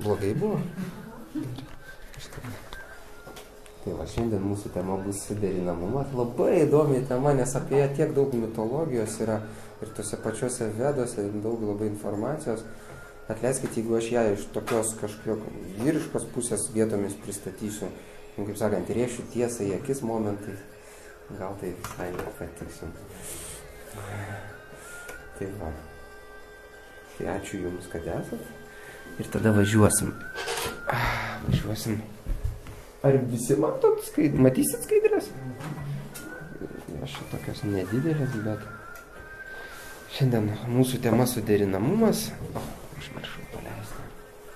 Blogai buvo? Tai va, šiandien mūsų tema bus suderinamumas. Labai įdomi tema, nes apie ją tiek daug mitologijos yra ir tuose pačiuose Vedose daug labai informacijos. Atleiskit, jeigu aš ją iš tokios kažkokio vyriškos pusės vietomis pristatysiu, kaip sakant, rėšiu tiesą į akis momentais, gal tai visai nepatiksiu. Tai va. Tai ačiū Jums, kad esat. Ir tada važiuosim. Važiuosim. Ar visi matot matysit skaidrės? Aš tokios nedidelės, bet šiandien mūsų tema suderinamumas. Užmiršau paleisti.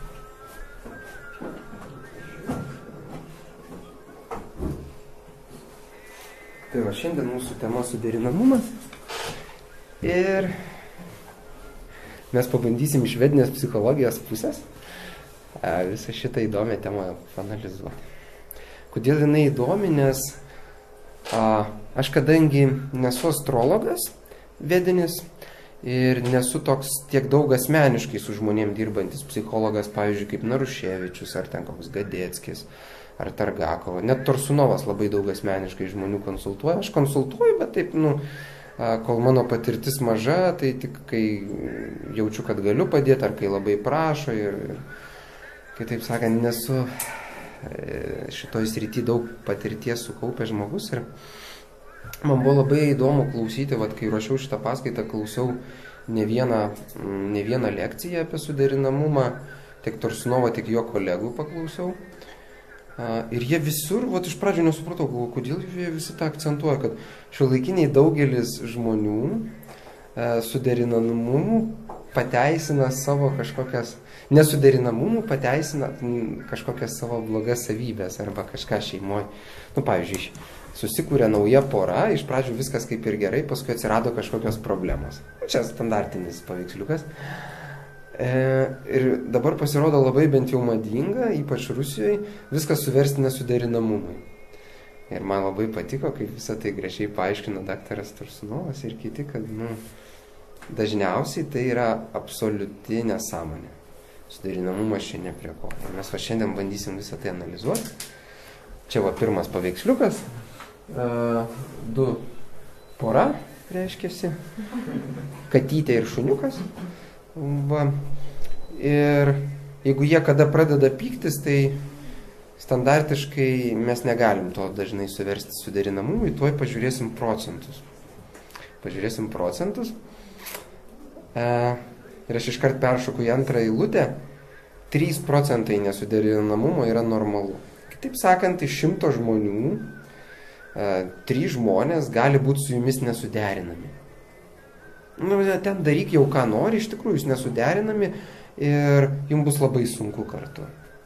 Tai va, šiandien mūsų tema suderinamumas. Ir mes pabandysim iš vedinės psichologijos pusės visą šitą įdomią temą analizuoti. Kodėl jinai įdomi, nes aš kadangi nesu astrologas vedinis ir nesu toks tiek daug asmeniškai su žmonėm dirbantis psichologas, pavyzdžiui, kaip Naruševičius, ar ten koks Gadeckis, ar Targakovo. Net Torsunovas labai daug asmeniškai žmonių konsultuoja. Aš konsultuoju, bet taip, kol mano patirtis maža, tai tik kai jaučiu, kad galiu padėti, ar kai labai prašo ir kitaip sakant, nesu šitoj srity daug patirties sukaupęs žmogus ir man buvo labai įdomu klausyti, kai ruošiau šitą paskaitą, klausiau ne vieną lekciją apie suderinamumą, tiek Torsunovo, tiek jo kolegų paklausiau. Ir jie visur, iš pradžių nesupratau, kodėl jie visi tą akcentuoja, kad šiuolaikiniai daugelis žmonių suderinamumų pateisina savo kažkokias, nesuderinamumų pateisina kažkokias savo blogas savybės arba kažką šeimoje. Pavyzdžiui, susikūrė nauja pora, iš pradžių viskas kaip ir gerai, paskui atsirado kažkokios problemos. Čia standartinis paveiksliukas. Ir dabar pasirodo labai bent jau madinga, ypač Rusijoje, viskas suversti nesuderinamumui. Ir man labai patiko, kaip visą tai gražiai paaiškino daktaras Torsunovas ir kiti, kad dažniausiai tai yra absoliuti nesąmonė. Suderinamumas čia ne prie ko. Ir mes šiandien bandysim visą tai analizuoti. Čia pirmas paveiksliukas. 2 pora, reiškiasi. Katytė ir šuniukas. Ir jeigu jie kada pradeda pyktis, tai standartiškai mes negalim to dažnai suversti suderinamumui, tuoj pažiūrėsim procentus. Ir aš iškart peršoku į antrą eilutę. 3% nesuderinamumo yra normalu. Kitaip sakant, iš 100 žmonių 3 žmonės gali būti su jumis nesuderinami. Ten daryk jau ką nori, iš tikrųjų jūs nesuderinami ir jums bus labai sunku kartu.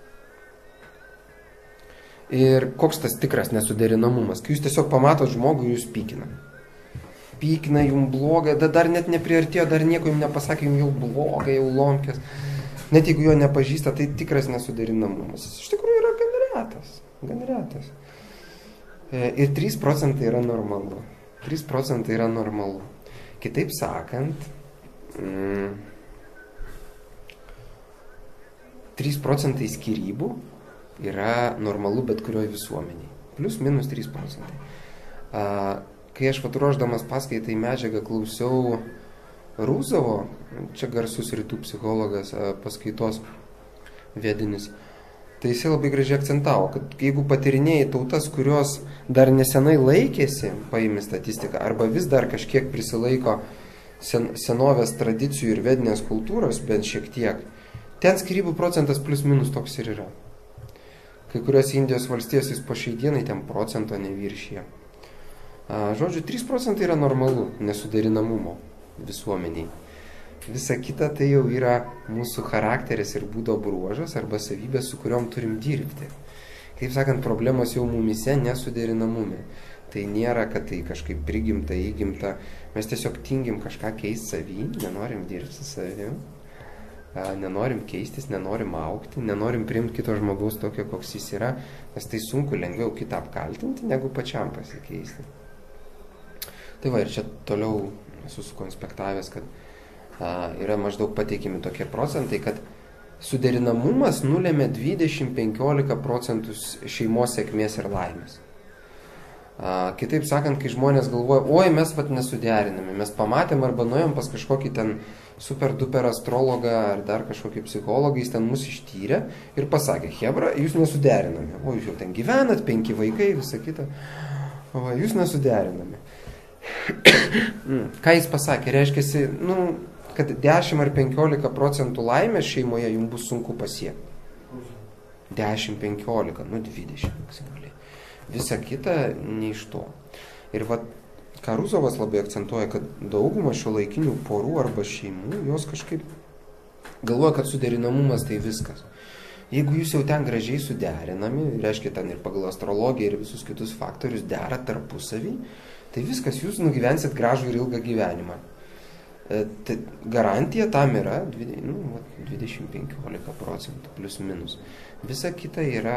Ir koks tas tikras nesuderinamumas? Kai jūs tiesiog pamatot žmogų ir jūs pykina. Pykina, jums bloga, dar net nepriartėjo, dar nieko jums nepasakė, jums jau bloga, jau lomkės. Net jeigu jo nepažįsta, tai tikras nesuderinamumas. Jis iš tikrųjų yra gan retas. Ir 3% yra normalu. 3% yra normalu. Kitaip sakant, 3% skyrybų yra normalu bet kurioje visuomeniai. Plius minus 3%. Kai aš ruošdamas paskaitai medžiagą klausiau Rūzovo, čia garsus rytų psichologas, paskaitos vedinis, tai jisai labai gražiai akcentavo, kad jeigu patyrinėjai tautas, kurios dar nesenai laikėsi, paimi statistiką, arba vis dar kažkiek prisilaiko senovės tradicijų ir vedinės kultūros, bent šiek tiek, ten skyrybų procentas plius minus toks ir yra. Kai kurios Indijos valstijos jis po šiai dienai ten procento neviršyje. Žodžiu, 3% yra normalu nesuderinamumo visuomeniai. Visa kita tai jau yra mūsų charakteris ir būdo bruožas arba savybės, su kuriuom turim dirbti. Kaip sakant, problemos jau mumise nesuderinamume. Tai nėra, kad tai kažkaip prigimta, įgimta. Mes tiesiog tingim kažką keisti savy, nenorim dirbti su savim, nenorim keistis, nenorim augti, nenorim priimti kito žmogaus tokio, koks jis yra, nes tai sunku lengviau kitą apkaltinti, negu pačiam pasikeisti. Tai va, ir čia toliau esu sukonspektavęs, kad yra maždaug pateikimi tokie procentai, kad suderinamumas nulėmė 20-15 procentų šeimos sėkmės ir laimės. Kitaip sakant, kai žmonės galvoja, oi, mes nesuderinami, mes pamatėm arba nuėjom pas kažkokį ten super duper astrologą ar dar kažkokį psichologą, jis ten mus ištyrė ir pasakė, hebra, jūs nesuderinami, o jūs jau ten gyvenat, 5 vaikai, visa kita, o jūs nesuderinami. Ką jis pasakė, reiškia, kad 10 ar 15 procentų laimės šeimoje jums bus sunku pasiekti. 10-15, 20 maksimaliai. Visa kita ne iš to. Ir Karuzovas labai akcentuoja, kad dauguma šiuolaikinių porų arba šeimų, jos kažkaip galvoja, kad suderinamumas tai viskas. Jeigu jūs jau ten gražiai suderinami, reiškia ten ir pagal astrologiją ir visus kitus faktorius dera tarpusavį, tai viskas, jūs nugyvensit gražų ir ilgą gyvenimą. Tai garantija tam yra 20-15 procentų plus minus. Visa kita yra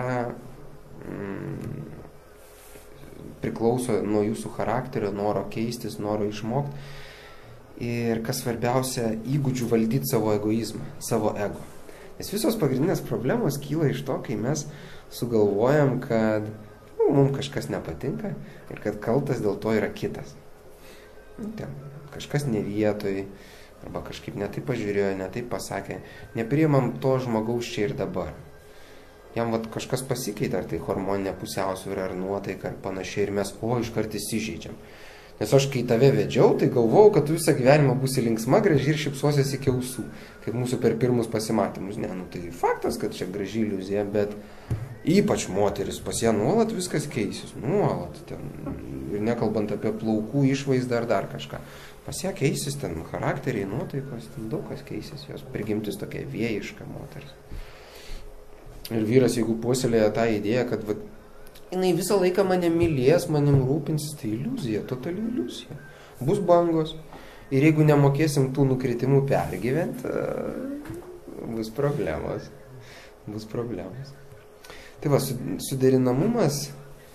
priklauso nuo jūsų charakterio, noro keistis, noro išmokti ir, kas svarbiausia, įgūdžių valdyti savo egoizmą, savo ego. Nes visos pagrindinės problemos kyla iš to, kai mes sugalvojam, kad mums kažkas nepatinka ir kad kaltas dėl to yra kitas. Ten kažkas ne vietoj, arba kažkaip netaip pažiūrėjo, netaip pasakė. Nepriimam to žmogaus čia ir dabar. Jam kažkas pasikeitė, ar tai hormoninė pusiausvyrą, ar nuotaika, ar panašiai, ir mes iškart įsižeidžiam. Nes aš, kai tave vedžiau, tai galvojau, kad tu visą gyvenimą būsi linksma, graži ir šypsosies iki ausų, kaip mūsų per pirmus pasimatymus. Ne, tai faktas, kad čia graži iliuzija, bet ypač moteris, pas ją nuolat viskas keisis, nuolat ten, ir nekalbant apie plaukų išvaizdą ar dar kažką. Pas ją keisis ten charakteriai, nuotaikos, ten daug kas keisis, jos prigimtis tokia vėjiška moteris. Ir vyras, jeigu puoselėja tą idėją, kad jinai visą laiką mane mylės, manim rūpinsis, tai iliuzija, totali iliuzija. Bus bangos. Ir jeigu nemokėsim tų nukritimų pergyventi, bus problemos. Bus problemos. Tai suderinamumas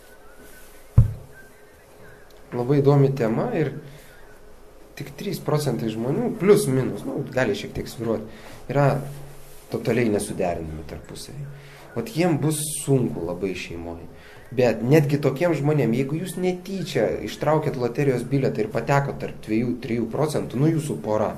labai įdomi tema ir tik 3 procentai žmonių, plus minus, gali šiek tiek svyruoti, yra totaliai nesuderinami tarpusavį. Jiem bus sunku labai šeimoje. Bet netgi tokiem žmonėm, jeigu jūs netyčia ištraukėt loterijos bilietą ir pateko tarp 2-3 procentų, jūsų pora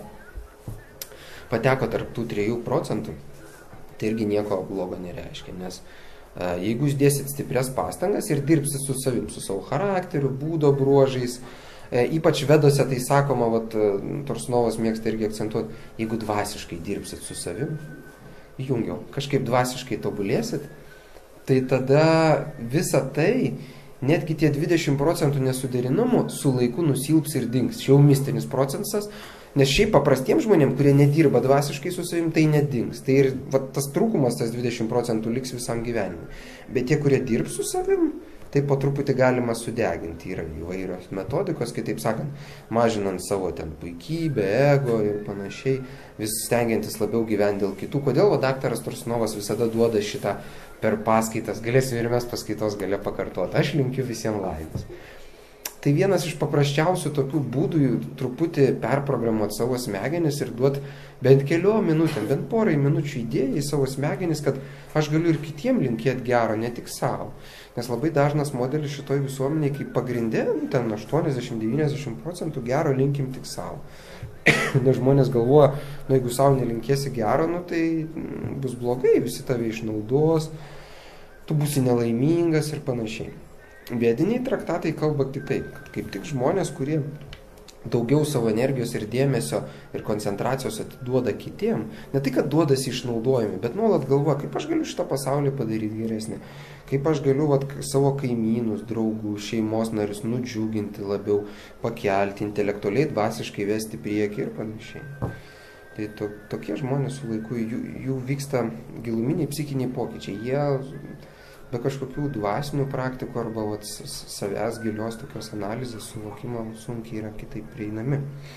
pateko tarp tų 3 procentų, tai irgi nieko blogo nereiškia. Nes jeigu jūs dėsit stiprias pastangas ir dirbsit su savim, su savo charakteriu, būdo bruožais, ypač vedose tai sakoma, Torsunovas mėgsta irgi akcentuoti, jeigu dvasiškai dirbsit su savim, jungiau, kažkaip dvasiškai tobulėsit, tai tada visa tai, netgi tie 20 procentų nesuderinamų, su laiku nusilps ir dings. Čia jau mistinis procentas, nes šiaip paprastiems žmonėms, kurie nedirba dvasiškai su savim, tai nedings. Tai ir tas trūkumas, tas 20 procentų liks visam gyvenimui. Bet tie, kurie dirbs su savim, tai po truputį galima sudeginti. Yra įvairios metodikos, kitaip sakant, mažinant savo ten puikybę, ego ir panašiai, vis stengiantis labiau gyventi dėl kitų. Kodėl daktaras Torsunovas visada duoda šitą per paskaitas, galėsim ir mes paskaitos gale pakartoti. Aš linkiu visiems laimės. Tai vienas iš paprasčiausių tokių būdų truputį perprogramuoti savo smegenis ir duoti bent keliom minutėm, bent porai minučių idėją į savo smegenis, kad aš galiu ir kitiem linkėti gero, ne tik savo. Nes labai dažnas modelis šitoj visuomeniai, kaip pagrindė, ten 80-90 procentų gero linkim tik savo. Nes žmonės galvoja, jeigu savo nelinkėsi gero, tai bus blogai, visi tave išnaudos, tu būsi nelaimingas ir panašiai. Vediniai traktatai kalba kitaip, kad kaip tik žmonės, kurie daugiau savo energijos ir dėmesio ir koncentracijos atiduoda kitiem, ne tai, kad duodasi išnaudojami, bet nuolat galvoja, kaip aš galiu šitą pasaulį padaryti geresnį, kaip aš galiu savo kaimynus, draugų, šeimos narius nudžiuginti labiau, pakelti, intelektualiai, dvasiškai vesti priekį ir panašiai. Tai tokie žmonės su laiku, jų vyksta giluminiai psichiniai pokyčiai, jie be kažkokių dvasinių praktikų arba savęs gilios tokios analizės suvokimo sunkiai yra kitaip prieinami.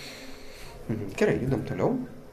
Gerai, judam toliau.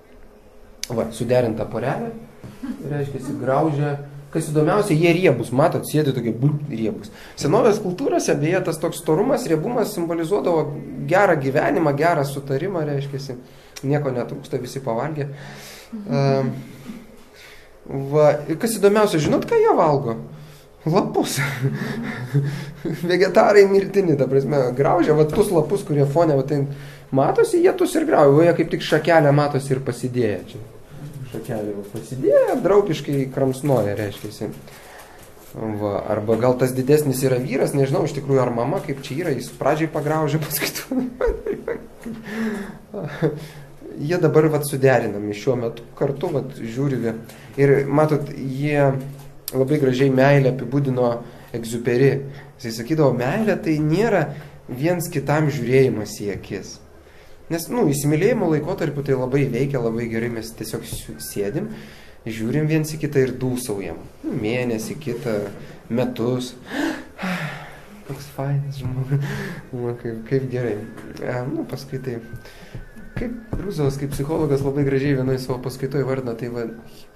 Suderinta porelė, reiškia, graužia. Kas įdomiausia, jie riebus, matot, sėdi tokie riebus. Senovės kultūrose, beje, tas toks storumas, riebumas simbolizuodavo gerą gyvenimą, gerą sutarimą, reiškia, nieko netrūksta, visi pavalgė. Va, ir kas įdomiausia, žinot, ką jie valgo? Lapus. Vegetarai mirtini, ta prasme, graužia, va tus lapus, kurie fone, va tai matosi, jie tus ir graužia, va jie kaip tik šakelę matosi ir pasidėję čia. Šakelė va pasidėję, draugiškai kramsnoja, reiškiasi. Va, arba gal tas didesnis yra vyras, nežinau, iš tikrųjų, ar mama, kaip čia yra, jis pradžiai pagraužia, paskui tu. Jie dabar vat suderinami šiuo metu, kartu vat žiūri. Ir matot, jie labai gražiai meilę apibūdino Egziuperi. Jis sakydavo, meilė tai nėra viens kitam žiūrėjimas į akis. Nes, įsimylėjimo laikotarpiu tai labai veikia, labai gerai, mes tiesiog sėdim, žiūrim viens į kitą ir dūsaujam. Mėnesį, kitą, metus. Toks fainas žmogus. Kaip gerai. Paskui tai, kaip Ruzovas, kaip psichologas labai gražiai vienoje savo paskaitoje vardina, tai va,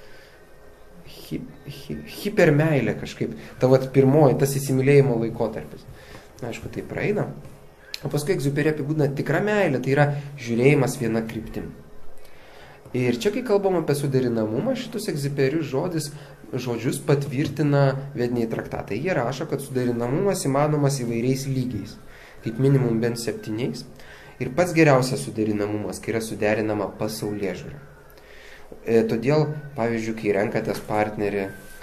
hipermeilė kažkaip, ta vat pirmoji, tas įsimylėjimo laikotarpis. Aišku, tai praeina. O paskui Egziuperi apibūdina tikrą meilę, tai yra žiūrėjimas viena kryptim. Ir čia, kai kalbam apie suderinamumą, šitus Egziuperi žodžius patvirtina vediniai traktatai. Jie rašo, kad suderinamumas įmanomas įvairiais lygiais, kaip minimum bent 7. Ir pats geriausias suderinamumas, kai yra suderinama pasaulėžiūra. Todėl, pavyzdžiui, kai renkatės partnerį,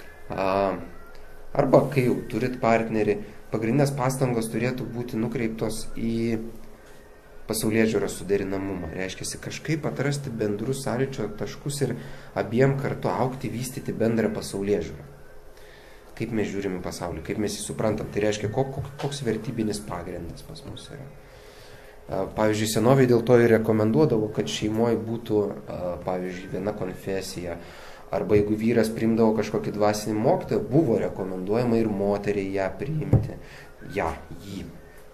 arba kai jau turit partnerį, pagrindinės pastangos turėtų būti nukreiptos į pasaulėžiūros suderinamumą. Reiškia, kažkaip atrasti bendrus sąlyčio taškus ir abiem kartu augti, vystyti bendrą pasaulėžiūrą. Kaip mes žiūrime pasaulį, kaip mes jį suprantam. Tai reiškia, koks vertybinis pagrindas pas mus yra. Pavyzdžiui, senovėje dėl to ir rekomenduodavo, kad šeimoje būtų, pavyzdžiui, viena konfesija, arba jeigu vyras priimdavo kažkokį dvasinį mokytoją, buvo rekomenduojama ir moteriai ją priimti. Jį.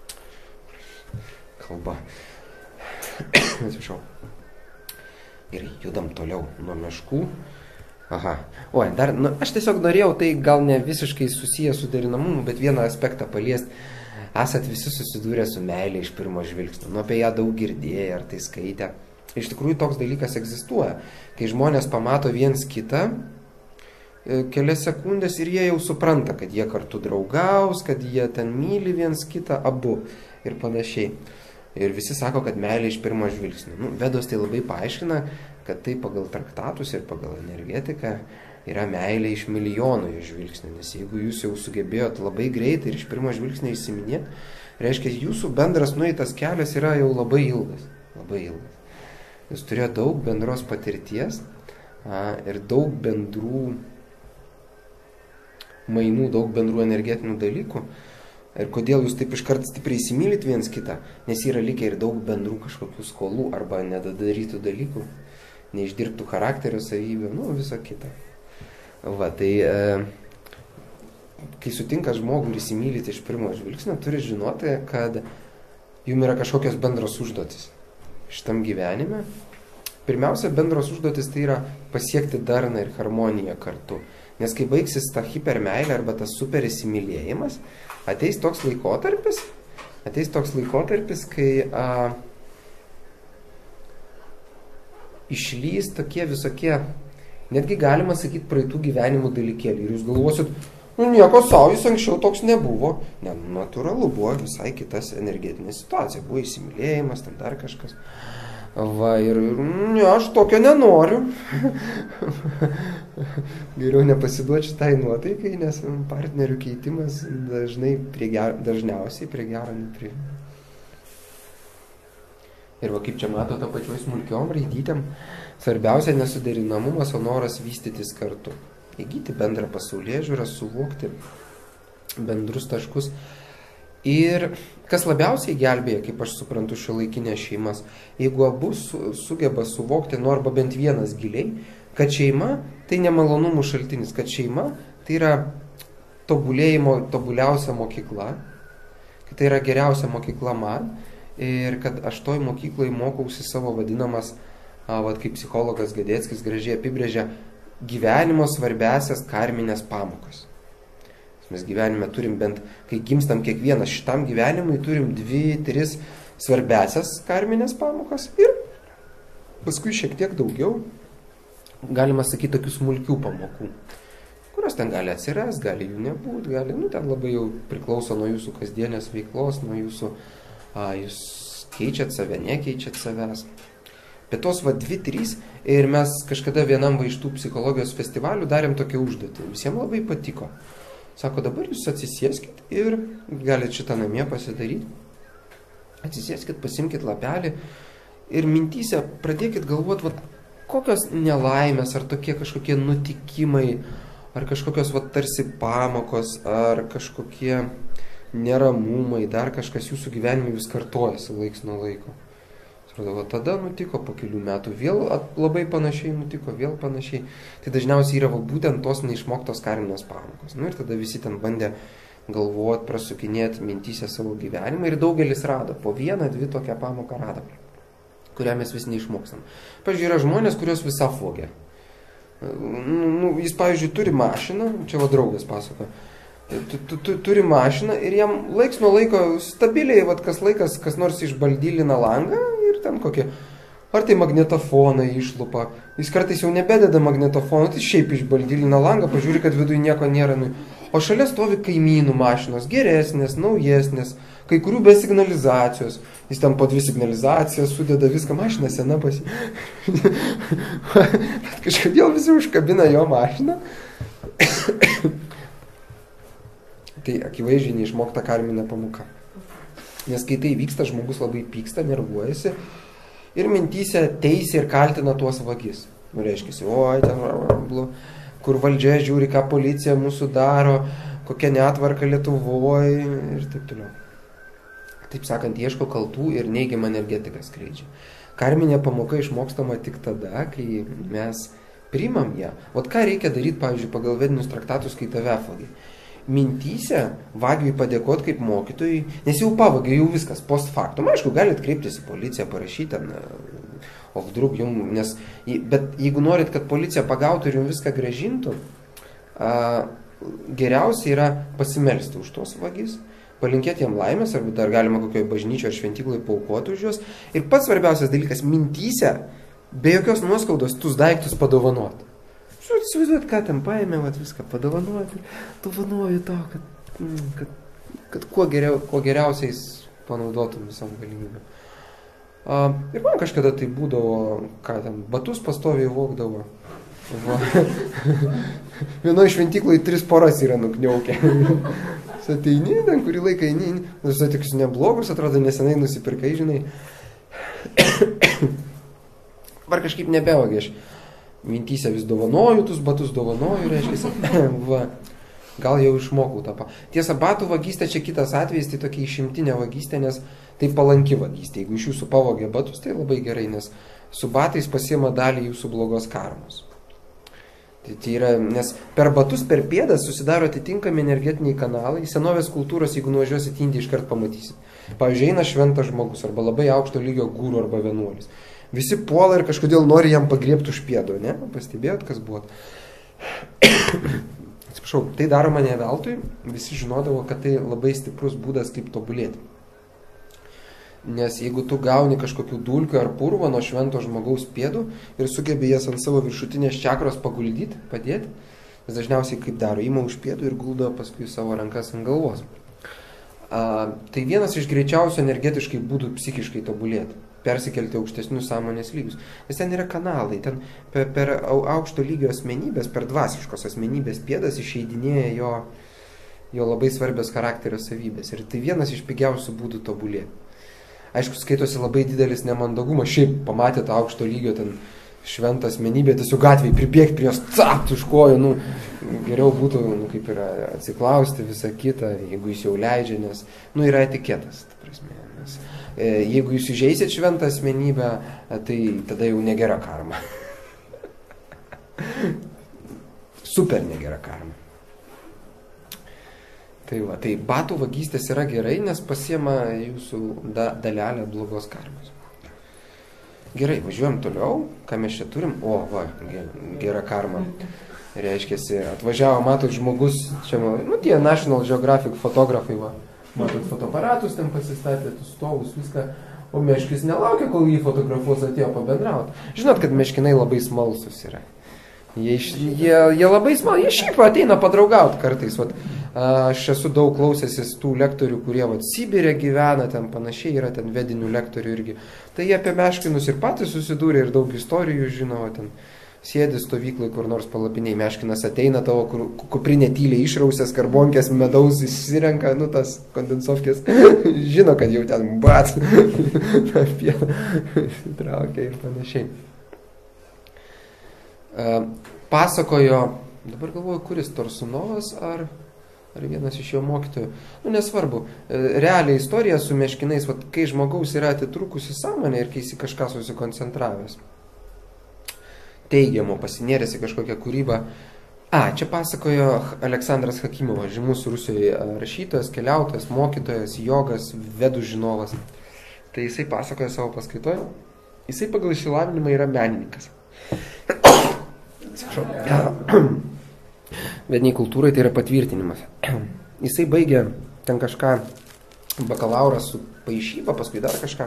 Kalba. Atsiprašau. Ir judam toliau nuo meškų. Aha. Oi, dar, aš tiesiog norėjau, tai gal ne visiškai susiję su derinamumu, bet vieną aspektą paliesti. Esat visi susidūrę su meilė iš pirmo žvilgsnio. Apie ją daug girdėję ar tai skaitę. Iš tikrųjų toks dalykas egzistuoja. Kai žmonės pamato viens kitą kelias sekundės ir jie jau supranta, kad jie kartu draugaus, kad jie ten myli viens kitą abu ir panašiai. Ir visi sako, kad meilė iš pirmo žvilgsnio. Vedos tai labai paaiškina, kad tai pagal traktatus ir pagal energetiką yra meilė iš milijonų žvilgsnių, nes jeigu jūs jau sugebėjot labai greitai ir iš pirmo žvilgsnio įsiminėt, reiškia, jūsų bendras nueitas kelias yra jau labai ilgas. Labai ilgas. Jūs turėjote daug bendros patirties ir daug bendrų mainų, daug bendrų energetinių dalykų. Ir kodėl jūs taip iškart stipriai įsimylit viens kitą, nes yra likę ir daug bendrų kažkokių skolų arba nedadarytų dalykų, neišdirbtų charakterio savybių, viso kita. Va, tai kai sutinka žmogų ir įsimylyti iš pirmo žvilgsnio, turi žinoti, kad jums yra kažkokios bendros užduotis šitam gyvenime. Pirmiausia, bendros užduotis tai yra pasiekti darną ir harmoniją kartu. Nes kai baigsis ta hipermeilė arba tas super įsimylėjimas, ateis toks laikotarpis, kai išlys tokie visokie, netgi galima sakyti, praeitų gyvenimų dalykėlį. Ir jūs galvosit, nieko savo, jis anksčiau toks nebuvo. Ne, natūralu, buvo visai kitas energetinė situacija. Buvo įsimylėjimas, ten dar kažkas. Va, ir aš tokio nenoriu. Geriau nepasiduoti šitai nuotaikai, nes partnerių keitimas dažniausiai prie gero nepriveda. Ir va, kaip čia mato tą pačioj smulkiom raidytėm, svarbiausia nesuderinamumas, o noras vystytis kartu. Įgyti bendrą pasaulėžiūrą, suvokti bendrus taškus. Ir kas labiausiai gelbėja, kaip aš suprantu, šiuolaikinės šeimas, jeigu abu sugeba suvokti, arba bent vienas giliai, kad šeima tai nemalonumų šaltinis, kad šeima tai yra tobuliausia mokykla, kad tai yra geriausia mokykla man, ir kad aš toj mokyklai mokausi savo vadinamas, kaip psichologas Gadeckis gražiai apibrėžia, gyvenimo svarbiausias karminės pamokas. Mes gyvenime turim bent, kai gimstam kiekvienas šitam gyvenimui, turim 2-3 svarbiausias karminės pamokas ir paskui šiek tiek daugiau, galima sakyti, tokių smulkių pamokų, kurios ten gali atsiras, gali jų nebūti, gali, ten labai jau priklauso nuo jūsų kasdienės veiklos, nuo jūsų, jūs keičiat save, nekeičiat savęs. Bet tos 2-3 ir mes kažkada vienam va iš tų psichologijos festivalių darėm tokią užduotį. Visiems labai patiko. Sako, dabar jūs atsisėskit ir galite šitą namie pasidaryti. Atsisėskit, pasimkit lapelį ir mintyse pradėkit galvoti, kokios nelaimės, ar tokie kažkokie nutikimai, ar kažkokios tarsi pamokos, ar kažkokie neramumai, dar kažkas jūsų gyvenime vis kartojasi laiks nuo laiko. Tada nutiko po kelių metų, vėl labai panašiai nutiko, vėl panašiai. Tai dažniausiai yra būtent tos neišmoktos karminės pamokos. Ir tada visi ten bandė galvoti, prasukinėti mintyse savo gyvenimą ir daugelis rado, po 1-2 tokią pamoką rado, kurią mes vis neišmokstam. Pavyzdžiui, yra žmonės, kurios visą fogė. Jis, pavyzdžiui, turi mašiną, čia draugas pasako, turi mašiną ir jam laiks nuo laiko stabiliai, kas laikas, kas nors išbaldylina langą ir ten kokie, ar tai magnetofoną išlupa. Jis kartais jau nebededa magnetofoną, tai šiaip išbaldylina langą, pažiūri, kad viduje nieko nėra. O šalia stovi kaimynų mašinos, geresnės, naujesnės, kai kurių be signalizacijos. Jis ten po 2 signalizacijas sudeda viską, mašina sena pasi. Bet kažkodėl visi užkabina jo mašiną. Tai akivaizdžiai neišmokta karminė pamoka. Nes kai tai vyksta, žmogus labai pyksta, nervuojasi ir mintyse teisia ir kaltina tuos vagis. Reiškia, ten, kur valdžia žiūri, ką policija mūsų daro, kokia netvarka Lietuvoje ir taip toliau. Taip sakant, ieško kaltų ir neigiamą energetiką skleidžia. Karminė pamoka išmokstama tik tada, kai mes priimam ją. Ką reikia daryti, pavyzdžiui, pagal vedinius traktatus, kai tave apvagė? Mintyse vagiui padėkoti kaip mokytojui, nes jau pavagė, jau viskas, post factum. Aišku, galite kreiptis į policiją, parašyti ten, vdrug jums, bet jeigu norit, kad policija pagautų ir jums viską grąžintų, geriausia yra pasimelsti už tos vagis, palinkėti jam laimės, arba dar galima kokioje bažnyčioje ar šventyklai paaukoti už juos. Ir pats svarbiausias dalykas, mintyse, be jokios nuoskaudos, tus daiktus padovanoti. Įsivaizduot, ką ten paėmė, viską padovanoti, dovanoju tau, kad kuo geriausiais panaudotum visom galimybėm. Ir man kažkada tai būdavo, batus pastoviai vogdavo. Vienoje šventyklai 3 poras yra nukniaukę. Ateini, ten kurį laiką eini, visai tokius neblogus, atrodo, nesenai nusipirkai, žinai. Var kažkaip nebevogė aš. Mintyse vis dovanoju, tus batus dovanoju, reiškia, gal jau išmokau tą. Tiesa, batų vagystė čia kitas atvejis, tai tokia išimtinė vagystė, nes tai palanki vagystė. Jeigu iš jūsų pavogė batus, tai labai gerai, nes su batais pasiima dalį jūsų blogos karmos. Tai yra, nes per batus, per pėdas susidaro atitinkami energetiniai kanalai. Senovės kultūros, jeigu nuvažiuosit į Indiją, iškart pamatysit. Pavyzdžiui, eina šventas žmogus, arba labai aukšto lygio guru arba vienuolis. Visi puola ir kažkodėl nori jam pagriebti už pėdo, ne? Pastebėjot, kas buvo? Atsiprašau, tai daroma ne veltui, visi žinodavo, kad tai labai stiprus būdas kaip tobulėti. Nes jeigu tu gauni kažkokių dulkių ar purvo nuo švento žmogaus pėdų ir sugebi jas ant savo viršutinės čakros paguldyti, padėti, nes dažniausiai kaip daro, ima už pėdų ir guldo paskui savo rankas ant galvos. Tai vienas iš greičiausių energetiškai būdų psichiškai tobulėti. Persikelti aukštesnius sąmonės lygius. Nes ten yra kanalai, ten per aukšto lygio asmenybės, per dvasiškos asmenybės pėdas išeidinėja jo labai svarbios charakterio savybės. Ir tai vienas iš pigiausių būdų tobulėti. Aišku, skaitosi labai didelis nemandagumas, šiaip pamatė tą aukšto lygio ten šventą asmenybę, tiesiog gatvėje pribėgti prie jos, capt už kojų, geriau būtų, kaip yra, atsiklausti visą kitą, jeigu jis jau leidžia, nes, yra etiketas, ta prasme, nes jeigu jūs įžeisit šventą asmenybę, tai tada jau negera karma. Super negera karma. Tai batų vagystės yra gerai, nes pasiema jūsų dalelę blogos karmos. Gerai, važiuojam toliau. Ką mes čia turim? Gera karma. Reiškiasi, atvažiavo, matot, žmogus, čia, tie National Geographic fotografai, matot, fotoaparatus ten pasistatė, stovus, viską, o meškis nelaukia, kol jį fotografuos, atėjo pabendrauti. Žinot, kad meškinai labai smalsus yra. Jie labai smalsiai, jie šiaip ateina padraugauti kartais. Vat, aš esu daug klausęsis tų lektorių, kurie vat, Sibirė gyvena, ten panašiai yra ten vedinių lektorių irgi. Tai jie apie meškinus ir patys susidūrė ir daug istorijų žino, ten sėdi stovyklai kur nors palapiniai, meškinas ateina tavo kuprinė tyliai išrausęs, karbonkės medaus įsirenka, nu tas kondensovkės, žino, kad jau ten bat, traukia ir panašiai. Pasakojo, dabar galvoju, kuris Torsunovas ar vienas iš jo mokytojų, nu nesvarbu, realiai istorija su meškinais, vat, kai žmogaus yra atitrukusi sąmonė ir kai jis į kažką susikoncentravęs, teigiamo, pasinėręs į kažkokią kūrybą. Čia pasakojo Aleksandras Hakimovas, žymus Rusijoje rašytojas, keliautojas, mokytojas, jogas, vedų žinovas. Tai jisai pasakojo savo paskaitoje, jisai pagal išsilavinimą yra menininkas. Vediniai kultūrai tai yra patvirtinimas. Jisai baigė ten kažką, bakalaurą su paišyba, paskui dar kažką.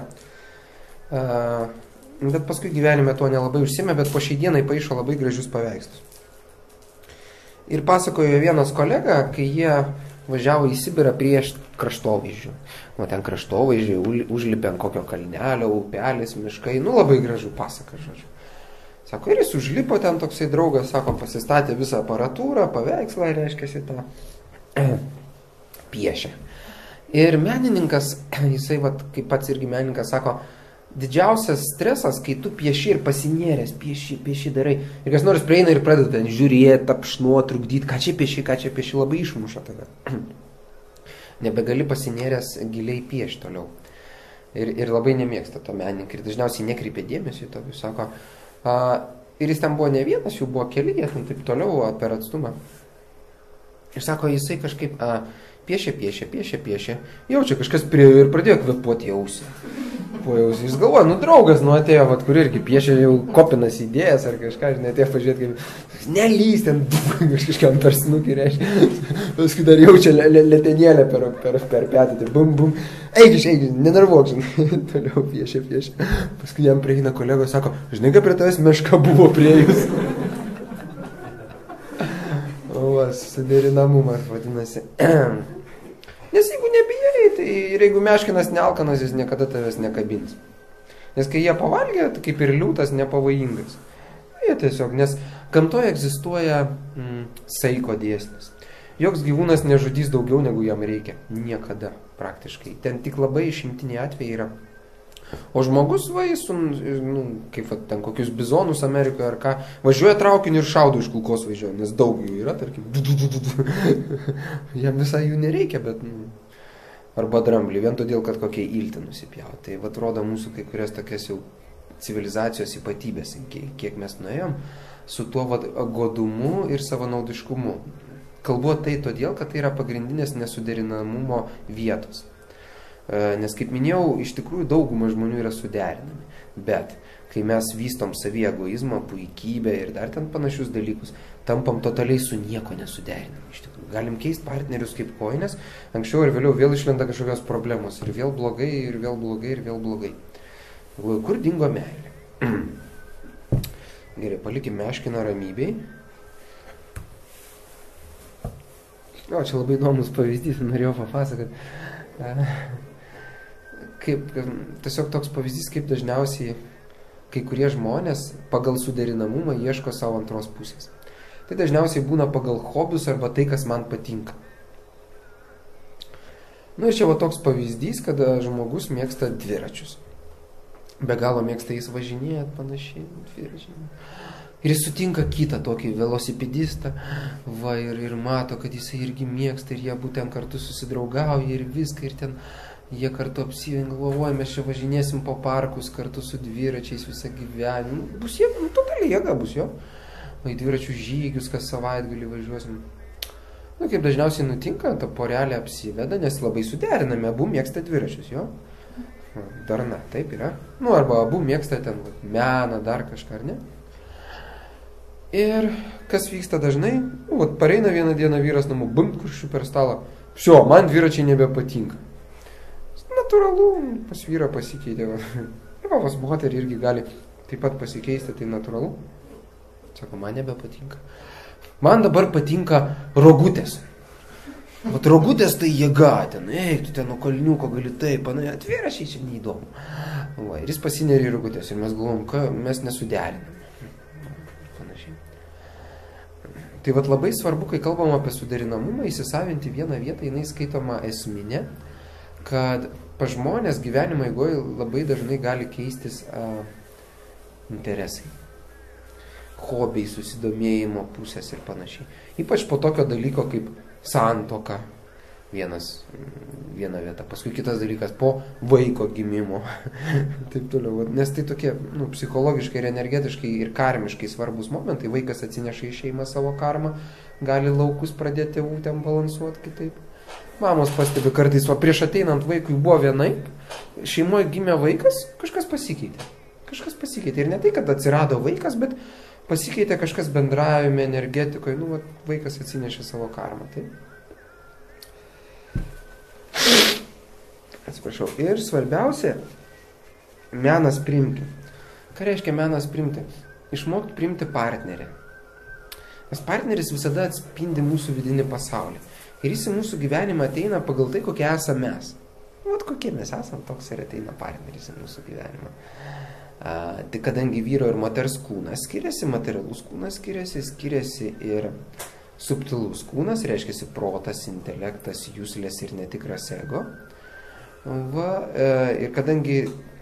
Bet paskui gyvenime to nelabai užsiėmė, bet po šiai dienai paišo labai gražius paveikslus. Ir pasakojo vienas kolega, kai jie važiavo į Sibirą prieš kraštovaizdžių. Nu, ten kraštovaizdžiai užlipė ant kokio kalnelio, upelis, miškai, nu labai gražu pasaka, žodžiu. Sako, ir jis užlipo ten toksai draugas, sako, pasistatė visą aparatūrą, paveikslą, reiškiasi tą piešė. Ir menininkas, jisai, vat, kaip pats irgi menininkas, sako, didžiausias stresas, kai tu pieši ir pasinėręs, pieši darai. Ir kas nors prieina ir pradeda ten žiūrėti, tapšnuot, trukdyti, ką čia pieši, labai išmuša tave. Nebegali pasinėręs giliai piešti toliau. Ir labai nemėgsta to menininkai. Ir dažniausiai nekreipia dėmesį į tokius, sako. Ir jis ten buvo ne vienas, jų buvo keli, jie ten taip toliau per atstumą. Ir sako, jisai kažkaip piešė. Jaučia, kažkas prie ir pradėjo kvėpuoti į ausį. Po ausį. Jis galvoja, nu draugas, nu atėjo, vat, kur irgi piešė, jau kopinas idėjas ar kažką, žinai, atėjo pažiūrėti, kaip nelys ten, kažkam per snukį reiškia. Paskui dar jaučia letenėlę per petį, tai bum. Eikis, nenervuok, žinai, toliau piešė. Paskui jam prieina kolegos, sako, žinai, kaip prie tavęs meška buvo priejus. Suderinamumas vadinasi. Nes jeigu nebijai, tai ir jeigu meškinas nealkanas, jis niekada tavęs nekabins. Nes kai jie pavalgė, tai kaip ir liūtas nepavojingas. Jie tiesiog, nes gamtoje egzistuoja saiko dėsnis. Joks gyvūnas nežudys daugiau, negu jam reikia. Niekada praktiškai. Ten tik labai išimtiniai atvejai yra. O žmogus, kaip ten kokius bizonus Amerikoje ar ką, važiuoja traukiniu ir šaudo iš kulkos važiuoja, nes daug jų yra, tarkim. Jam visai jų nereikia, bet... Arba dramblį, vien todėl, kad kokie iltį nusipjavo. Tai rodo mūsų kai kurias tokias jau civilizacijos ypatybės, kiek mes nuėjom, su tuo godumu ir savanaudiškumu. Kalbu tai todėl, kad tai yra pagrindinės nesuderinamumo vietos. Nes, kaip minėjau, iš tikrųjų dauguma žmonių yra suderinami. Bet, kai mes vystom savį egoizmą, puikybę ir dar ten panašius dalykus, tampam totaliai su nieko nesuderinami. Iš tikrųjų, galim keisti partnerius kaip kojines, anksčiau ir vėliau vėl išlenda kažkokios problemos. Ir vėl blogai, ir vėl blogai, ir vėl blogai. Kur dingo meilė? Gerai, palikim meškiną ramybei. Čia labai įdomus pavyzdys, norėjau papasakoti. Tiesiog toks pavyzdys, kaip dažniausiai kai kurie žmonės pagal suderinamumą ieško savo antros pusės. Tai dažniausiai būna pagal hobius arba tai, kas man patinka. Ir čia toks pavyzdys, kada žmogus mėgsta dviračius. Be galo mėgsta jis važinėti, panašiai, dviračiai. Ir jis sutinka kitą tokį velosipedistą, ir mato, kad jisai irgi mėgsta, ir jie būtent kartu susidraugauja ir viską, ir ten jie kartu apsivengia, galvoja, mes čia važinėsim po parkus kartu su dviračiais visą gyvenimą. Bus jie, totaliai jėga bus jo. Į dviračių žygius, kas savaitgalį važiuosim. Kaip dažniausiai nutinka, ta porelė apsiveda, nes labai suderiname, abu mėgsta dviračius, jo. Darna, taip yra. Arba abu mėgsta ten meną, dar kažką, ar ne? Ir kas vyksta dažnai, pareina vieną dieną vyras namų, kuršiu per stalą. Man dviračiai nebepatinka. Natūralu, pas vyrą pasikeitė. Pas moterį irgi gali taip pat pasikeisti, tai natūralu. Sako, man nebepatinka. Man dabar patinka rogutės. Vat rogutės tai jėga, ten, tu ten nuo kalniuko gali taip, atvėrašiai čia neįdomu. Va, ir jis pasinerė į rogutės ir mes galvom, kad mes nesuderiname. Panašiai. Tai vat labai svarbu, kai kalbam apie suderinamumą, įsisavinti vieną vietą, jinai skaitoma esminė, kad pa žmonės gyvenimo eigoje labai dažnai gali keistis interesai, hobiai, susidomėjimo pusės ir panašiai. Ypač po tokio dalyko kaip santuoka, viena vieta, paskui kitas dalykas po vaiko gimimo, taip toliau. Nes tai tokie psichologiškai ir energetiškai ir karmiškai svarbus momentai. Vaikas atsineša į šeimą savo karmą, gali laukus pradėti tėvų ten balansuoti kitaip. Mamos pastebi kartais, o prieš ateinant vaikui buvo vienaip, šeimoje gimė vaikas, kažkas pasikeitė. Kažkas pasikeitė. Ir ne tai, kad atsirado vaikas, bet pasikeitė kažkas bendravime, energetikoje. Vaikas atsinešė savo karmą. Taip? Atsiprašau. Ir svarbiausia, menas priimti. Ką reiškia menas priimti? Išmokti priimti partnerį. Nes partneris visada atspindi mūsų vidinį pasaulį. Ir jis į mūsų gyvenimą ateina pagal tai, kokie esame mes. Kokie mes esame, toks ir ateina partneris į mūsų gyvenimą. Tai kadangi vyro ir moters kūnas skiriasi, materialus kūnas skiriasi ir subtilus kūnas, reiškia protas, intelektas, juslės ir netikras ego. Ir kadangi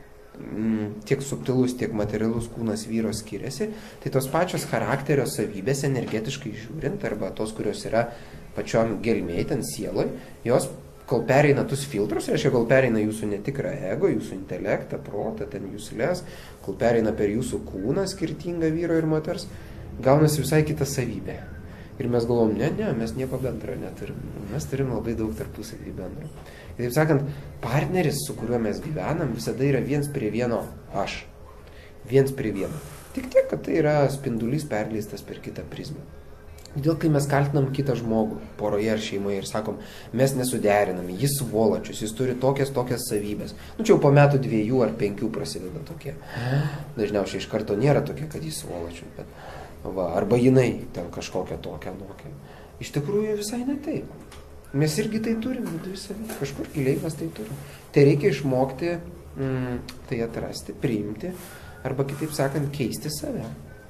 tiek subtilus, tiek materialus kūnas vyro skiriasi, tai tos pačios charakterio savybės energetiškai žiūrint, arba tos, kurios yra pačiom gelmėj, ten sieloj, jos kol pereina tus filtrus, reiškia, kol pereina jūsų netikrą ego, jūsų intelektą, protą, ten juslės, kol pereina per jūsų kūną skirtingą vyro ir moters, gaunasi visai kita savybė. Ir mes galvom, ne, mes nieko bendro neturim. Mes turim labai daug tarpusavį bendro. Ir taip sakant, partneris, su kuriuo mes gyvenam, visada yra viens prie vieno aš. Viens prie vieno. Tik tiek, kad tai yra spindulys perleistas per kitą prizmę. Todėl, kai mes kaltinam kitą žmogų, poroje ar šeimoje ir sakom, mes nesuderinami, jis svoločius, jis turi tokias savybės. Čia jau po metų 2 ar 5 prasideda tokie. Dažniausiai iš karto nėra tokie, kad jis svoločius, bet arba jinai ten kažkokią tokią. Iš tikrųjų visai ne taip. Mes irgi tai turim viduje savį, kažkur giliai mes tai turim. Tai reikia išmokti tai atrasti, priimti, arba kitaip sakant, keisti save.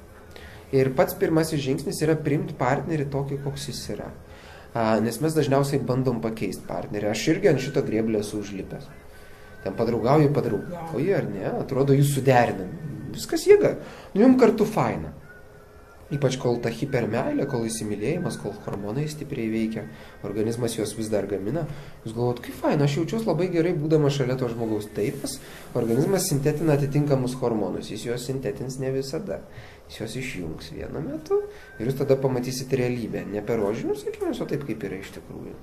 Ir pats pirmasis žingsnis yra priimti partnerį tokį, koks jis yra. Nes mes dažniausiai bandom pakeisti partnerį. Aš irgi ant šito grėblio esu užlipęs. Ten padraugauji, ar ne? Atrodo, jūs suderinami. Viskas jėga. Jums kartu faina. Ypač kol ta hipermeilė, kol įsimylėjimas, kol hormonai stipriai veikia, organizmas juos vis dar gamina. Jūs galvojat, kaip faina, aš jaučiuos labai gerai, būdamas šalia to žmogaus. Taip, organizmas sintetina atitinkamus hormonus. Jis juos sintetins ne visada. Jis juos išjungs vienu metu ir jūs tada pamatysite realybę. Ne per rožinius akinius, o taip, kaip yra iš tikrųjų.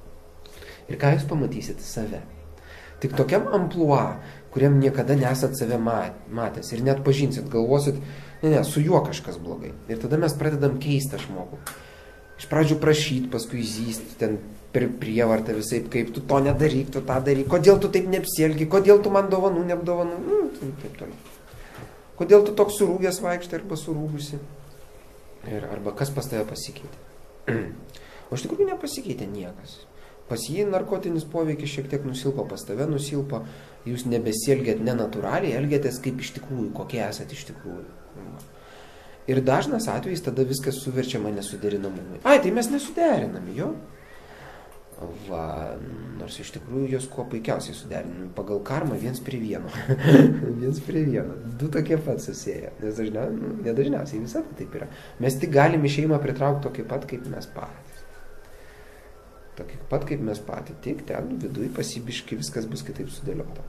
Ir ką jūs pamatysite? Save. Tik tokiam amplua, kuriam niekada nesat save matęs ir net pažinsit, galvosit, ne, su juo kažkas blogai. Ir tada mes pradedam keistą žmogų. Iš pradžių prašyti, paskui zysti, ten per prievartą visai, kaip tu to nedaryk, tu tą daryk, kodėl tu taip neapsielgi, kodėl tu man dovanų, neapdovanų, taip toliau. Kodėl tu toks surūgęs vaikštai arba surūgusi? Arba kas pas tave pasikeitė? O iš tikrųjų nepasikeitė niekas. Pas jį narkotinis poveikis šiek tiek nusilpo, pas tave nusilpo, jūs nebesielgėt nenatūraliai, elgėtės kaip iš tikrųjų, kokie esat iš tikrųjų. Ir dažnas atvejais tada viskas suverčiama nesuderinamumui. Tai mes nesuderinami, jo. Nors iš tikrųjų jos kuo puikiausiai suderinami. Pagal karmą 1 prie 1. 1 prie 1. 2 tokie pat susėję. Nes nedažniausiai visada taip yra. Mes tik galim į šeimą pritraukti tokį pat, kaip mes patys. Tokį pat, kaip mes patys. Tik ten viduje pasibiškai viskas bus kitaip sudėliota.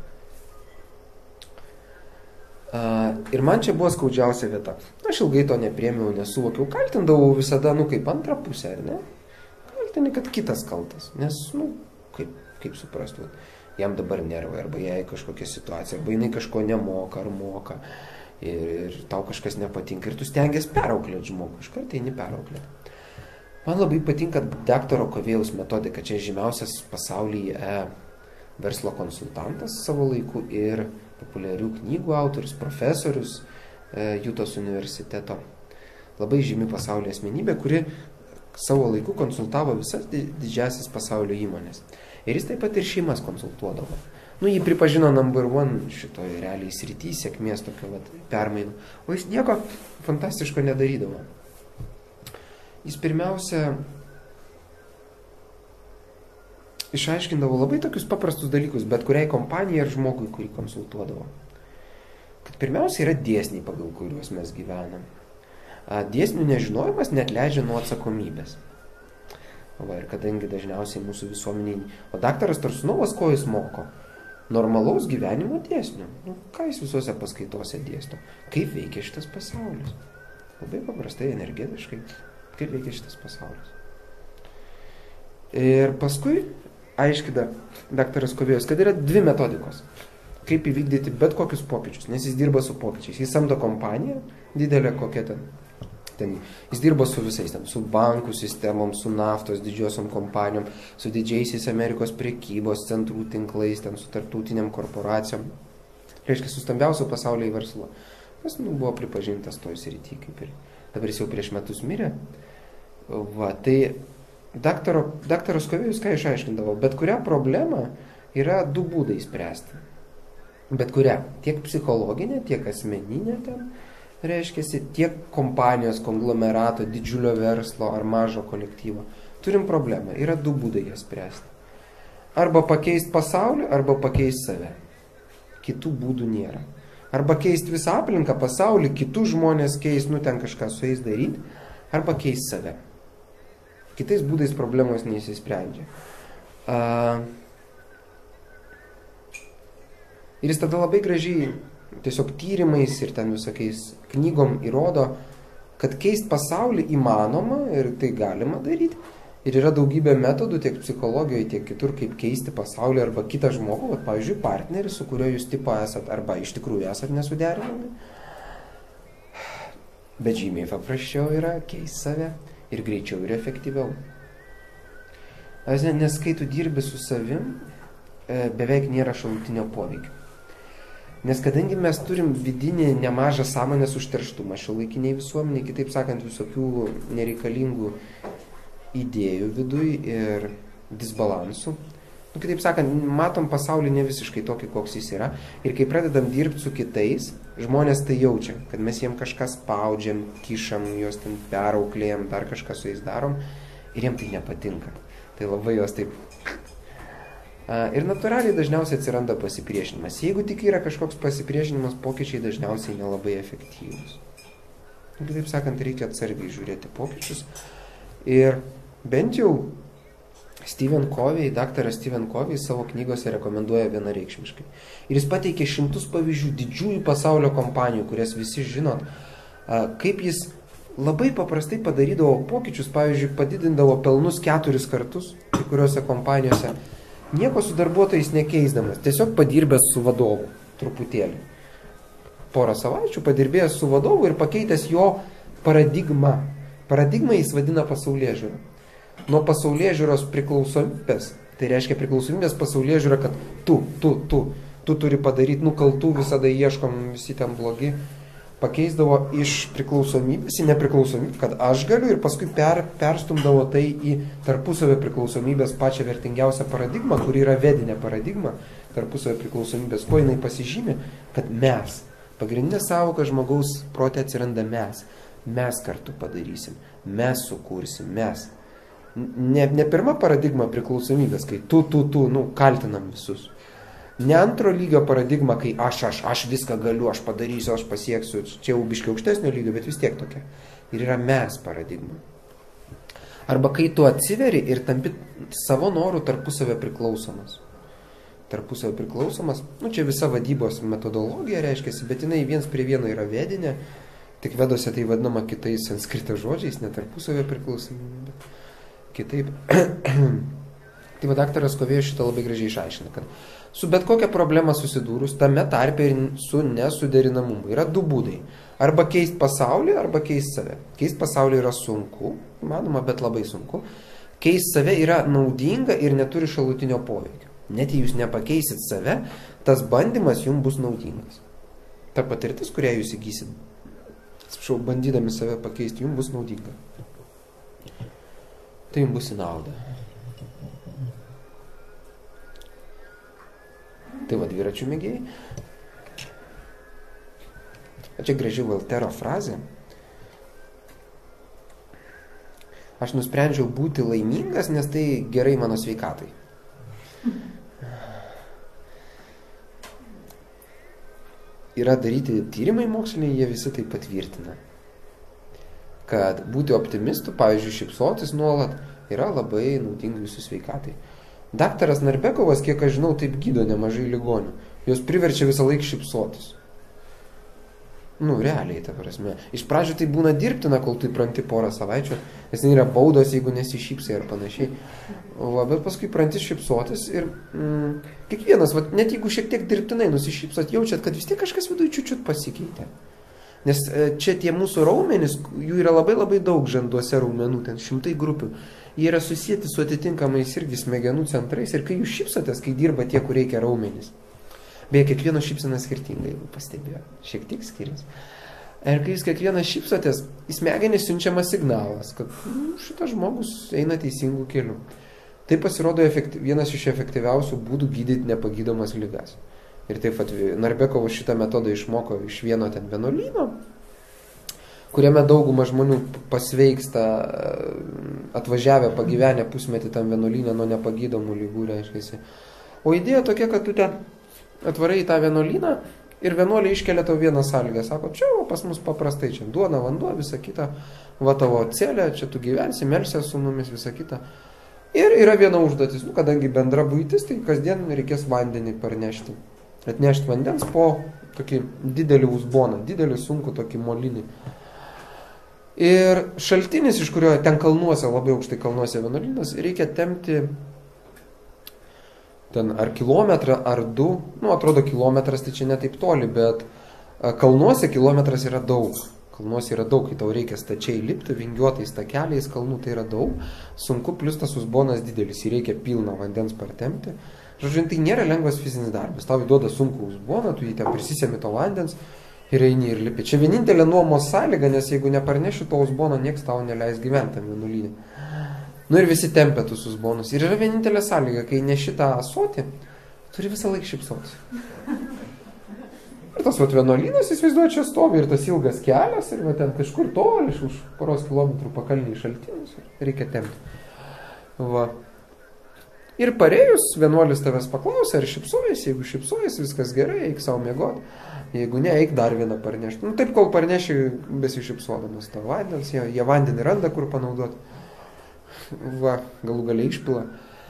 Ir man čia buvo skaudžiausia vieta. Aš ilgai to nepriėmiau, nesuvokiau. Kaltindavau visada, kaip antrą pusę, ar ne? Kaltini, kad kitas kaltas. Nes, kaip suprastų, jam dabar nervai, arba jai kažkokia situacija, arba jinai kažko nemoka ar moka. Ir tau kažkas nepatinka. Ir tu stengiasi perauklėti žmogų. Iškart eini perauklėti. Man labai patinka daktaro Kovėjaus metodika. Čia žymiausias pasaulyje verslo konsultantas savo laiku ir populiarių knygų autorius, profesorius Jutos universiteto. Labai žymi pasaulio asmenybė, kuri savo laiku konsultavo visas didžiasis pasaulio įmonės. Ir jis taip pat ir šeimas konsultuodavo. Jį pripažino number one šitoje realiai srity, sėkmės tokio permainų. O jis nieko fantastiško nedarydavo. Jis pirmiausia išaiškindavo labai tokius paprastus dalykus, bet kuriai kompanijai ar žmogui, kurį konsultuodavo. Kad pirmiausia yra dėsniai, pagal kuriuos mes gyvenam. Dėsnių nežinojimas neatleidžia nuo atsakomybės. Ir kadangi dažniausiai mūsų visuomeniai, o daktaras Tarsunovas ko jis moko? Normalaus gyvenimo dėsnių. Ką jis visuose paskaitose dėsto? Kaip veikia šitas pasaulis? Labai paprastai, energetiškai, kaip veikia šitas pasaulis. Ir paskui aiškina daktaras Kovėjus, kad yra dvi metodikos. Kaip įvykdyti bet kokius pokyčius, nes jis dirba su pokyčiais. Jis samdo kompaniją, didelę kokią ten. Jis dirba su visais, su bankų sistemom, su naftos didžiosiom kompanijom, su didžiaisiais Amerikos prekybos centrų tinklais, su tarptautiniam korporacijom. Reiškia, su stambiausiu pasaulio verslu. Jis buvo pripažintas toj srity, kaip ir dabar jis jau prieš metus mirė. Tai daktaras Kovėjus ką išaiškindavo? Bet kurią problemą yra du būdai spręsti. Bet kurią. Tiek psichologinė, tiek asmeninė reiškiasi, tiek kompanijos, konglomerato, didžiulio verslo ar mažo kolektyvo. Turim problemą. Yra du būdai jas spręsti. Arba pakeisti pasaulį, arba pakeisti save. Kitų būdų nėra. Arba keisti visą aplinką, pasaulį, kitus žmonės keisti, ten kažką su jais daryti, arba keisti save. Kitais būdais problemos neįsisprendžia. Ir jis tada labai gražiai tiesiog tyrimais ir ten visokiais knygom įrodo, kad keisti pasaulį įmanoma ir tai galima daryti. Ir yra daugybė metodų tiek psichologijoje, tiek kitur, kaip keisti pasaulį arba kitą žmogų, pavyzdžiui, partnerį, su kuriuo jūs tipo esat arba iš tikrųjų esat nesuderinami. Bet žymiai paprasčiau yra keisti save ir greičiau ir efektyviau. Nes kai tu dirbi su savim, beveik nėra šalutinio poveikio. Nes kadangi mes turim vidinį nemažą sąmonės užterštumą šiuolaikiniai visuomeniai, kitaip sakant, visokių nereikalingų idėjų viduj ir disbalansų. Kitaip sakant, matom pasaulį ne visiškai tokį, koks jis yra. Ir kai pradedam dirbti su kitais, žmonės tai jaučia, kad mes jiem kažką spaudžiam, kišam, juos ten perauklėjam, dar kažką su jais darom ir jiem tai nepatinka. Tai labai jos taip... Ir natūraliai dažniausiai atsiranda pasipriešinimas. Jeigu tik yra kažkoks pasipriešinimas, pokyčiai dažniausiai nelabai efektyvūs. Kitaip sakant, reikia atsargiai žiūrėti pokyčius. Ir bent jau daktaras Stephen Covey savo knygose rekomenduoja vienareikšmiškai. Ir jis pateikė šimtus pavyzdžių didžiųjų pasaulio kompanijų, kurias visi žinot, kaip jis labai paprastai padarydavo pokyčius, pavyzdžiui, padidindavo pelnus 4 kartus kai kuriuose kompanijose. Nieko su darbuotojais nekeisdamas, tiesiog padirbęs su vadovu truputėlį. Porą savaičių padirbėjęs su vadovu ir pakeitęs jo paradigmą. Paradigmą jis vadina pasaulėžiūrą. Nuo pasaulėžiūros priklausomybės, tai reiškia priklausomybės pasaulėžiūra, kad tu turi padaryti, kaltų visada ieškom, visi ten blogi. Pakeisdavo iš priklausomybės į nepriklausomybę, kad aš galiu ir paskui perstumdavo tai į tarpusavio priklausomybės pačią vertingiausią paradigmą, kuri yra vedinė paradigma, tarpusavio priklausomybės, ko jinai pasižymi, kad mes. Pagrindinė sąvoka žmogaus prote atsiranda mes. Mes kartu padarysim, mes sukursim, mes. Ne pirma paradigma priklausomybės, kai tu, kaltinam visus. Ne antro lygio paradigma, kai aš viską galiu, aš padarysiu, aš pasieksiu, čia jau biškai aukštesnio lygio, bet vis tiek tokia. Ir yra mes paradigma. Arba kai tu atsiveri ir tampi savo norų tarpusavio priklausomas. Tarpusavio priklausomas, čia visa vadybos metodologija reiškiasi, bet jinai 1:1 yra vedinė, tik vedose tai vadinama kitais sanskrito žodžiais, ne tarpusavio priklausomybė, bet kitaip. Tai daktaras Kovėjus šitą labai gražiai išaiškina, kad su bet kokia problema susidūrus, tame tarpe ir su nesuderinamumu yra du būdai. Arba keisti pasaulį, arba keisti save. Keisti pasaulį yra sunku, manoma, bet labai sunku. Keisti save yra naudinga ir neturi šalutinio poveikio. Net jei jūs nepakeisit save, tas bandymas jums bus naudingas. Ta patirtis, kurią jūs įgysit atsiprašau, bandydami save pakeisti, jums bus naudinga. Tai jums bus į naudą. Tai va, dviračių mėgėjai. Čia graži Voltero frazė. Aš nusprendžiau būti laimingas, nes tai gerai mano sveikatai. Yra daryti tyrimai moksliniai, jie visi tai patvirtina. Kad būti optimistu, pavyzdžiui, šypsotis nuolat, yra labai naudinga jūsų sveikatai. Daktaras Narbekovas, kiek aš žinau, taip gydo nemažai ligonių. Jos priverčia visą laiką šypsotis. Realiai, ta prasme. Iš pradžių tai būna dirbtina, kol tu įpranti porą savaičių, nes yra baudos, jeigu nesišypsai ar panašiai. Bet paskui pranti šypsotis ir kiekvienas, net jeigu šiek tiek dirbtinai nusišypsat, jaučiat, kad vis tiek kažkas viduje čiut pasikeitė. Nes čia tie mūsų raumenys, jų yra labai labai daug žanduose raumenų, ten 100 grupių. Jie yra susijęti su atitinkamais irgi smegenų centrais ir kai jūs šypsotės, kai dirba tie, kur reikia raumenys. Beje, kiekvieno šypsena skirtingai, jeigu pastebėjo, šiek tiek skiriasi. Ir kai jūs kiekvieną šypsotės, į smegenis siunčiamas signalas, kad šitas žmogus eina teisingų kelių. Tai pasirodo vienas iš efektyviausių būdų gydyti nepagydomas ligas. Ir taip pat Narbekovas šitą metodą išmoko iš vieno ten vienuolyno, kuriame dauguma žmonių pasveiksta, atvažiavę, pagyvenę pusmetį tam vienuolyne nuo nepagydomų lygų, reiškiasi. O idėja tokia, kad tu ten atvarai į tą vienuolyną ir vienuoliai iškelia tau vieną sąlygą. Sako, čia pas mus paprastai, čia duona, vanduo, visa kita, va tavo celė, čia tu gyvensi, melsies su mumis, visa kita. Ir yra viena užduotis, kadangi bendra buitis, tai kasdien reikės vandenį parnešti. Atnešti vandens po tokį didelį uzboną, didelį sunkų tokį molinį. Ir šaltinis, iš kurio ten kalnuose, labai aukštai kalnuose vienuolynas, reikia tempti ten ar kilometrą, ar 2, atrodo kilometras, tai čia ne taip toli, bet kalnuose kilometras yra daug. Kalnuose yra daug, kai tau reikia stačiai lipti, vingiuotais takeliais kalnų, tai yra daug. Sunku, plus tas uzbonas didelis, jį reikia pilną vandens partempti. Žodžiu, tai nėra lengvas fizinis darbas. Tau įduoda sunkų uzboną, tu jį ten prisisemi to vandens ir eini ir lipi. Čia vienintelė nuomos sąlyga, nes jeigu neparneši to uzbono, nieks tau neleis gyventi tam vienuolyne. Ir visi tempia tus uzbonus. Ir yra vienintelė sąlyga, kai neši tą asotį, turi visą laiką šypsotis. Ir tas vienuolynas, įsivaizduoju, čia stovi ir tas ilgas kelias, ir ten kažkur toli, už poros kilometrų pakalniai šaltinius, reikia tempti. Va. Ir parėjus, vienuolis tavęs paklausė, ar šypsojasi, jeigu šypsojasi, viskas gerai, eik savo miegoti. Jeigu ne, eik dar vieną parnešti. Taip, kol parneši besišypsodamas tą vandens, jie vandenį randa, kur panaudoti. Va, galų galiai išpila.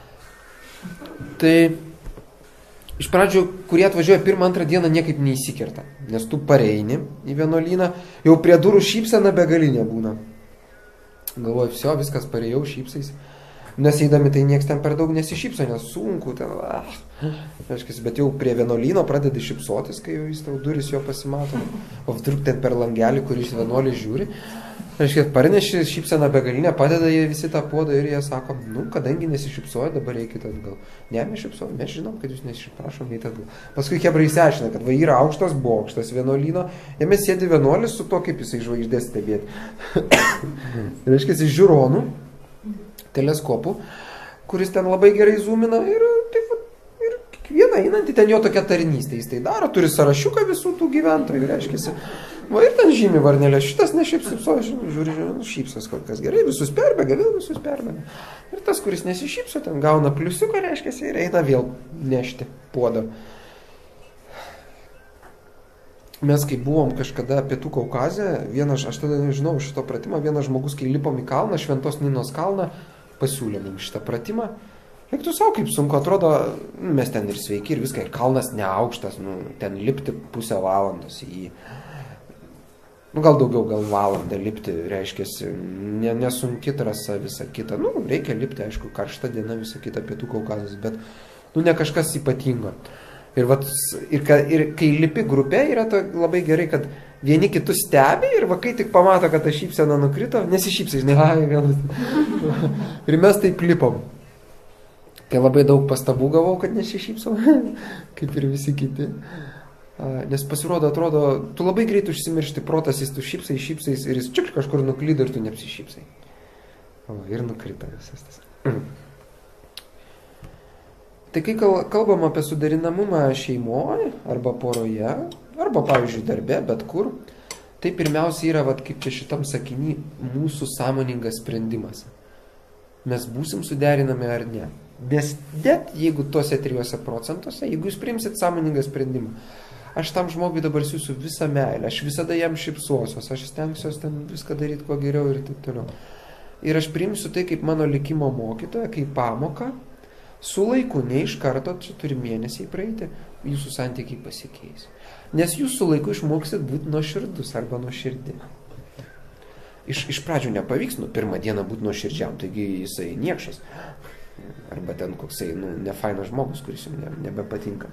Tai iš pradžių, kurie atvažiuoja 1-2 dieną, niekaip neįsikerta. Nes tu pareini į vienuolyną, jau prie durų šypsena begalinė būna. Galvoju, viskas parėjau, šypsais. Nes eidami tai nieks ten per daug nesišypso, nes sunku ten. Bet jau prie vienuolyno pradedi šypsotis, kai jau jis tau duris jo pasimato. O truk ten per langelį, kur iš vienuolį žiūri. Parneši šypseną begalinę, padeda jie visi tą puodą ir jie sako, kadangi nesišypsoja, dabar eikite atgal. Ne, mes šypsojame, mes žinom, kad jūs nesiprašom, eikite atgal. Paskui hebrai išsiaiškina, kad va yra aukštas bokštas vienuolyno, jame sėdi vienuolis su to, kaip jisai žvaigždės stebėti. Reiškia, žiūronų, teleskopų, kuris ten labai gerai zoomina ir taip ir kiekvieną einantį ten jo tokia tarnystė, jis tai daro, turi sąrašiuką visų tų gyventojų, reiškia. Va ir ten žymi varnelė, šitas nešypsoja, žiūri, šypsos kol kas gerai, visus perbėga, vėl visus perbėga. Ir tas, kuris nesišypso, ten gauna pliusiuką, reiškia, ir eina vėl nešti puodą. Mes, kai buvom kažkada Pietų Kaukaze, aš tada nežinau šito pratimą, vienas žmogus, kai lipom į kalną, Šventos Ninos kalną, pasiūlė mums šitą pratimą. Eik tu savo, kaip sunku atrodo, mes ten ir sveiki, ir viską, ir kalnas neaukštas, ten lipti pusę valandos į jį. Gal daugiau, gal valandą lipti, reiškia, nesunki trasa, visa kita. Reikia lipti, aišku, karšta diena, visa kita Pietų Kaukazas, bet ne kažkas ypatingo. Ir kai lipi grupė, yra labai gerai, kad vieni kitus stebi ir kai tik pamato, kad ta šypsena nukrito, nesišypsai, žinai, ir mes taip lipom. Tai labai daug pastabų gavau, kad nesišypsau, kaip ir visi kiti. Nes pasirodo, atrodo, tu labai greit užsimiršti, protas jis tu šypsais ir jis čiuk kažkur nuklydo ir tu neapsišypsai. Ir nukrito visas tas. Tai kai kalbam apie suderinamumą šeimoje arba poroje, arba pavyzdžiui darbe, bet kur, tai pirmiausia yra, kaip čia šitam sakiny, mūsų sąmoningas sprendimas. Mes būsim suderinami ar ne. Nes net jeigu tuose 3%, jeigu jūs priimsit sąmoningą sprendimą, aš tam žmogui dabar siūsiu visą meilę, aš visada jam šypsosiuos, aš stengsiuos ten viską daryti kuo geriau ir taip toliau. Ir aš priimsiu tai kaip mano likimo mokytoja, kaip pamoką, su laiku, ne iš karto, čia turi mėnesiai praeiti, jūsų santykiai pasikeis. Nes jūs su laiku išmoksit būti nuoširdus arba nuoširdi. Iš pradžių nepavyks, pirmą dieną būti nuoširdžiam, taigi jisai niekšas. Arba ten koksai, nefainas žmogus, kuris jums nebepatinka.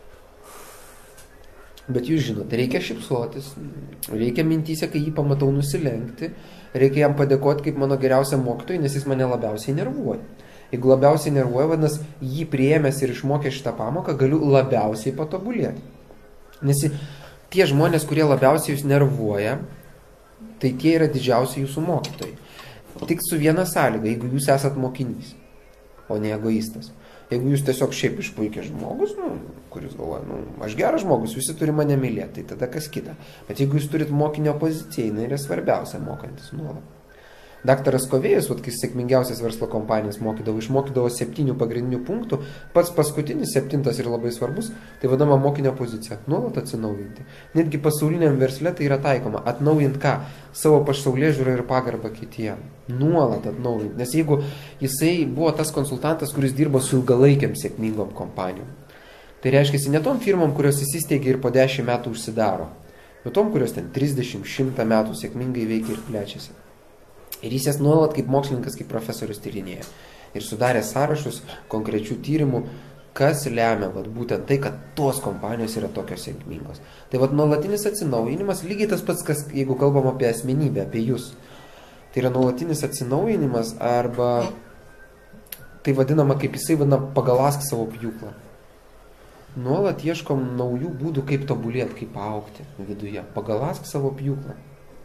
Bet jūs žinote, reikia šypsotis, reikia mintyse, kai jį pamatau nusilenkti, reikia jam padėkoti kaip mano geriausiam mokytojui, nes jis mane labiausiai nervuoja. Jeigu labiausiai nervuoja, vadinasi, jį priėmęs ir išmokęs šitą pamoką, galiu labiausiai patobulėti. Nes tie žmonės, kurie labiausiai jūs nervuoja, tai tie yra didžiausi jūsų mokytojai. Tik su viena sąlyga, jeigu jūs esat mokinys, o ne egoistas. Jeigu jūs tiesiog šiaip išpuikęs žmogus, kuris galvoja, aš geras žmogus, visi turi mane mylėti, tai tada kas kita. Bet jeigu jūs turit mokinio poziciją, jinai yra svarbiausia mokantis nuolat. Daktaras Kovėjus, kai sėkmingiausias verslo kompanijas išmokydavo 7 pagrindinių punktų, pats paskutinis 7 ir labai svarbus, tai vadinama mokinio pozicija, nuolat atsinaujinti. Netgi pasauliniam versle tai yra taikoma, atnaujinti ką? Savo pasaulėžiūrą ir pagarbą kitiem. Nuolat atnaujinti, nes jeigu jisai buvo tas konsultantas, kuris dirbo su ilgalaikiam sėkmingom kompanijom, tai reiškia, ne tom firmom, kurios įsisteigia ir po 10 metų užsidaro, bet tom, kurios ten 30-100 metų sėkmingai veikia ir plečiasi. Ir jis jas nuolat kaip mokslininkas, kaip profesorius tyrinėja. Ir sudarė sąrašus konkrečių tyrimų, kas lemia būtent tai, kad tos kompanijos yra tokios sėkmingos. Tai nuolatinis atsinaujinimas, lygiai tas pats, kas, jeigu kalbam apie asmenybę, apie jūs. Tai yra nuolatinis atsinaujinimas arba tai vadinama, kaip jisai vadina, pagalask savo pjūklą. Nuolat ieškom naujų būdų, kaip tobulėti, kaip augti viduje. Pagalask savo pjūklą.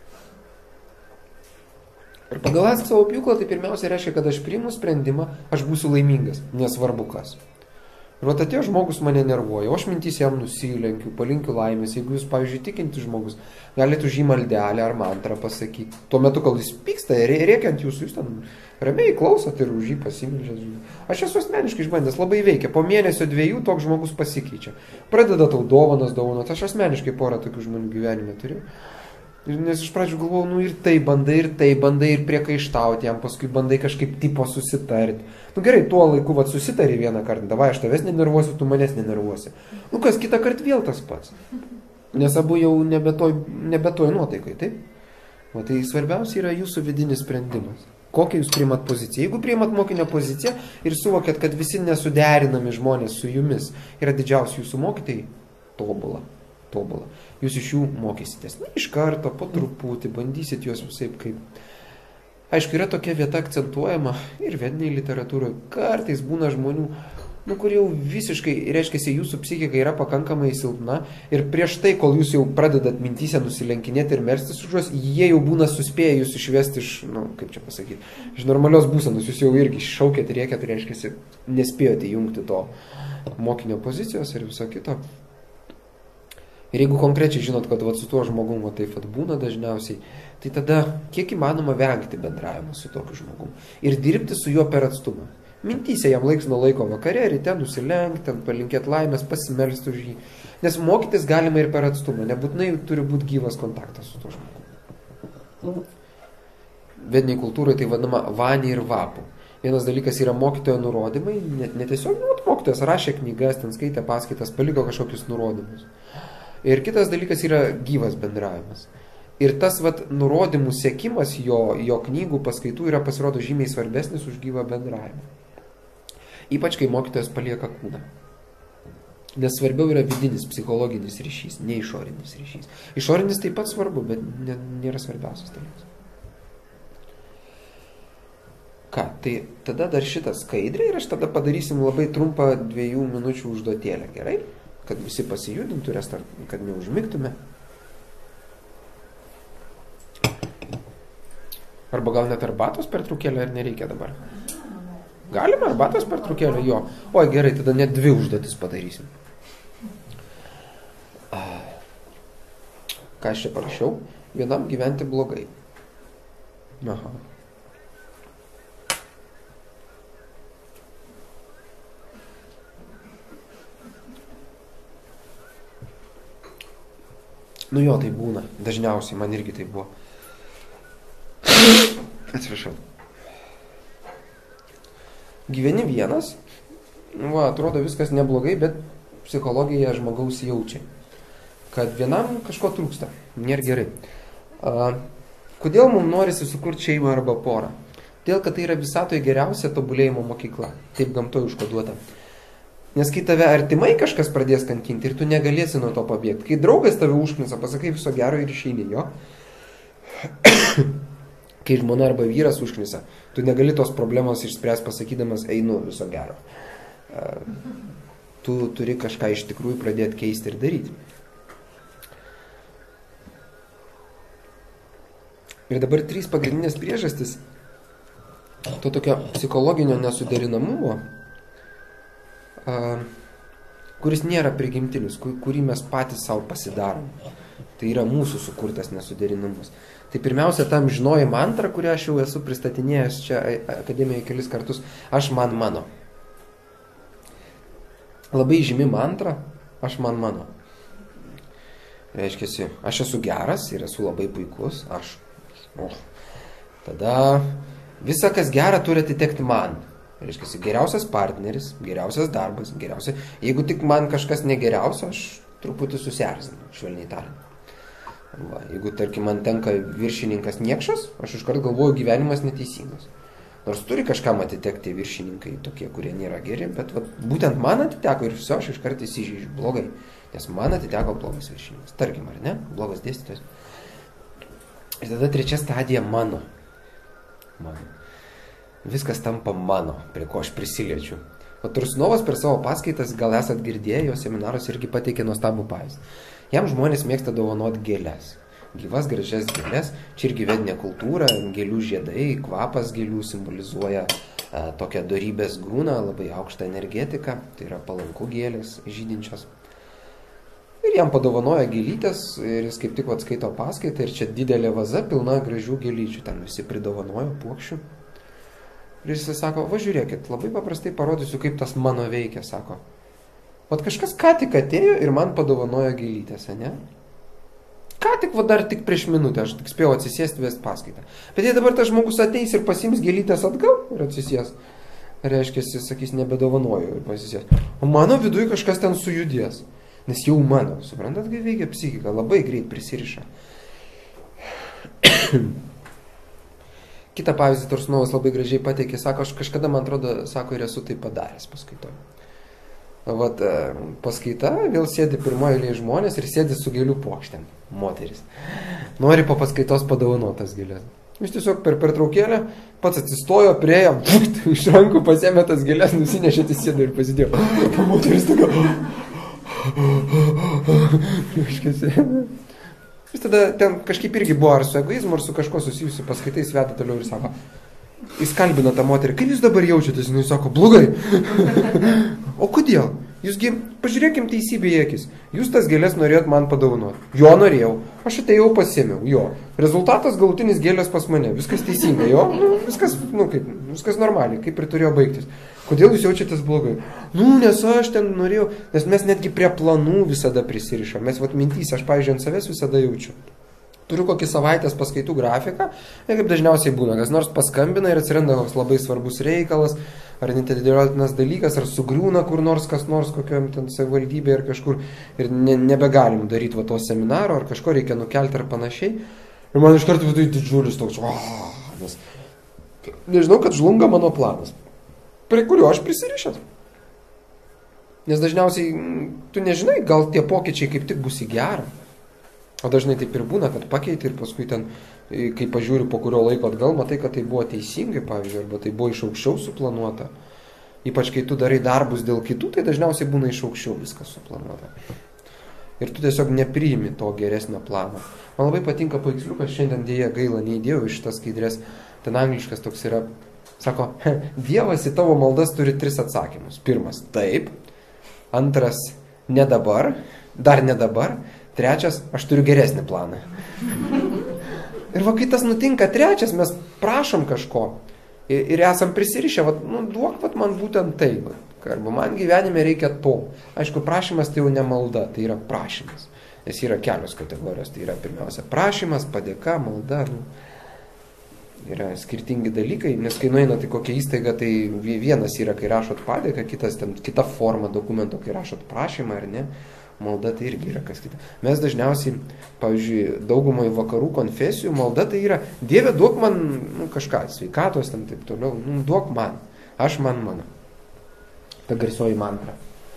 Ir pagalask savo pjūklą, tai pirmiausia reiškia, kad aš priimu sprendimą, aš būsiu laimingas, nesvarbu kas. Ir atėjo žmogus mane nervuoja, o aš mintys jam nusilenkiu, palinkiu laimės. Jeigu jūs, pavyzdžiui, tikintis žmogus, galite už jį maldelę ar mantrą pasakyti. Tuo metu, kol jis pyksta ir rėkiant jūsų, jūs ten ramiai klausot ir už jį pasimeldžiat. Aš esu asmeniškai išbandęs, labai veikia. Po mėnesio 2 toks žmogus pasikeičia. Pradeda tau dovanas. Aš asmeniškai porą tokių žmonių gyvenime turiu. Nes iš pradžių galvojau, ir tai bandai ir priekaištauti jam, paskui bandai kažkaip tipo susitarti. Gerai, tuo laiku susitari vieną kartą, davai, aš tavęs nenervuosiu, tu manęs nenervuosi. Kas, kitą kartą vėl tas pats. Nes abu jau nebe toj nuotaikai, taip? Tai svarbiausia yra jūsų vidinis sprendimas. Kokią jūs priimat poziciją? Jeigu priimat mokinio poziciją ir suvokėt, kad visi nesuderinami žmonės su jumis yra didžiausi jūsų mokytojai, tobula. Jūs iš jų mokysitės. Iš karto, po truputį, bandysit juos visaip kaip. Aišku, yra tokia vieta akcentuojama ir vediniai literatūroje. Kartais būna žmonių, kurie jau visiškai, reiškia, jūsų psichika yra pakankamai silpna ir prieš tai, kol jūs jau pradedat mintyse nusilenkinėti ir melstis už juos, jie jau būna suspėję jūs išvesti iš normalios būsenos. Jūs jau irgi šaukėt, rėkėt, reiškia, nespėjote įjungti to mokinio pozicijos ir viso kito. Ir jeigu konkrečiai žinot, kad su tuo žmogum taip būna dažniausiai, tai tada kiek įmanoma vengti bendravimo su tokiu žmogum. Ir dirbti su juo per atstumą. Mintyse jam laiks nuo laiko vakare, ryte nusilenkti, palinkėti laimės, pasimelsti už jį. Nes mokytis galima ir per atstumą. Nebūtinai turi būti gyvas kontaktas su tuo žmogum. Vediniai kultūrai tai vadinama vanį ir vapų. Vienas dalykas yra mokytojo nurodymai. Ne tiesiog mokytojas rašė knygas, ten skaitė paskaitas, paliko kažkokius nurodymus. Ir kitas dalykas yra gyvas bendravimas. Ir tas nurodymų sekimas jo knygų paskaitų yra pasirodo žymiai svarbesnis už gyvą bendravimą. Ypač kai mokytojas palieka kūną. Nes svarbiau yra vidinis psichologinis ryšys, ne išorinis ryšys. Išorinis taip pat svarbu, bet nėra svarbiausias dalykas. Tai tada dar šitą skaidrę ir aš tada padarysim labai trumpą 2 minučių užduotėlę, gerai? kad visi pasijudintų, kad neužmigtume. Arba gal net arbatos pertraukėlę, ar nereikia dabar? Galima arbatos pertraukėlę, jo. Oi, gerai, tada net 2 užduotis padarysim. Ką aš čia parašiau? Vienam gyventi blogai. Aha. Nu jo, tai būna. Dažniausiai man irgi tai buvo. Atsiprašau. Gyveni vienas, atrodo viskas neblogai, bet psichologija žmogaus jaučia, kad vienam kažko trūksta, nėra gerai. Kodėl mums norisi sukurti šeimą arba porą? Todėl, kad tai yra visatoje geriausia tobulėjimo mokykla, taip gamtoje užkoduota. Nes kai tave artimai kažkas pradės kankinti ir tu negalėsi nuo to pabėgti, kai draugas tave užknisa, pasakai viso gero ir išeini jo. Kai žmona arba vyras užknisa, tu negali tos problemos išspręsti pasakydamas einu viso gero. Tu turi kažką iš tikrųjų pradėti keisti ir daryti. Ir dabar 3 pagrindinės priežastis to tokio psichologinio nesuderinamumo, kuris nėra prigimtinis, kurį mes patys savo pasidarom. Tai yra mūsų sukurtas nesuderinamumas. Tai pirmiausia, tam žinoji mantra, kurią aš jau esu pristatinėjęs čia akademijoje kelis kartus, aš man mano. Labai žymi mantra, aš man mano. Reiškiasi, aš esu geras ir esu labai puikus, aš. Tada visa, kas gera, turi atitekti man. Reiškiasi, geriausias partneris, geriausias darbas, geriausia. Jeigu tik man kažkas negeriausia, aš truputį susierzinu, švelniai tariant. Va, jeigu, tarkim, man tenka viršininkas niekšas, aš iškart galvoju, gyvenimas neteisingas. Nors turi kažkam atitekti viršininkai tokie, kurie nėra geri, bet va, būtent man atiteko ir viso aš iškart įsižeidžiu blogai, nes man atiteko blogas viršininkas. Tarkim, ar ne? Blogas dėstytojas. Ir tada 3 stadija mano. Viskas tampa mano, prie ko aš prisiliečiu. O Tursunovas per savo paskaitas, gal esat girdėję, jo seminaros irgi pateikė nuostabų pavyzdį. Jam žmonės mėgsta dovanoti gėles. Gyvas, gražias gėles. Čia irgi vedinė kultūra, gėlių žiedai, kvapas gėlių simbolizuoja tokią dorybės grūną, labai aukštą energetiką. Tai yra palanku gėlės žydinčios. Ir jam padovanoja gėlytės ir jis kaip tik skaito paskaitą ir čia didelė vaza pilna gražių gėlyčių. Ten visi pridovanojo puokščių. Ir jis sako, va žiūrėkit, labai paprastai parodysiu, kaip tas mano veikia, sako. Vat kažkas ką tik atėjo ir man padovanojo gėlytės, ne? Ką tik, va dar tik prieš minutę, aš tik spėjau atsisėsti vesti paskaitą. Bet jei dabar tas žmogus ateis ir pasiims gėlytės atgal ir atsisės, reiškia, jis sakys, nebedovanojo ir pasisės. O mano viduje kažkas ten sujudės, nes jau mano, suprantat, kaip veikia psichika, labai greit prisiriša. Kitą pavyzdį Tursunovas labai gražiai pateikė, sako, aš kažkada, man atrodo, sako, ir esu tai padaręs paskaitoje. Vat paskaita, vėl sėdi pirmoje eilėje žmonės ir sėdi su gėlių puokštėm, moteris. Nori po paskaitos padovanotas gėlės. Jis tiesiog per pertraukėlę pats atsistojo, priejo, iš rankų pasėmė tas gėlės, nusinešė į sėdą ir pasidėjo. Moteris tokia. Jis tada ten kažkaip irgi buvo ar su egoizmu, ar su kažko susijusiu, paskaitai sveda toliau ir sako, jis kalbina tą moterį, kaip jūs dabar jaučiatės? Jis sako, blogai. O kodėl? Jūsgi, pažiūrėkim teisybę į akis. Jūs tas gėlės norėjot man padovanoti. Jo norėjau. Aš atėjau pasėmiau. Jo. Rezultatas galutinis gėlės pas mane. Viskas teisinga. Jo. Viskas normaliai, kaip ir turėjo baigtis. Kodėl jūs jaučiatės blogai? Nes aš ten norėjau. Nes mes netgi prie planų visada prisirišam. Mes mintys, aš, pavyzdžiui, ant savęs visada jaučiu. Turiu kokį savaitės paskaitų grafiką, ir kaip dažniausiai būna, kas nors paskambina ir atsiranda koks labai svarbus reikalas, ar netidėliotinas dalykas, ar sugriūna kur nors, kas nors, kokiam ten savivaldybėje ar kažkur, ir nebegalim daryti va to seminaro, ar kažko reikia nukelti ar panašiai. Ir man iš karto viduje didžiulis toks, nes nežinau, kad žlunga mano planas, prie kurio aš prisirišęs. Nes dažniausiai tu nežinai, gal tie pokyčiai kaip tik bus į gerą. O dažnai taip ir būna, kad pakeiti ir paskui ten, kai pažiūri po kurio laiko atgal, matai, kad tai buvo teisingai, pavyzdžiui, arba tai buvo iš aukščiau suplanuota. Ypač kai tu darai darbus dėl kitų, tai dažniausiai būna iš aukščiau viskas suplanuota. Ir tu tiesiog nepriimi to geresnio plano. Man labai patinka paveiksliukas, šiandien dėja gaila neįdėjau iš šitas skaidrės, ten angliškas toks yra, sako, Dievas į tavo maldas turi 3 atsakymus. Pirmas, taip. Antras, ne dabar, dar ne dabar. Trečias, aš turiu geresnį planą. Ir va, kai tas nutinka trečias, mes prašom kažko. Ir esam prisirišę, duok man būtent tai. Arba man gyvenime reikia to. Aišku, prašymas tai jau ne malda, tai yra prašymas. Nes yra kelios kategorijos. Tai yra pirmiausia prašymas, padėka, malda. Yra skirtingi dalykai, nes kai nueina tai kokia įstaiga, tai vienas yra, kai rašot padėką, kitas ten kita forma dokumento, kai rašot prašymą ar ne. Malda tai irgi yra kas kita. Mes dažniausiai, pavyzdžiui, daugumoje vakarų konfesijų malda tai yra Dieve, duok man kažką, sveikatos, ten taip toliau, duok man, aš man mano. Ta garsioji mantra.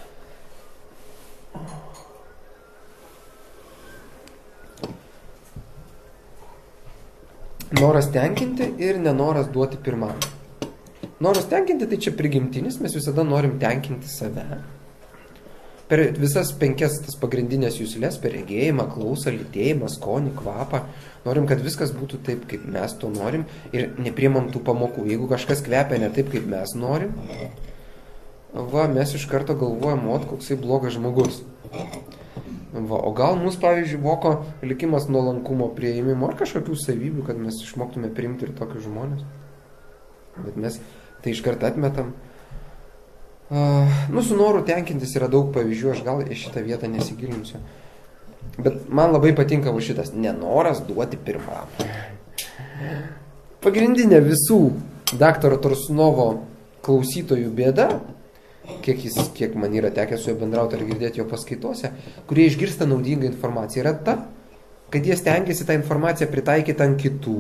Noras tenkinti ir nenoras duoti pirmam. Noras tenkinti tai čia prigimtinis, mes visada norim tenkinti save. Per visas 5 tas pagrindinės juslės, per regėjimą, klausą, lytėjimą, skonį, kvapą, norim, kad viskas būtų taip, kaip mes to norim ir nepriimam tų pamokų. Jeigu kažkas kvepia ne taip, kaip mes norim, mes iš karto galvojam, koksai blogas žmogus. O gal mus, pavyzdžiui, moko likimas nuolankumo priėjimimo ar kažkokių savybių, kad mes išmoktume priimti ir tokius žmonės. Bet mes tai iš karto atmetam. Su noru tenkintis yra daug pavyzdžių, aš gal į šitą vietą nesigilinsiu. Bet man labai patinka šitas nenoras duoti pirmam. Pagrindinė visų daktaro Torsunovo klausytojų bėda, kiek man yra tekę su juo bendrauti ar girdėti jo paskaitose, kurie išgirsta naudingą informaciją, yra ta, kad jie stengiasi tą informaciją pritaikyti ant kitų.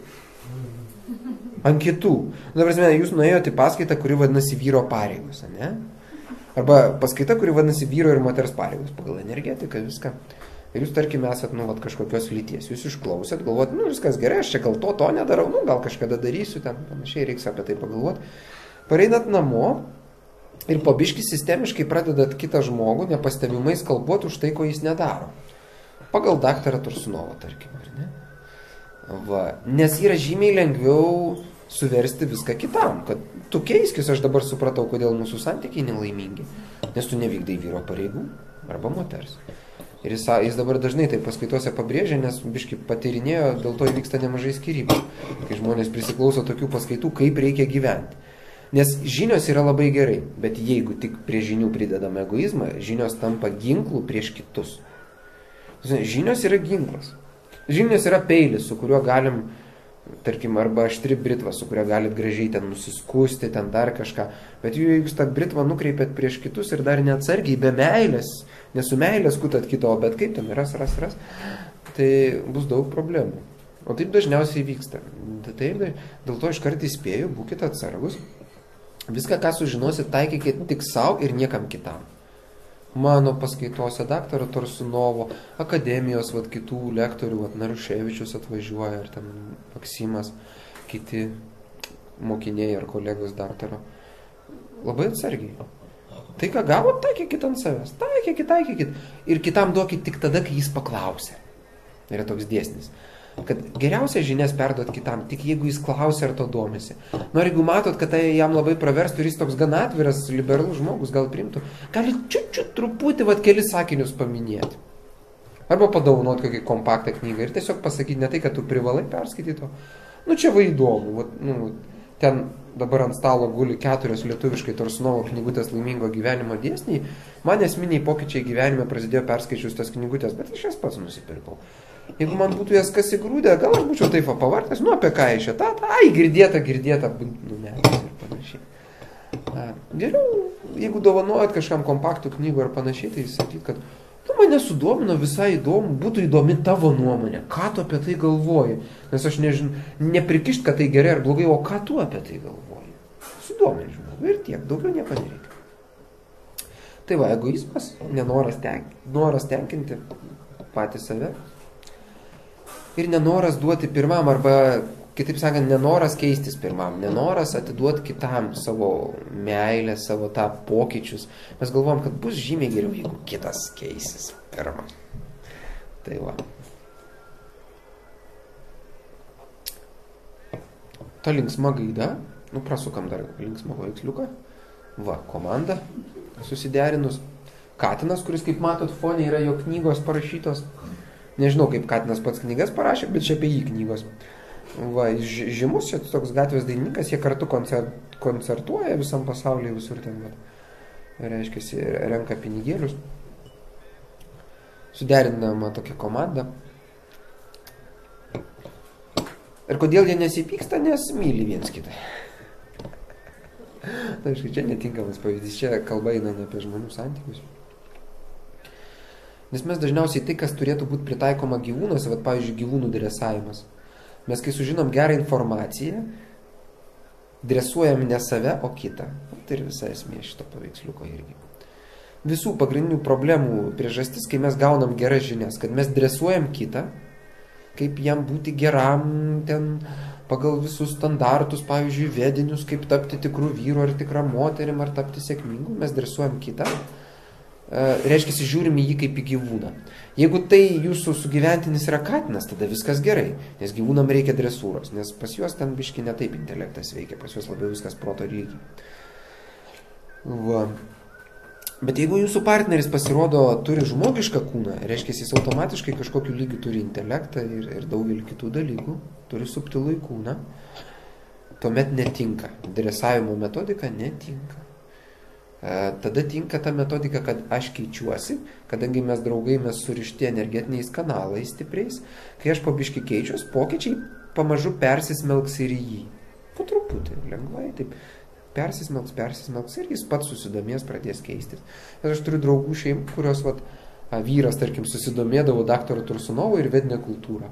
Dabar, jūs nuėjote į paskaitą, kuri vadinasi vyro pareigos, ne? Arba paskaita, kuri vadinasi vyro ir moters pareigos, pagal energetiką, viską. Ir jūs, tarkim, esat, kažkokios lyties. Jūs išklausėt, galvot, viskas gerai, aš čia gal to nedarau, gal kažkada darysiu, ten panašiai, reiks apie tai pagalvot. Pareinat namo ir po biškį sistemiškai pradedat kitą žmogų nepastebimai skalpuoti už tai, ko jis nedaro. Pagal daktarą Torsunovą, tarkim, ar ne? Nes yra žymiai lengviau suversti viską kitam, kad tu keiskis, aš dabar supratau, kodėl mūsų santykiai nelaimingi, nes tu nevykdai vyro pareigų arba moters. Ir jis dabar dažnai tai paskaitose pabrėžia, nes biškai patyrinėjo, dėl to įvyksta nemažai skyrybų, kai žmonės prisiklauso tokių paskaitų, kaip reikia gyventi. Nes žinios yra labai gerai, bet jeigu tik prie žinių pridedame egoizmą, žinios tampa ginklų prieš kitus. Žinios yra ginklas. Žinios yra peilis, su kuriuo galim, tarkim, arba aštri britva, su kuriuo galit gražiai ten nusiskusti, ten dar kažką. Bet jeigu jūs tą britvą nukreipėt prieš kitus ir dar neatsargiai, be meilės, nesu meilės kutat kito, bet kaip ten ras, tai bus daug problemų. O taip dažniausiai vyksta. Taip, dėl to iškart įspėju, būkite atsargus. Viską, ką sužinosit, taikykite tik savo ir niekam kitam. Mano paskaitose daktaro Torsunovo, akademijos, kitų lektorių, Naruševičius atvažiuoja, ar ten Maksimas, kiti mokiniai ar kolegos daktaro. Labai atsargiai. Tai, ką gavot, taikykit ant savęs. Taikykit. Ir kitam duokit tik tada, kai jis paklausė. Yra toks dėsnis. Kad geriausia žinias perduot kitam, tik jeigu jis klausia ar to domisi. Jeigu matot, kad tai jam labai praverstų ir jis toks gana atviras, liberalus žmogus, gal priimtų, gali truputį kelis sakinius paminėti. Arba padovanot kokį kompaktą knygą ir tiesiog pasakyti ne tai, kad tu privalai perskaityti to. Čia įdomu. Ten dabar ant stalo guli 4 lietuviškai Torsunovo knygutės laimingo gyvenimo dėsniai. Man esminiai pokyčiai gyvenime prasidėjo perskaičius tas knygutės, bet aš jas pats nusipirkau. Jeigu man būtų jas kas įgrūdę, gal aš būčiau taip pavartęs, apie ką iš čia, girdėta, ne, ir panašiai. Geriau, jeigu dovanojat kažkam kompaktų knygų ar panašiai, tai sakyt, kad mane sudomino, visai įdomu, būtų įdomi tavo nuomonė, ką tu apie tai galvoji, nes aš neprikišt, kad tai gerai ar blogai, o ką tu apie tai galvoji. Sudomini žmogų ir tiek, daugiau nieko nereikia. Tai egoizmas, noras tenkinti patį save. Ir nenoras duoti pirmam, arba kitaip sakant, nenoras keistis pirmam, nenoras atiduoti kitam savo meilę, savo tą pokyčius. Mes galvom, kad bus žymiai geriau, jeigu kitas keisis pirmą. Tai va. Ta linksma gaida, prasukam dar linksmą paveiksliuką. Va, komanda susiderinus. Katinas, kuris, kaip matot, fone yra jo knygos parašytos. Nežinau, kaip Katinas pats knygas parašė, bet čia apie jį knygos. Va, žymus, čia toks gatvės dainininkas, jie kartu koncertuoja visam pasaulyje, visur ten, reiškia, renka pinigėlius. Suderinama tokia komanda. Ir kodėl jie nesipyksta, nes myli viens kitą. Tai aišku, čia netinkamas pavyzdys, čia kalba eina ne apie žmonių santykius. Nes mes dažniausiai tai, kas turėtų būti pritaikoma gyvūnas, pavyzdžiui, gyvūnų dresavimas. Mes, kai sužinom gerą informaciją, dresuojam ne save, o kitą. Tai ir visa esmė šito paveiksliuko irgi. Visų pagrindinių problemų priežastis, kai mes gaunam geras žinias, kad mes dresuojam kitą, kaip jam būti geram, ten pagal visus standartus, pavyzdžiui, vedinius, kaip tapti tikrų vyru ar tikrą moterim, ar tapti sėkmingu, mes dresuojam kitą. Reiškia, žiūrime jį kaip į gyvūną. Jeigu tai jūsų sugyventinis yra katinas, tada viskas gerai, nes gyvūnam reikia dresūros, nes pas juos ten biški netaip intelektas veikia, pas juos labiau viskas proto lygiai. Va. Bet jeigu jūsų partneris pasirodo turi žmogišką kūną, reiškia, jis automatiškai kažkokiu lygiu turi intelektą ir daugelį kitų dalykų, turi subtilų kūną, tuomet netinka. Dresavimo metodika netinka. Tada tinka ta metodika, kad aš keičiuosi, kadangi mes draugai, mes surišti energetiniais kanalais stipriais, kai aš pabiški keičiuos, pokyčiai pamažu persismelks ir į jį. Po truputį, lengvai, taip, persismelks ir jis pats susidomės, pradės keistis. Ir aš turiu draugų šeimų, kurios, vyras, tarkim, susidomėdavo daktaru Tursunovu ir vedinė kultūrą.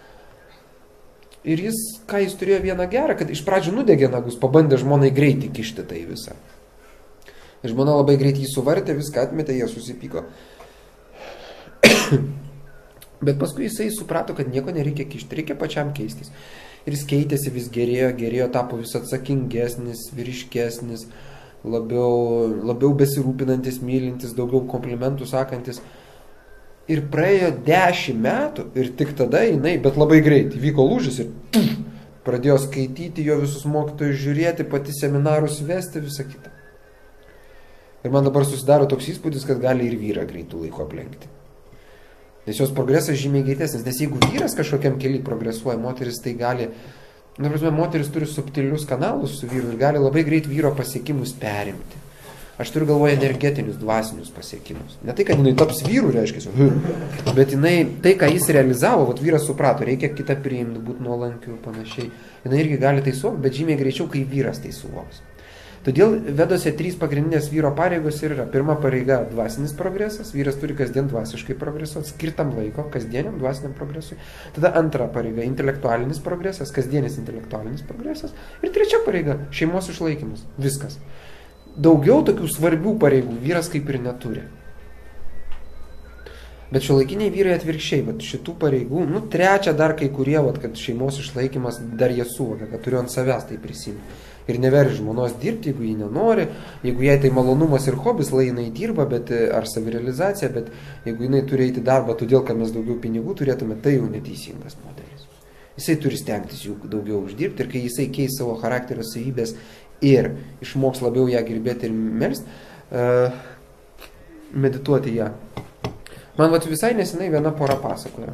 Ir ką jis turėjo vieną gerą, kad iš pradžių nudegė nagus, pabandė žmonai greitai kišti tai visą. Ir žmona labai greit jį suvartė, viską atmetė, jie susipyko. Bet paskui jisai suprato, kad nieko nereikia kišti, reikia pačiam keistis. Ir jis keitėsi, vis gerėjo, tapo vis atsakingesnis, vyriškesnis, labiau besirūpinantis, mylintis, daugiau komplimentų sakantis. Ir praėjo 10 metų ir tik tada jinai, bet labai greit, įvyko lūžis ir pradėjo skaityti jo visus mokytojus, žiūrėti, pati seminarus vesti, visą kitą. Ir man dabar susidaro toks įspūdis, kad gali ir vyrą greitų laiko aplenkti. Nes jos progresas žymiai greitesnis. Nes jeigu vyras kažkokiam keliui progresuoja, moteris tai gali... moteris turi subtilius kanalus su vyru ir gali labai greit vyro pasiekimus perimti. Aš turiu galvoje energetinius, dvasinius pasiekimus. Ne tai, kad jinai taps vyrų, reiškia, bet jinai, tai, ką jis realizavo, vyras suprato, reikia kitą priimti, būti nuolankiu, panašiai. Jinai irgi gali tai suvokti, bet žymiai greičiau, kai vyras tai suvoks. Todėl vedose 3 pagrindinės vyro pareigos ir yra. Pirma pareiga – dvasinis progresas. Vyras turi kasdien dvasiškai progresuoti, skirtam laiko, kasdieniam dvasiniam progresui. Tada antra pareiga – intelektualinis progresas, kasdienis intelektualinis progresas. Ir trečia pareiga – šeimos išlaikymas. Viskas. Daugiau tokių svarbių pareigų vyras kaip ir neturi. Bet šiuolaikiniai vyrai atvirkščiai, šitų pareigų, trečia dar kai kurie, kad šeimos išlaikymas dar jie suvokia, kad turiu ant savęs tai prisimti. Ir neverži žmonos dirbti, jeigu jį nenori, jeigu jai tai malonumas ir hobis, lai jinai dirba, ar savirealizacija, bet jeigu jinai turi eiti darbą, todėl, kad mes daugiau pinigų turėtume, tai jau neteisingas modelis. Jisai turi stengtis jų daugiau uždirbti ir kai jisai keis savo charakterio savybės ir išmoks labiau ją girdėti ir melst, medituoti ją. Man visai nesenai viena pora pasakoja.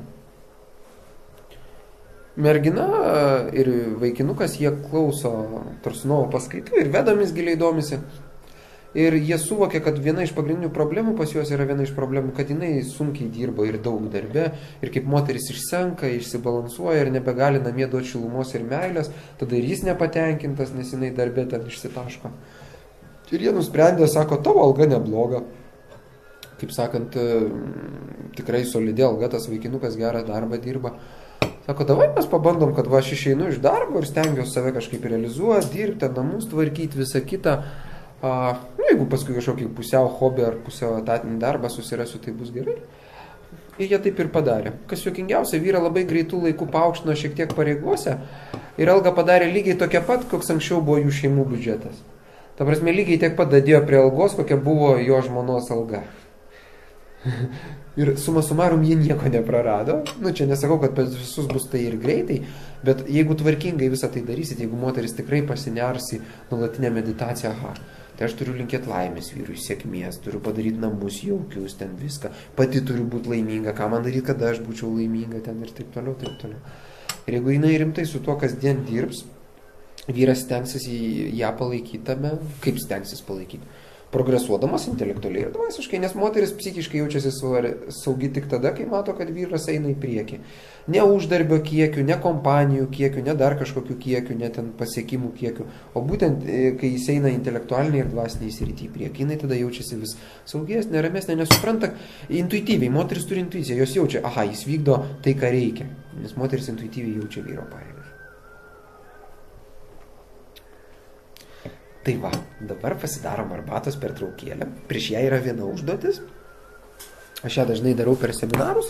Mergina ir vaikinukas, jie klauso Tursunovo paskaitų ir vedomis giliai domisi. Ir jie suvokia, kad viena iš pagrindinių problemų pas juos yra viena iš problemų, kad jinai sunkiai dirba ir daug darbe, ir kaip moteris išsenka, išsibalansuoja ir nebegali namie duoti šilumos ir meilės, tada ir jis nepatenkintas, nes jinai darbe ten išsitaško. Ir jie nusprendė, sako, tavo alga nebloga. Kaip sakant, tikrai solidi alga, tas vaikinukas gerą darbą dirba. Sako, davai mes pabandom, kad aš išeinu iš darbo ir stengiuosi save kažkaip realizuoti, dirbti, namus tvarkyti, visą kitą. Jeigu paskui kažkokį pusiau hobį ar pusiau etatinį darbą susirasiu, tai bus gerai. Ir jie taip ir padarė. Kas juokingiausia, vyra labai greitų laikų paaukštino šiek tiek pareigose ir algą padarė lygiai tokia pat, koks anksčiau buvo jų šeimų biudžetas. Ta prasme, lygiai tiek pat dadėjo prie algos, kokia buvo jo žmonos alga. Ir suma sumarum jie nieko neprarado. Nu, čia nesakau, kad pas visus bus tai ir greitai, bet jeigu tvarkingai visą tai darysit, jeigu moteris tikrai pasiners į nuolatinę meditaciją, tai aš turiu linkėti laimės vyrui, sėkmės, turiu padaryti namus jaukius, ten viską, pati turiu būti laiminga, ką man daryti, kada aš būčiau laiminga, ten ir taip toliau, taip toliau. Ir jeigu jinai rimtai su tuo kasdien dirbs, vyras stengsis ją palaikyti tame, kaip stengsis palaikyti. Progresuodamas intelektualiai ir dvasiškai, nes moteris psichiškai jaučiasi saugi tik tada, kai mato, kad vyras eina į priekį. Ne uždarbio kiekių, ne kompanijų kiekių, ne dar kažkokių kiekių, ne ten pasiekimų kiekių, o būtent, kai jis eina intelektualiniai ir dvasiniai srity į priekį, jinai tada jaučiasi vis saugesnė, ramesnė, nesupranta intuityviai, moteris turi intuiciją, jos jaučia, jis vykdo tai, ką reikia, nes moteris intuityviai jaučia vyro pareigas. Tai va, dabar pasidarom arbatos pertraukėlę. Prieš ją yra viena užduotis. Aš ją dažnai darau per seminarus.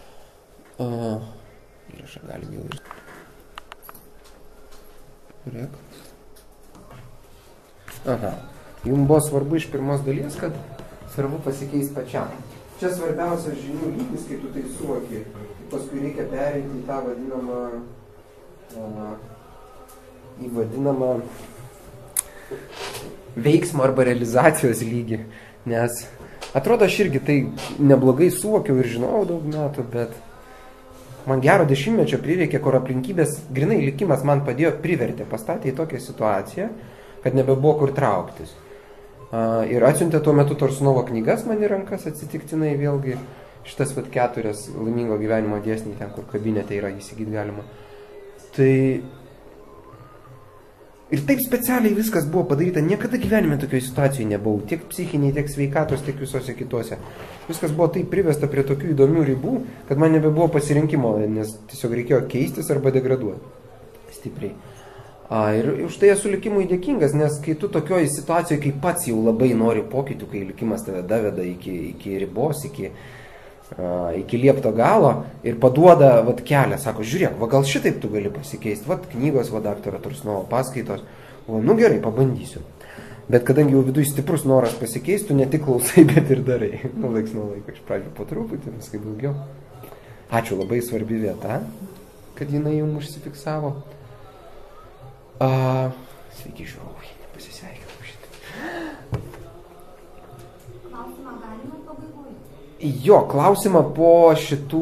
Įrašą galim jau ir... Žiūrėk. Jums buvo svarbu iš pirmos dalies, kad svarbu pasikeis pačiam. Čia svarbiausias žinių lygis, kai tu tai suvoki. Paskui reikia pereiti į tą vadinamą veiksmo arba realizacijos lygį, nes atrodo, aš irgi tai neblogai suvokiau ir žinojau daug metų, bet man gero 10 mečių prireikė, kur aplinkybės, grinai likimas man padėjo, privertė, pastatė į tokią situaciją, kad nebebuvo kur trauktis. Ir atsiuntė tuo metu Torsunovo knygas man į rankas atsitiktinai vėlgi, šitas 4 laimingo gyvenimo dėsniai, ten kur kabinete yra įsigyti galima. Tai ir taip specialiai viskas buvo padaryta, niekada gyvenime tokioje situacijoje nebuvau, tiek psichiniai, tiek sveikatos, tiek visose kitose. Viskas buvo taip privesta prie tokių įdomių ribų, kad man nebebuvo pasirinkimo, nes tiesiog reikėjo keistis arba degraduoti stipriai. Ir už tai esu likimui dėkingas, nes kai tu tokioje situacijoje, kai pats jau labai nori pokyčių, kai likimas tave daveda iki ribos, iki liepto galo ir paduoda kelią, sako, žiūrėk, gal šitaip tu gali pasikeisti, knygos, daktaro Torsunovo paskaitos, gerai, pabandysiu. Bet kadangi jau viduje stiprus noras pasikeisti, tu ne tik klausai, bet ir darai. Laiks nuo laiko, iš pradžių po truputį, viskai daugiau. Ačiū, labai svarbi vieta, kad jinai jums užsifiksavo. Sveiki, žiūrovai, nepasisveikinau šitą. Klausimą galima pabaigoje? Jo, klausimą po šitų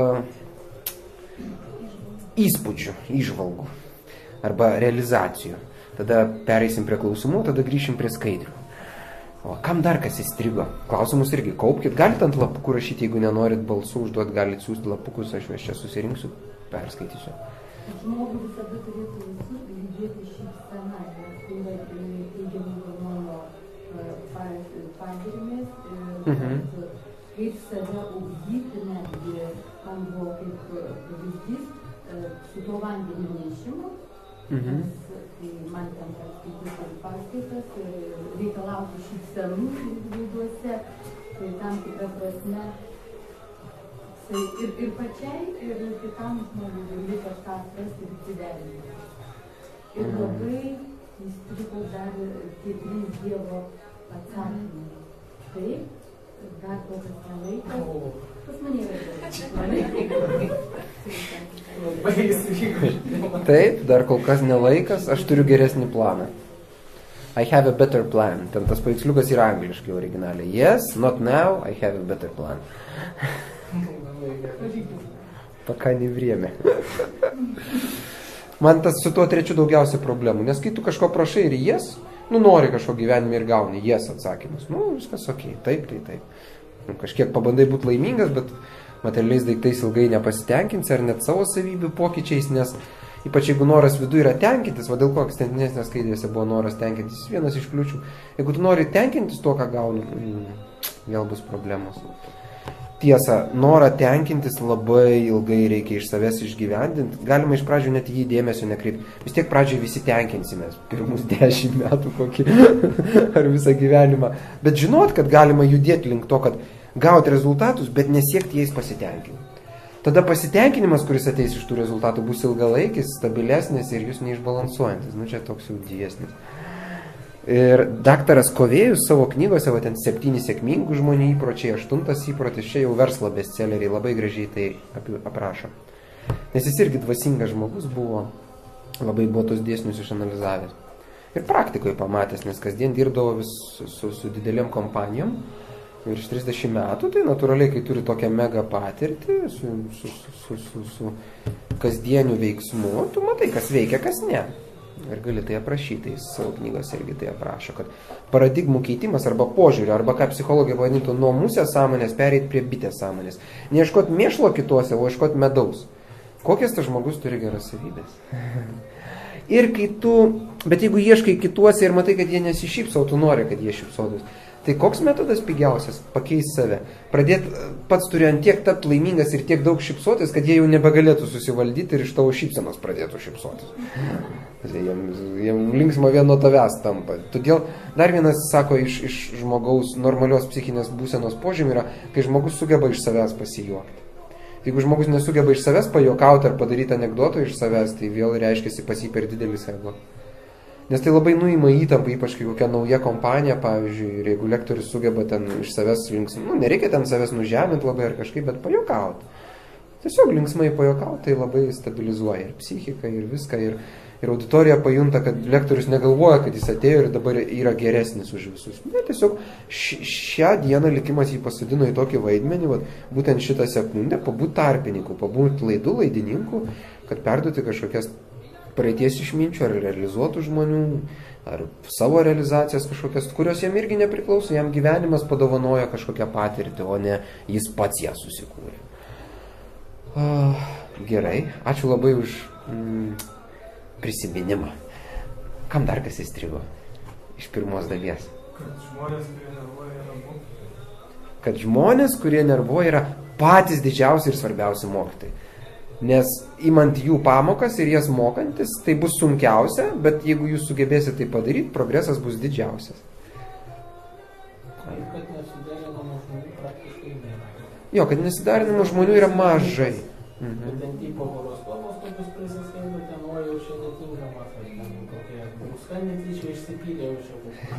įspūdžių, įžvalgų arba realizacijų. Tada pereisim prie klausimų, tada grįšim prie skaidrių. O kam dar kas įstrigo? Klausimus irgi kaupkit. Galite ant lapukų rašyti, jeigu nenorit balsų užduoti, galite siūsti lapukus, aš juos čia susirinksiu, perskaitysiu. Žmogų visada turėtų visur lydėti šypsena, nes tai yra teigiamų hormonų padarmės ir kaip save ugdyti netgi, man buvo kaip pavyzdys su tuo vandeniu nešimu, nes man ten skaityti paskaitas ir reikalauti šypsenų veiduose, tai tam tikrą prasme ir pačiai, ir kitam žmogui gali kažką atrasti ir įsiderinti. Ir labai įstrigo dar tie 3 Dievo atsakymai. Taip, dar kol kas nelaikas. Pas mane yra labai įstrigo. Taip, dar kol kas nelaikas, aš turiu geresnį planą. I have a better plan. Ten tas paveiksliukas yra angliškai originaliai. Yes, not now, I have a better plan. Пока не время. Man tas su tuo trečiu daugiausia problemų, nes kai tu kažko prašai ir yes, nori kažko gyvenime ir gauni yes atsakymus, viskas ok, taip. Kažkiek pabandai būti laimingas, bet materialiais daiktais ilgai nepasitenkinsi ar net savo savybių pokyčiais, nes ypač jeigu noras viduje yra tenkintis, dėl ko ekstentinėsnės skaidrėse buvo noras tenkintis, vienas iš kliūčių. Jeigu tu nori tenkintis tuo, ką gauni, vėl bus problemos. Tiesa, norą tenkintis labai ilgai reikia iš savęs išgyvendinti. Galima iš pradžių net jį dėmesio nekreipti. Vis tiek pradžiai visi tenkinsimės. Pirmus 10 metų kokį ar visą gyvenimą. Bet žinot, kad galima judėti link to, kad Gauti rezultatus, bet nesiekti jais pasitenkinti. Tada pasitenkinimas, kuris ateis iš tų rezultatų, bus ilgalaikis, stabilesnis ir jūs neišbalansuojantis. Nu, čia toks jau didesnis. Ir daktaras Kovėjus savo knygose, va ten 7 sėkmingų žmonių įpročiai, 8 įprotis, čia jau verslo bestselleriai labai gražiai tai aprašo. Nes jis irgi dvasingas žmogus buvo, labai buvo tos dėsnius išanalizavęs. Ir praktikoje pamatęs, nes kasdien dirbdavo vis su didelėm kompanijom. Virš 30 metų, tai natūraliai, kai turi tokią mega patirtį su kasdieniu veiksmu, tu matai, kas veikia, kas ne. Ir gali tai aprašyti, jis savo knygos irgi tai aprašo, kad paradigmų keitimas arba požiūrio, arba ką psichologija vadintų nuo musės sąmonės pereiti prie bitės sąmonės. Neieškot mėšlo kituose, o ieškot medaus. Kokias tas žmogus turi geras savybės? Ir kai tu, bet jeigu ieškai kituose ir matai, kad jie nesišypso, tu nori, kad jie šypsotus. Tai koks metodas pigiausias? Pakeisti save. Pradėti pats turi ant tiek tapti laimingas ir tiek daug šypsotis, kad jie jau nebegalėtų susivaldyti ir iš tavo šypsenos pradėtų šypsotis. Jiem linksma vien nuo tavęs tampa. Todėl dar vienas, sako, iš žmogaus normalios psichinės būsenos požymių yra, kai žmogus sugeba iš savęs pasijuokti. Jeigu žmogus nesugeba iš savęs pajuokauti ar padaryti anekdotą iš savęs, tai vėl reiškiasi pas jį per didelis ego. Nes tai labai nuima įtampą, ypač kai kokia nauja kompanija, pavyzdžiui, ir jeigu lektorius sugeba ten iš savęs linksmai, nereikia ten savęs nužeminti labai ar kažkaip, bet pajuokauti. Tiesiog linksmai pajuokauti, tai labai stabilizuoja ir psichiką, ir viską, ir auditorija pajunta, kad lektorius negalvoja, kad jis atėjo ir dabar yra geresnis už visus. Ne, tiesiog šią dieną likimas jį pasodino į tokį vaidmenį, būtent šitą sekundę, pabūti tarpininku, pabūti laidininku, kad perduoti kažkokias praeities išminčių ar realizuotų žmonių, ar savo realizacijas kažkokias, kurios jam irgi nepriklauso, jam gyvenimas padovanoja kažkokią patirtį, o ne jis pats ją susikūrė. Gerai, ačiū labai už prisiminimą. Kam dar kas įstrigo iš pirmos dalies? Kad žmonės, kurie nervuoja, yra patys didžiausi ir svarbiausi mokytojai. Nes imant jų pamokas ir jas mokantis, tai bus sunkiausia, bet jeigu jūs sugebėsite tai padaryti, progresas bus didžiausias. Kad nesuderinamų žmonių praktiškai nėra. Jo, kad nesuderinamų žmonių yra mažai. Bet ten tipo horoskopos tokius prisiskambė, ten o jau čia netinkamas, ar ten kokie druska netyčia išsipylė, jau čia bus.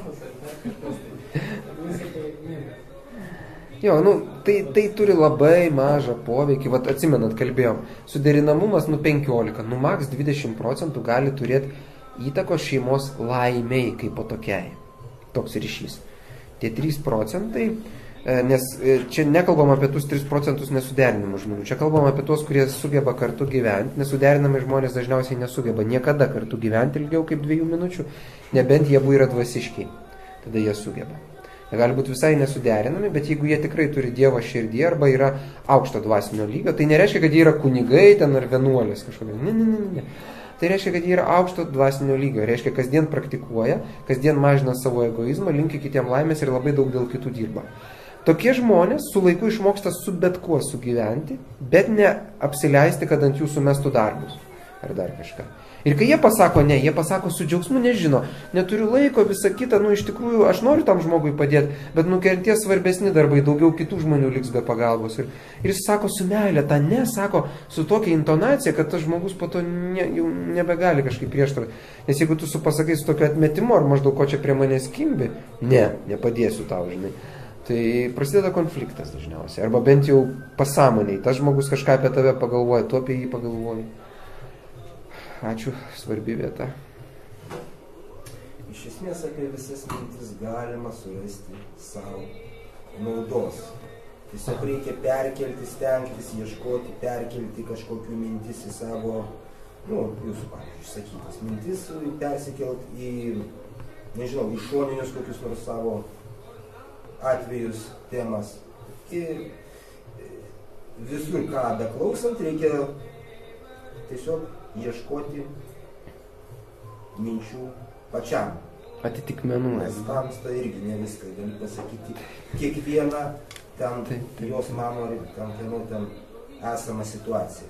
Visą tai nėra. Jo, tai turi labai mažą poveikį. Vat atsimenat, kalbėjom, suderinamumas 15, maks 20% gali turėti įtakos šeimos laimiai kaip po tokiai. Toks ryšys. Tie 3%, nes čia nekalbam apie tus 3% nesuderinamų žmonių, čia kalbam apie tuos, kurie sugeba kartu gyventi. Nesuderinami žmonės dažniausiai nesugeba niekada kartu gyventi ilgiau kaip 2 minučių, nebent jie yra dvasiškiai. Tada jie sugeba. Jie gali būti visai nesuderinami, bet jeigu jie tikrai turi Dievą širdį arba yra aukšto dvasinio lygio, tai nereiškia, kad jie yra kunigai ten ar vienuolės kažkokie. Ne. Tai reiškia, kad jie yra aukšto dvasinio lygio. Reiškia, kasdien praktikuoja, kasdien mažina savo egoizmą, linki kitiem laimės ir labai daug dėl kitų dirba. Tokie žmonės su laiku išmoksta su bet kuo sugyventi, bet ne apsileisti, kad ant jų sumestų darbus ar dar kažką. Ir kai jie pasako ne, jie pasako su džiaugsmu, nežino, neturiu laiko, visą kitą, iš tikrųjų aš noriu tam žmogui padėti, bet nukentės svarbesni darbai, daugiau kitų žmonių liks be pagalbos. Ir jis sako su meilė, tą ne, sako su tokia intonacija, kad tas žmogus po to jau nebegali kažkaip prieštarauti. Nes jeigu tu pasakai su tokiu atmetimu, ar maždaug ko čia prie manęs kimbi, nepadėsiu tau, žinai. Tai prasideda konfliktas dažniausiai, arba bent jau pasąmoniai, tas žmogus kažką apie tave pagalvoja, tu apie jį pagalvoji. Ačiū, svarbi vieta. Iš esmės apie visas mintis galima surasti savo naudos. Tiesiog reikia perkelti, stengtis, ieškoti, perkelti kažkokių mintis į savo, jūsų, pavyzdžiui, sakytas mintis, persikelt į, nežinau, į šoninius kokius nors savo atvejus, temas. Ir visur ką beklausant reikia tiesiog ieškoti minčių pačiam. Atitikmenų. Nes tamsta irgi ne viską, gali pasakyti kiekvieną ten jos mano ir ten esamą situaciją.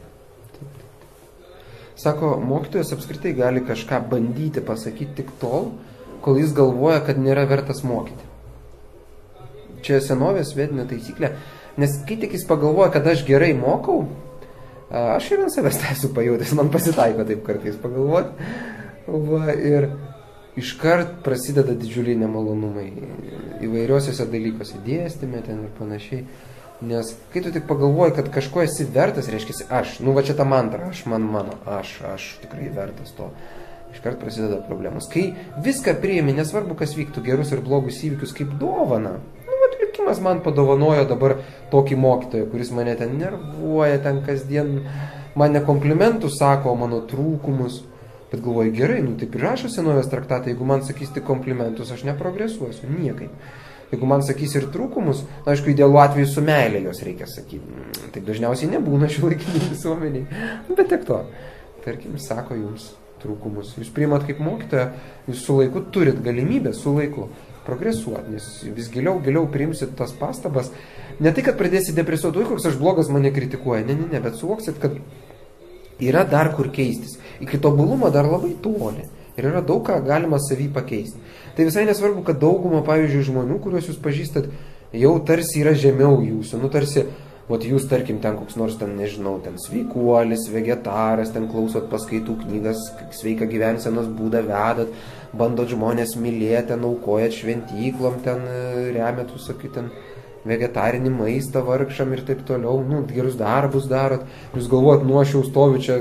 Sako, mokytojas apskritai gali kažką bandyti pasakyti tik tol, kol jis galvoja, kad nėra vertas mokyti. čia senovės vedinė taisyklė, nes kai tik jis pagalvoja, kad aš gerai mokau, aš ir ant savęs esu pajautęs, man pasitaiko taip kartais pagalvoti. Ir iškart prasideda didžiuliai nemalonumai įvairiosiuose dalykuose, dėstyme ten ir panašiai. Nes kai tu tik pagalvoji, kad kažko esi vertas, reiškia aš, nu va čia ta mantra, aš tikrai vertas to. Iškart prasideda problemos. Kai viską priimi, nesvarbu, kas vyktų, gerus ir blogus įvykius, kaip dovana. Nu, vat likimas man padovanojo dabar tokį mokytoją, kuris mane ten nervuoja, ten kasdien man ne komplimentus sako, o mano trūkumus. Bet galvoju, gerai, nu taip ir rašo senovės traktatą, jeigu man sakys tik komplimentus, aš neprogresuosiu, niekaip. Jeigu man sakys ir trūkumus, na, aišku, idealiu atveju su meilė jos reikia sakyti. Taip dažniausiai nebūna šiuolaikiniai visuomeniai. Bet tiek to. Tarkim, sako jums trūkumus. Jūs priimat kaip mokytoją, jūs su laiku turit galimybę su laiku progresuoti, nes vis giliau priimsit tas pastabas. Ne tai, kad pradėsit depresuoti, koks aš blogas mane kritikuoja, ne, bet suvoksit, kad yra dar kur keistis. Iki tobulumo dar labai toli. Ir yra daug ką galima savy pakeisti. Tai visai nesvarbu, kad dauguma, pavyzdžiui, žmonių, kuriuos jūs pažįstat, jau tarsi yra žemiau jūsų. Nu, tarsi, vat jūs, tarkim, ten koks nors, ten, nežinau, ten sveikuolis, vegetaras, ten klausot paskaitų knygas, sveiką gyvensenos būdą vedat, bandot žmonės mylėti, ten aukojat šventyklom, ten remiat visokį ten vegetarinį maistą vargšam ir taip toliau, nu, gerus darbus darot. Jūs galvojat, nu, aš jau stoviu čia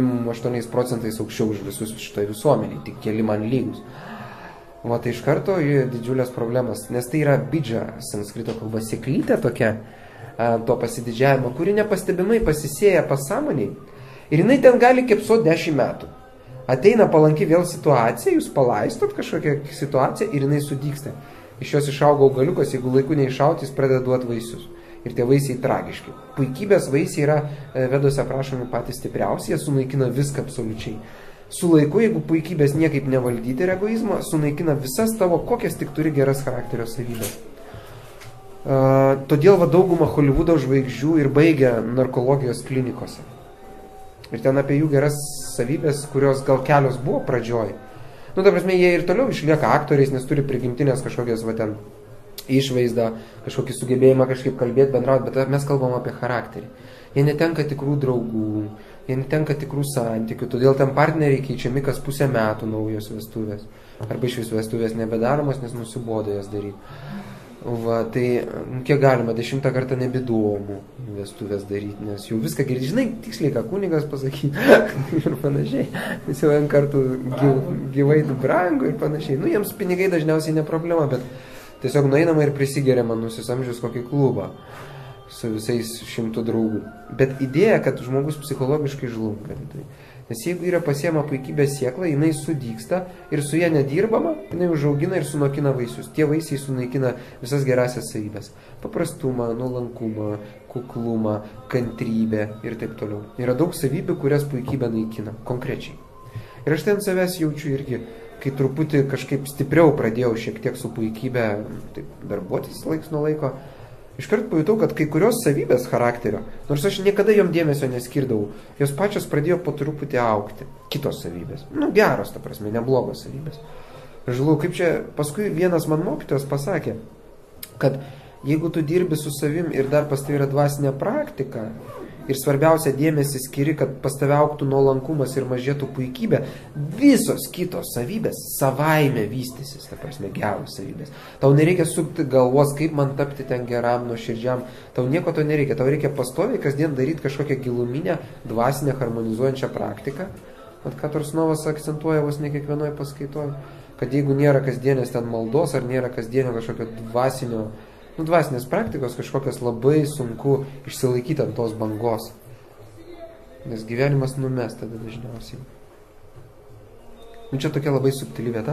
98% aukščiau už visus šitoj visuomeniai, tik keli man lygus. O tai iš karto didžiulės problemas, nes tai yra bidža, sanskrito kalba, sėklytė tokia, to pasididžiavimo, kuri nepastebimai pasisėja pasąmoniai ir jinai ten gali kepsoti 10 metų. Ateina palanki vėl situacija, jūs palaistot kažkokią situaciją ir jinai sudygsta. Iš jos išauga augaliukas, jeigu laiku neišauti, jis pradeda duoti vaisius. Ir tie vaisiai tragiški. Puikybės vaisiai yra vedose aprašomi patys stipriausi, jie sunaikina viską absoliučiai. Su laiku, jeigu puikybės niekaip nevaldyti ir egoizmą, sunaikina visas tavo, kokias tik turi geras charakterio savybės. Todėl dauguma Hollywoodo žvaigždžių ir baigia narkologijos klinikose. Ir ten apie jų geras savybės, kurios gal kelios buvo pradžioj. Nu, ta prasme, jie ir toliau išlieka aktoriais, nes turi prigimtinės kažkokias, ten, išvaizdą, kažkokį sugebėjimą kažkaip kalbėti, bendrauti, bet mes kalbam apie charakterį. Jie netenka tikrų draugų, jie netenka tikrų santykių, todėl ten partneriai keičiami kas pusę metų naujos vestuvės. Arba iš vis vestuvės nebedaromos, nes nusibodo jas daryti. Tai kiek galima 10 kartą nebeįdomu vestuvės daryti, nes jau viską girdi, žinai, tiksliai ką kunigas pasakyti ir panašiai, nes jau ant kartų gyvai brangu ir panašiai. Nu, jiems pinigai dažniausiai ne problema, bet tiesiog nueinama ir prisigeriama nusisamdžius kokį klubą su visais 100 draugų. Bet idėja, kad žmogus psichologiškai žlunga. Nes jeigu yra pasiema puikybės sėkla, jinai sudygsta ir su ją nedirbama, jinai užaugina ir sunokina vaisius. Tie vaisiai sunaikina visas gerasias savybės. Paprastumą, nuolankumą, kuklumą, kantrybę ir taip toliau. Yra daug savybių, kurias puikybė naikina, konkrečiai. Ir aš ten savęs jaučiu irgi, kai truputį kažkaip stipriau pradėjau šiek tiek su puikybė darbuotis laiks nuo laiko, iškart pajutau, kad kai kurios savybės charakterio, nors aš niekada jom dėmesio neskirdavau, jos pačios pradėjo po truputį augti. Kitos savybės. Nu, geros, ta prasme, neblogos savybės. Žinau, kaip čia paskui vienas man mokytojas pasakė, kad jeigu tu dirbi su savim ir dar pas tai yra dvasinė praktika, ir svarbiausia dėmesį skiri, kad pas tave augtų nuolankumas ir mažėtų puikybė, visos kitos savybės savaime vystysis, ta prasme, geros savybės. Tau nereikia sukti galvos, kaip man tapti ten geram, nuoširdžiam, tau nieko to nereikia, tau reikia pastoviai kasdien daryti kažkokią giluminę, dvasinę, harmonizuojančią praktiką. Vat ką Torsnovas akcentuoja vos ne kiekvienoje paskaitoje, kad jeigu nėra kasdienės ten maldos, ar nėra kasdienio kažkokio dvasinės praktikos, kažkokios labai sunku išsilaikyti ant tos bangos. Nes gyvenimas numes tada dažniausiai. Nu čia tokia labai subtili vieta.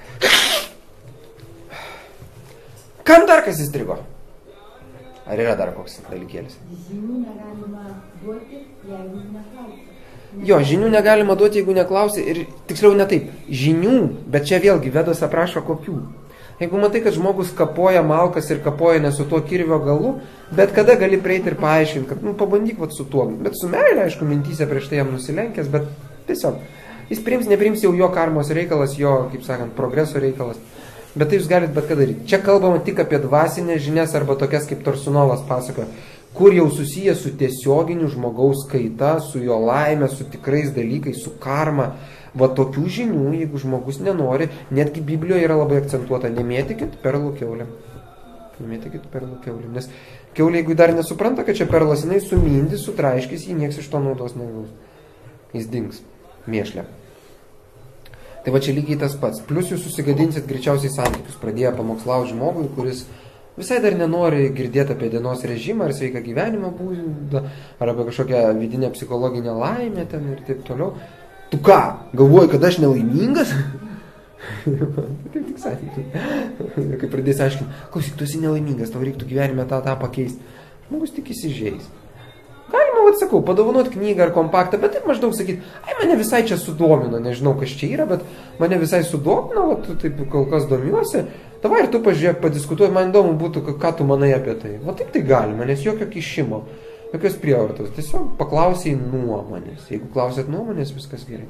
Kam dar kas įstrigo? Ar yra dar koks dalykėlis? Žinių negalima duoti, jeigu neklausi. Jo, žinių negalima duoti, jeigu neklausi. Ir tiksliau ne taip. Žinių, bet čia vėlgi Vedos aprašo kokių. Jeigu matai, kad žmogus kapoja malkas ir kapoja ne su tuo kirvio galu, bet kada gali prieiti ir paaiškinti, kad pabandyk su tuo. Bet su meilė, aišku, mintyse prieš tai jam nusilenkęs, bet tiesiog jis priims, nepriims jau jo karmos reikalas, jo, kaip sakant, progreso reikalas. Bet tai jūs galite bet ką daryti. Čia kalbama tik apie dvasinės žinias arba tokias kaip Torsunovas pasakoja, kur jau susiję su tiesioginiu žmogaus kaita, su jo laime, su tikrais dalykais, su karma. Va tokių žinių, jeigu žmogus nenori, netgi Biblijoje yra labai akcentuota, nemėtykit perlų kiaulėm. Nemėtykit perlų kiaulėm. Nes kiaulė, jeigu dar nesupranta, kad čia perlas, jinai sumindys, sutraiškis, jį nieks iš to naudos negaus. Jis dings. Mėšlė. Tai va čia lygiai tas pats. Plius jūs susigadinsit greičiausiai santykius, pradėję pamokslauti žmogui, kuris visai dar nenori girdėti apie dienos režimą ar sveiką gyvenimo būdą, ar apie kažkokią vidinę psichologinę laimę ten ir taip toliau. Tu ką, galvoji, kad aš nelaimingas? Tai tik sakyti. Ir kai pradėsi aiškinti, klausyk, tu esi nelaimingas, tau reiktų gyvenime tą pakeisti. Žmogus tik įsižeis. Galima, vat sakau, padovanoti knygą ar kompaktą, bet taip maždaug sakyti, mane visai čia sudomino, nežinau, kas čia yra, bet mane visai sudomino, vat taip kol kas domiuosi. Davai ir tu pažiūrėk, padiskutuoji, man įdomu būtų, ką tu manai apie tai. Va taip tai galima, nes jokio kišimo. Jokios prievartos, tiesiog paklausiai nuomonės. Jeigu klausėt nuomonės, viskas gerai.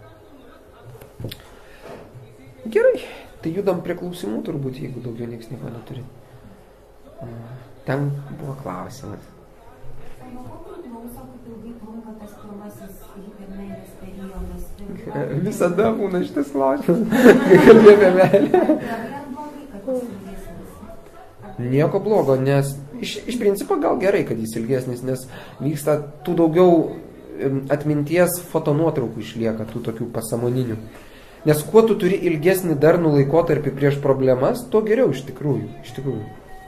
Gerai, tai judam prie klausimų turbūt, jeigu daugiau nieks nieko neturi. Ten buvo klausimas. Visada būna šitas klausimas, kai kalbėjome apie meilę. Nieko blogo, nes iš principo gal gerai, kad jis ilgesnis, nes vyksta tų daugiau atminties fotonuotraukų išlieka, tų tokių pasąmoninių. Nes kuo tu turi ilgesnį darnų laikotarpį prieš problemas, tuo geriau iš tikrųjų.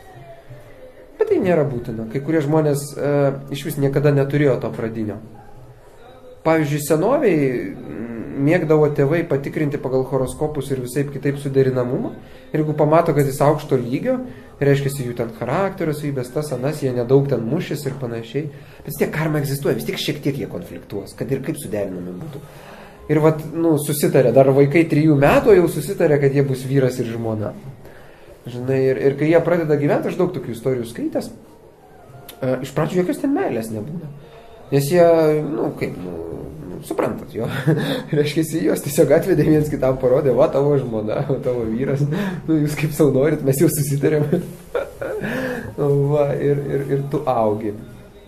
Bet tai nėra būtina. Kai kurie žmonės iš vis niekada neturėjo to pradinio. Pavyzdžiui, senoviai mėgdavo tėvai patikrinti pagal horoskopus ir visaip kitaip suderinamumą. Ir jeigu pamato, kad jis aukšto lygio, reiškia, jų ten charakterio savybės, tas, anas, jie nedaug ten mušis ir panašiai. Bet vis tiek karma egzistuoja, vis tiek šiek tiek jie konfliktuos, kad ir kaip suderinami būtų. Ir vat, susitarė, dar vaikai 3 metų jau susitarė, kad jie bus vyras ir žmona. Žinai, ir kai jie pradeda gyventi, aš daug tokių istorijų skaitęs, iš pradžių jokios ten meilės nebūna. Nes jie, suprantat jo, reiškia, jos tiesiog atvedė viens kitam parodė, va tavo žmona, va tavo vyras, jūs kaip savo norit, mes jau susitarėm. Va, ir tu augi.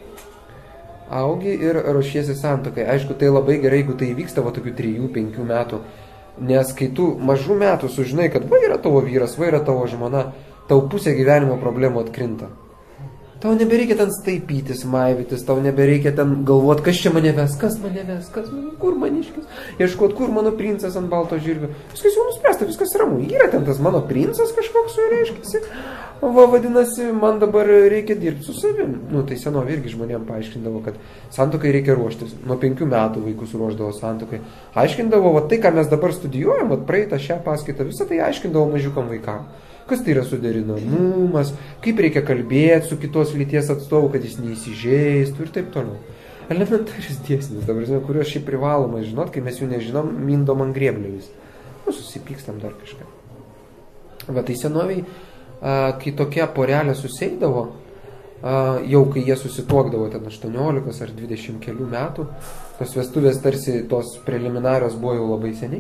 Augi ir ruošiesi santuokai. Aišku, tai labai gerai, jeigu tai vyksta va tokių 3-5 metų. Nes kai tu mažų metų sužinai, kad va yra tavo vyras, va yra tavo žmona, tau pusė gyvenimo problemų atkrinta. Tau nebereikia ten staipytis, maivytis, tau nebereikia ten galvoti, kas čia mane ves, kur maniškis, ieškot, kur mano princas ant balto žirgio. Viskas jau nuspręsta, viskas ramu. Yra ten tas mano princas kažkoks, reiškiasi. Va, vadinasi, man dabar reikia dirbti su savim. Tai senovė irgi žmonėm paaiškindavo, kad santuokai reikia ruoštis. Nuo 5 metų vaikus ruošdavo santuokai. Aiškindavo, va tai, ką mes dabar studijuojam, va praeitą šią paskaitą, visą tai aiškindavo mažiukam vaikam. Kas tai yra suderinamumas, kaip reikia kalbėti su kitos lyties atstovu, kad jis neįsižeistų ir taip toliau. Elementaris dėsnis, dabar, kuriuos šiaip privaloma žinot, kai mes jų nežinom, mindom ant grėblio vis. Susipykstam dar kažką. Va, tai senoviai, kai tokia porelė susėdavo, jau kai jie susituokdavo ten 18 ar 20 kelių metų, tos vestuvės tarsi tos preliminarios buvo jau labai seniai.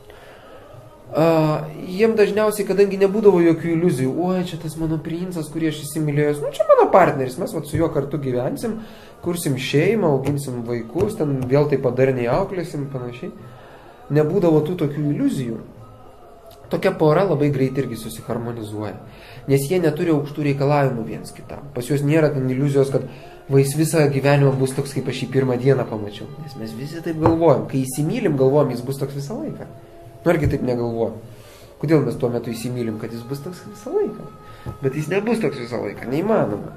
Jiem dažniausiai, kadangi nebūdavo jokių iliuzijų, oi, čia tas mano princas, kurį aš įsimylėjęs, čia mano partneris, mes su juo kartu gyvensim, kursim šeimą, auginsim vaikus, ten vėl tai padarniai auklėsim, panašiai. Nebūdavo tų tokių iliuzijų. Tokia pora labai greit irgi susiharmonizuoja, nes jie neturi aukštų reikalavimų viens kitam. Pas juos nėra ten iliuzijos, kad jis visą gyvenimą bus toks, kaip aš jį pirmą dieną pamačiau. Nes mes visi taip galvojam, kai įsimylim, galvojam, jis bus toks visą laiką. Argi taip negalvojam. Kodėl mes tuo metu įsimylim, kad jis bus toks visą laiką? Bet jis nebus toks visą laiką, neįmanoma.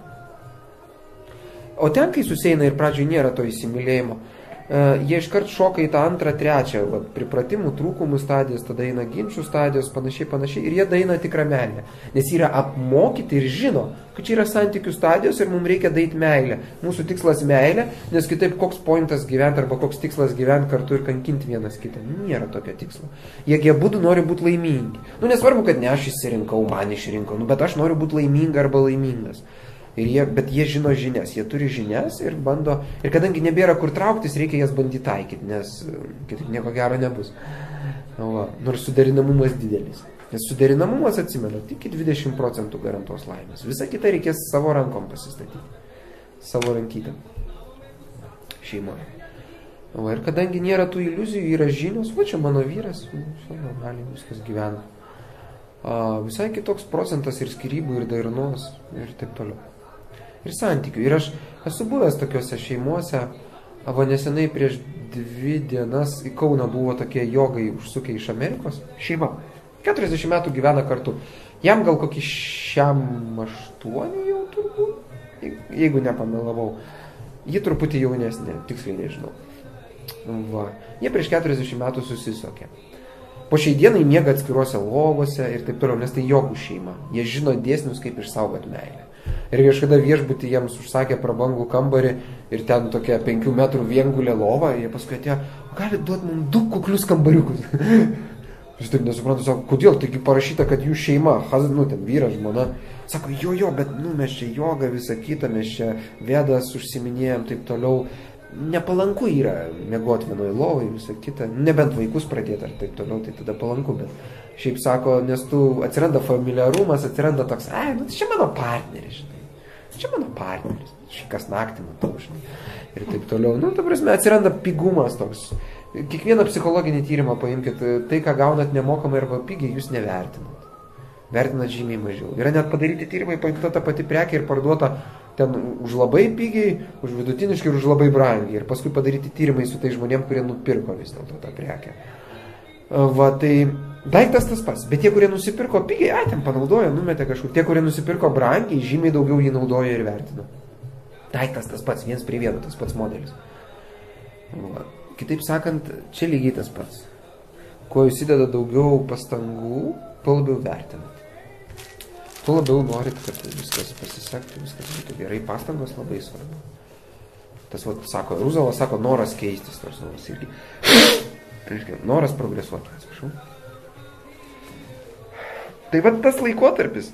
O ten, kai susieina ir pradžioj nėra to įsimylėjimo, jie iškart šoka į tą antrą, trečią, pripratimų, trūkumų stadijas, tada eina ginčių stadijos, panašiai, ir jie daina tikrą meilę. Nes yra apmokyti ir žino, kad čia yra santykių stadijos ir mums reikia daryti meilę. Mūsų tikslas meilė, nes kitaip koks pointas gyventi arba koks tikslas gyventi kartu ir kankinti vienas kitą. Nėra tokio tikslo. Jie abudu nori būti laimingi. Nesvarbu, kad ne aš išsirinkau, man išrinkau, bet aš noriu būti laiminga arba laimingas. Bet jie žino žinias, jie turi žinias ir bando, ir kadangi nebėra kur trauktis, reikia jas bandyti taikyti, nes kitaip nieko gero nebus. Va, nors suderinamumas didelis. Nes suderinamumas, atsimenu, tik 20% garantuos laimės. Visa kita reikės savo rankom pasistatyti. Savo rankytę. Šeimoje. Va, ir kadangi nėra tų iliuzijų, yra žinios, va čia mano vyras, normaliai viskas gyvena. Visai kitoks procentas ir skyrybų, ir darnos, ir taip toliau. Ir santykių. Ir aš esu buvęs tokiuose šeimuose, nesenai prieš 2 dienas į Kauną buvo tokie jogai užsukę iš Amerikos. Šeima. 40 metų gyvena kartu. Jam gal kokį 8 jau turbūt, jeigu nepamelavau. Ji truputį jaunesnė, tiksliai nežinau. Va. Jie prieš 40 metų susisokė. Po šiai dienai miega atskiruose lovose ir taip toliau, nes tai jogų šeima. Jie žino dėsnius, kaip išsaugoti meilę. Ir kažkada viešbutį jiems užsakė prabangų kambarį ir ten tokia 5 metrų viengulė lova. Jie paskui atėjo, gali duoti mums 2 kuklius kambariukus. Jūs taip nesuprantu, sako, kodėl? Taigi parašyta, kad jų šeima, ten vyras, žmona. Sako, jo, bet mes čia joga, visą kitą, mes čia vedas užsiminėjom, taip toliau. Nepalanku yra miegoti vienoje lovai, visą kitą. Nebent vaikus pradėti ar taip toliau, tai tada palanku. Bet šiaip sako, nes tu atsiranda familiarumas, atsiranda toks, čia mano partneris, žinai. Čia mano partneris. Šikas naktį matau, žinai. Ir taip toliau. Ta prasme, atsiranda pigumas toks. Kiekvieną psichologinį tyrimą paimkit, tai, ką gaunat nemokamai arba pigiai, jūs nevertinat. Vertinat žymiai mažiau. Yra net padaryti tyrimai, paimta ta pati prekė ir parduota ten už labai pigiai, už vidutiniškai ir už labai brangiai. Ir paskui padaryti tyrimai su tai žmonėm, kurie nupirko vis dėlto tą prekę. Va, tai daiktas tas pats. Bet tie, kurie nusipirko pigiai, ten panaudojo, numetė kažkur. Tie, kurie nusipirko brangiai, žymiai daugiau jį naudojo ir vertino. Daiktas tas pats, 1:1, tas pats modelis. Va. Kitaip sakant, čia lygiai tas pats. Kuo jūs įdeda daugiau pastangų, tuo labiau vertinat. Tuo labiau norit, kad viskas pasisektų, viskas būtų gerai. Pastangos labai svarbu. Tas, sako, Ruzalas sako, noras keistis. Nors irgi. Noras progresuoti, atsiprašau. Tai tas laikotarpis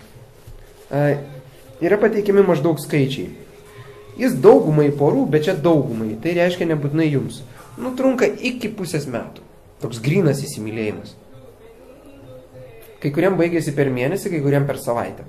yra pateikiami maždaug skaičiai. Jis daugumai porų, bet čia daugumai. Tai reiškia nebūtinai jums. Trunka iki pusės metų. Toks grynas įsimylėjimas. Kai kuriam baigėsi per mėnesį, kai kuriam per savaitę.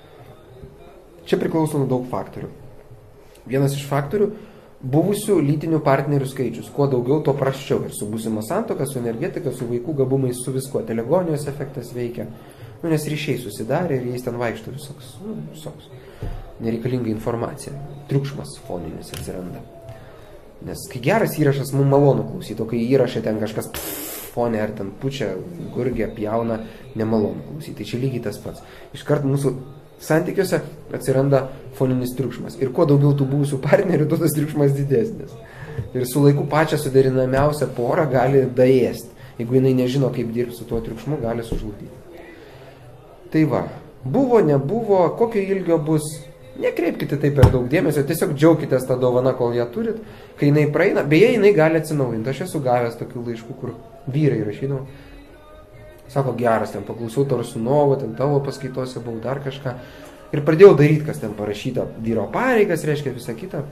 Čia priklauso nuo daug faktorių. Vienas iš faktorių – buvusių lytinių partnerių skaičius. Kuo daugiau, to prasčiau. Ir su būsima santuoka, su energetika, su vaikų gabumais, su viskuo. Telegonijos efektas veikia. Nes ryšiai susidarė ir jais ten vaikšto visoks. Nereikalinga informacija. Triukšmas foninis atsiranda. Nes kai geras įrašas, mums malonu klausyti, o kai įrašai ten kažkas fone ar ten pučia, gurgia, pjauna, nemalonu klausyti. Tai čia lygiai tas pats. Iškart mūsų santykiuose atsiranda foninis triukšmas. Ir kuo daugiau tų buvusių partnerių, tuo tas triukšmas didesnis. Ir su laiku pačią suderinamiausią porą gali daėsti. Jeigu jinai nežino, kaip dirbti su tuo triukšmu, gali sužlugdyti. Tai va, buvo, nebuvo, kokio ilgio bus, nekreipkite tai per daug dėmesio, tiesiog džiaukitės tą dovaną, kol ją turit, kai jinai praeina, beje, jinai gali atsinaujinti. Aš esu gavęs tokių laiškų, kur vyrai rašydavo, sako, geras, ten paklausiau Tarsunovo, ten tavo paskaitose buvau, dar kažką, ir pradėjau daryti, kas ten parašyta, vyro pareigas, reiškia visą kitą.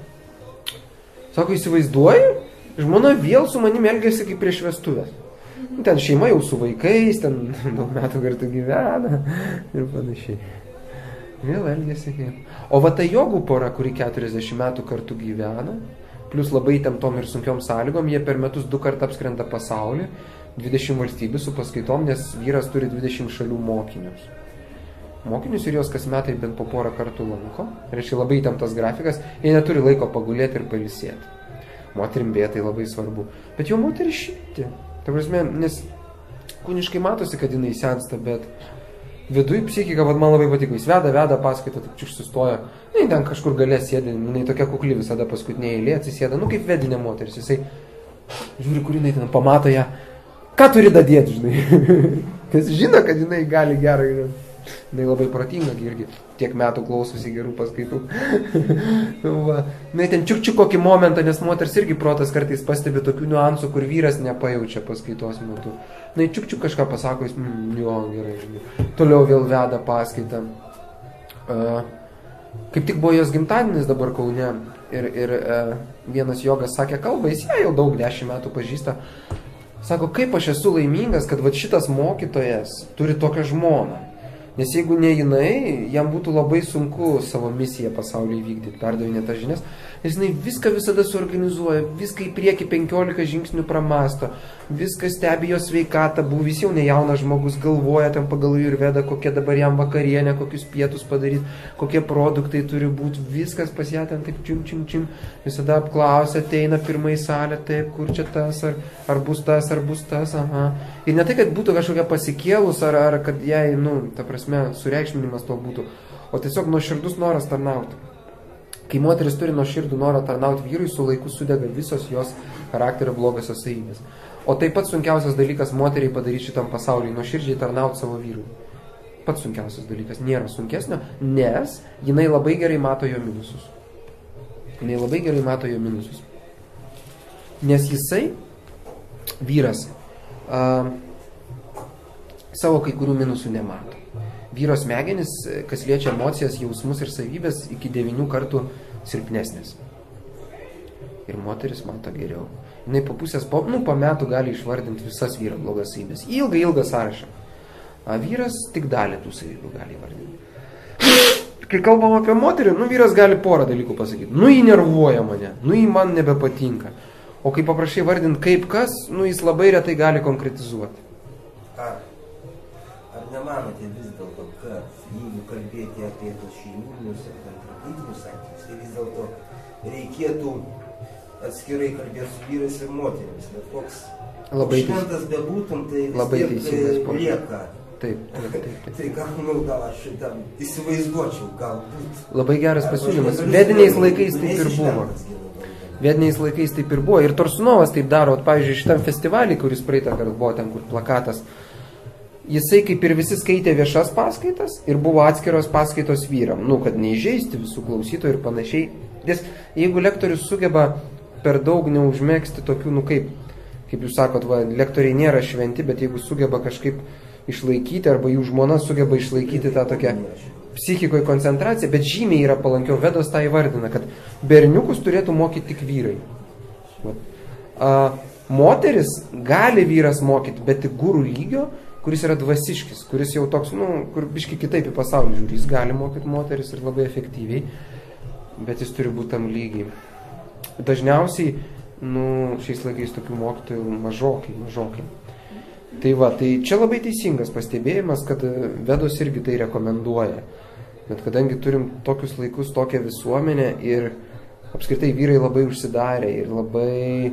Sako, įsivaizduoju, žmona vėl su manim elgėsi kaip prieš vestuvės. Ten šeima jau su vaikais, ten daug metų kartu gyvena ir panašiai. Vėl elgėsi kaip. O va ta jogų pora, kuri 40 metų kartu gyvena, plus labai įtemptom ir sunkiom sąlygom, jie per metus 2 kartą apskrenda pasaulį, 20 valstybių su paskaitom, nes vyras turi 20 šalių mokinius. Mokinius ir jos kas metai bent po porą kartų lanko. Reiškia labai įtemptas grafikas, jie neturi laiko pagulėti ir pailsėti. Moterim beje tai labai svarbu. Bet jau moteris šilti. Ta prasme, nes kūniškai matosi, kad jinai sensta, bet viduj psichika, man labai patiko, jis veda paskaitą, taip čiuk sustoja, jinai ten kažkur gale sėdi, jinai tokia kukli visada paskutinė eilė atsisėda, kaip vedinė moteris, jisai žiūri, kur jinai ten pamato ją, ką turi dadėti, žinai, nes žino, kad jinai gali gerai, jinai labai protinga irgi, tiek metų klausosi gerų paskaitų. Jinai ten čiuk kokį momentą, nes moters irgi protas kartais pastebi tokių niuansų, kur vyras nepajaučia paskaitos metu. Jinai čiuk kažką pasako, jis, jo, gerai, žinai. Toliau vėl veda paskaitą. Kaip tik buvo jos gimtadienis dabar Kaune ir vienas jogas sakė kalbą, jis ją jau daug 10 metų pažįsta. Sako, kaip aš esu laimingas, kad va šitas mokytojas turi tokią žmoną. Nes jeigu ne jinai, jam būtų labai sunku savo misiją pasaulyje įvykdyti, perdavinėti tas žinias. Nes jinai viską visada suorganizuoja, viską į priekį 15 žingsnių pramasto, viską stebi jo sveikatą, buvo vis jau nejaunas žmogus, galvoja ten pagal Ajurvedą, kokia dabar jam vakarienė, kokius pietus padaryti, kokie produktai turi būti, viskas pas ją ten taip čim, visada apklausia, ateina pirmą į salę, taip, kur čia tas, ar bus tas, aha. Ir ne tai, kad būtų kažkokia pasikėlus, ar kad jai, ta prasme, sureikšminimas to būtų, o tiesiog nuoširdus noras tarnauti. Kai moteris turi nuoširdų norą tarnauti vyrui, su laiku sudega visos jos charakterio blogosios savybės. O taip pat sunkiausias dalykas moteriai padaryti šitam pasauliui, nuoširdžiai tarnauti savo vyrui. Pats sunkiausias dalykas, nėra sunkesnio, nes jinai labai gerai mato jo minusus. Nes jisai, vyras, savo kai kurių minusų nemato. Vyro smegenis, kas liečia emocijas, jausmus ir savybės, iki 9 kartų silpnesnės. Ir moteris mato geriau. Jinai po pusės, po metų gali išvardinti visas vyro blogas savybės. Ilgą sąrašą. A vyras tik dalį tų savybių gali įvardinti. Kai kalbam apie moterį, vyras gali porą dalykų pasakyti. Jį nervuoja mane, jį man nebepatinka. O kai paprašai vardinti kaip kas, jis labai retai gali konkretizuoti. Ar nemanote vis dėlto, kad jeigu kalbėti apie tos šeiminius ir tarptautinius santykius, tai vis dėlto reikėtų atskirai kalbėti su vyrais ir moterimis, bet koks šventas bebūtum, tai vis tiek lieka. Taip. Tai gal aš tam įsivaizduočiau, galbūt. Labai geras pasiūlymas. Vediniais laikais taip ir buvo. Ir Torsunovas taip daro. Pavyzdžiui, šitam festivalį, kuris praeitą kartą buvo ten, kur plakatas, jisai kaip ir visi skaitė viešas paskaitas ir buvo atskiros paskaitos vyram. Kad neįžeisti visų klausytojų ir panašiai. Nes jeigu lektorius sugeba per daug neužmėgsti tokių, kaip jūs sakot, lektoriai nėra šventi, bet jeigu sugeba kažkaip išlaikyti, arba jų žmona sugeba išlaikyti tą tokią psichikoje koncentraciją, bet žymiai yra palankiau. Vedos tą įvardina, kad berniukus turėtų mokyti tik vyrai. Moteris gali vyras mokyti, bet tik gurų lygio, kuris yra dvasiškis, kuris jau toks, kur biški kitaip į pasaulį žiūri. Jis gali mokyti moteris ir labai efektyviai, bet jis turi būti tam lygiai. Dažniausiai, šiais laikais tokių mokytojų mažokai. Tai čia labai teisingas pastebėjimas, kad Vedos irgi tai rekomenduoja. Bet kadangi turim tokius laikus, tokią visuomenę ir apskritai vyrai labai užsidarę ir labai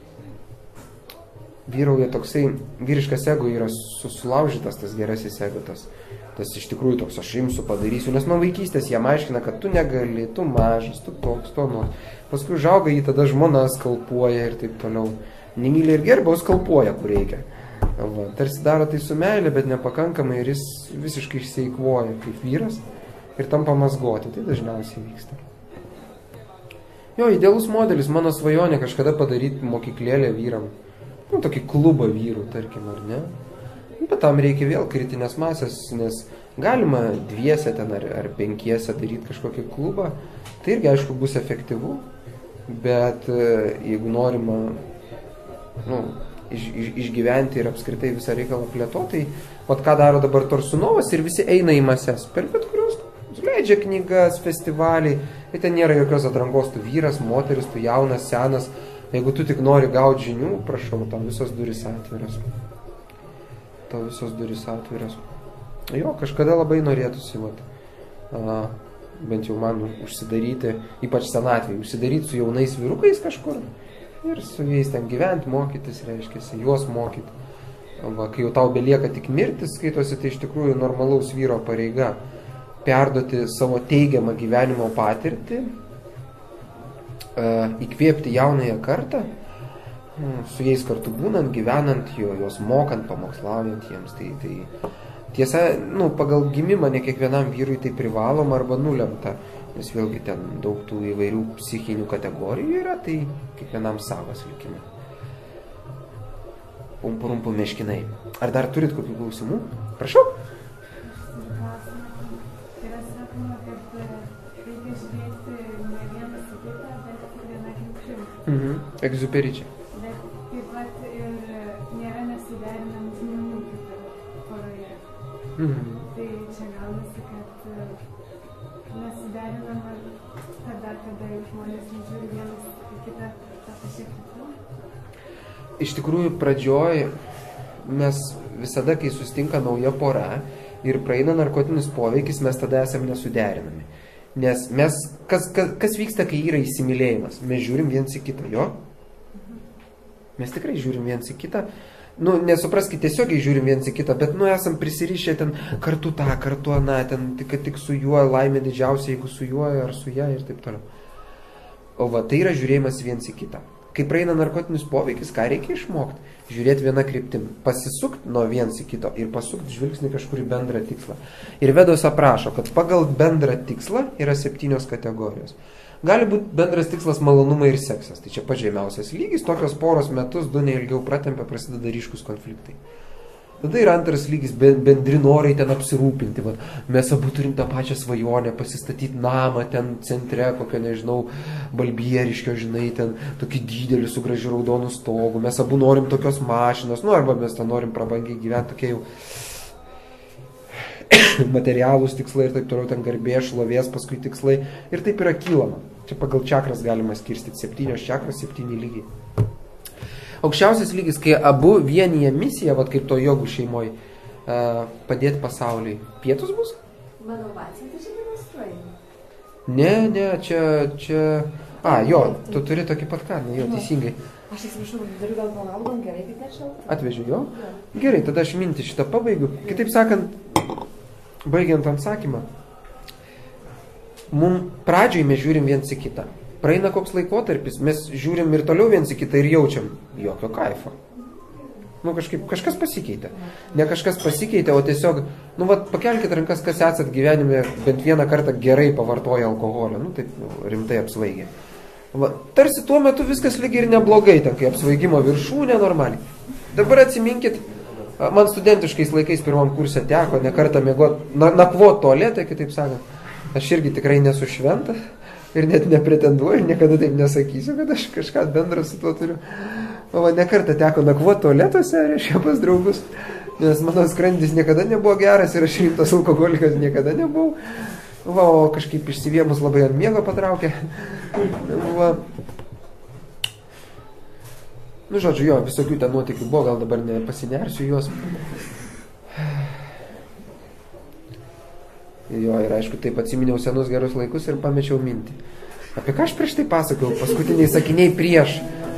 vyrauja toksai, vyriškas ego yra sulaužytas, tas gerasis ego, tas iš tikrųjų toks, aš imsiu padarysiu, nes nuo vaikystės jam aiškina, kad tu negali, tu mažas, tu toks, to nors. Paskui užauga jį tada žmona skalpuoja ir taip toliau. Nemylė ir gerba, skalpuoja, kur reikia. Tarsi daro tai su meilė, bet nepakankamai ir jis visiškai išseikvoja kaip vyras ir tampa mazgoti. Tai dažniausiai vyksta. Jo, idealus modelis, mano svajonė kažkada padaryti mokyklėlę vyram. Tokį klubą vyrų, tarkim, ar ne? Bet tam reikia vėl kritinės masės, nes galima dviese ten ar penkiese daryti kažkokį klubą. Tai irgi, aišku, bus efektyvu, bet jeigu norima išgyventi ir apskritai visą reikalą plėtoti, tai ką daro dabar Torsunovas ir visi eina į mases. Per bet kurios leidžia knygas, festivaliai, tai ten nėra jokios atrankos, tu vyras, moteris, tu jaunas, senas. Jeigu tu tik nori gauti žinių, prašau, tau visos durys atviros. Jo, kažkada labai norėtųsi, bent jau man užsidaryti, ypač senatvėje, užsidaryti su jaunais vyrukais kažkur ir su jais ten gyventi, mokytis, reiškiasi, juos mokyti. Kai jau tau belieka tik mirtis, skaitosi, tai iš tikrųjų normalaus vyro pareiga perduoti savo teigiamą gyvenimo patirtį, įkvėpti jaunąją kartą, su jais kartu būnant, gyvenant, juos mokant, pamokslaujant jiems. Tai tiesa, pagal gimimą ne kiekvienam vyrui tai privaloma arba nulemta, nes vėlgi ten daug tų įvairių psichinių kategorijų yra, tai kiekvienam savas likimas. Pumpurumpų meškinai. Ar dar turit kokių klausimų? Prašau. Yra sakoma, kad reikia žiūrėti ne vienas į kitą, bet viena kryptim. Egziuperi čia. Bet taip pat ir nėra Tai čia gaunasi, kad nesuderinama tada, kada jau žmonės nežiūri vienas į kitą tą pačią kryptį. Iš tikrųjų, pradžioj mes visada, kai susitinka nauja pora ir praeina narkotinis poveikis, mes tada esame nesuderinami. Nes mes, kas vyksta, kai yra įsimylėjimas? Mes žiūrim viens į kitą, jo? Mes tikrai žiūrim viens į kitą. Nu, nesupraskite, tiesiogiai žiūrim viens į kitą, bet, nu, esam prisirišę ten kartu tą, kartu aną, ten tik su juo laimė didžiausia, jeigu su juo ar su ją ir taip toliau. O va, tai yra žiūrėjimas viens į kitą. Kai praeina narkotinis poveikis, ką reikia išmokti? Žiūrėti vieną kryptim, pasisukti nuo viens į kito ir pasukti žvilgsnį kažkur į bendrą tikslą. Ir Vedos aprašo, kad pagal bendrą tikslą yra 7 kategorijos. Gali būti bendras tikslas malonumai ir seksas. Tai čia pažemiausias lygis, tokios poros metus, 2 neilgiau pratempia, prasideda ryškus konfliktai. Tada yra antras lygis, bendri norai ten apsirūpinti. Va, mes abu turim tą pačią svajonę, pasistatyti namą ten centre, kokio, nežinau, balbieriškio, žinai, ten tokį didelį su gražiu raudonu stogu. Mes abu norim tokios mašinos, nu arba mes ten norim prabangiai gyventi, tokie jau materialūs tikslai ir taip toliau, ten garbės, šlovės, paskui tikslai. Ir taip yra kylama. Čia pagal čakras galima skirstyti 7 čakras, 7 lygiai. Aukščiausias lygis, kai abu vienyje misiją, vat kaip to jogų šeimoje, padėti pasauliui. Pietus bus? Mano vacija, tai čia demonstruoji. Ne, čia... Jo, tu turi tokį pat kadną, jo, teisingai. Aš atsiprašau, turiu gal palaudom, gerai, kaip nešau? Atvežiu, jo? Gerai, tada aš mintį šitą pabaigiu. Kitaip sakant, baigiant atsakymą, pradžioj mes žiūrim viens į kitą. Praeina koks laikotarpis, mes žiūrim ir toliau viens į kitą ir jaučiam jokio kaifo. Nu, kažkas pasikeitė. Ne kažkas pasikeitė, o tiesiog, nu, vat, pakelkite rankas, kas esat gyvenime bent vieną kartą gerai pavartoja alkoholio, nu, taip rimtai apsvaigė. Va, tarsi tuo metu viskas lyg ir neblogai, ten, kai apsvaigimo viršūnė normaliai. Dabar atsiminkit, man studentiškais laikais pirmam kurse teko ne kartą mėgot, nakvot tualetę, kitaip sakant. Aš irgi tikrai nesu šventas. Ir net nepretenduoju, niekada taip nesakysiu, kad aš kažką bendrą su tuo turiu. O ne kartą teko nakvoti tualetuose, reiškia pas draugus, nes mano skrandis niekada nebuvo geras ir aš rimtas alkoholikas niekada nebuvau. Va, o kažkaip išsivėmus labai ant miego patraukė. Va. Nu, žodžiu, jo, visokių ten nuotykių buvo, gal dabar nepasinersiu juos. Jo, ir aišku, taip atsiminiau senus gerus laikus ir pamečiau mintį. Apie ką aš prieš tai pasakau? Paskutiniai sakiniai prieš.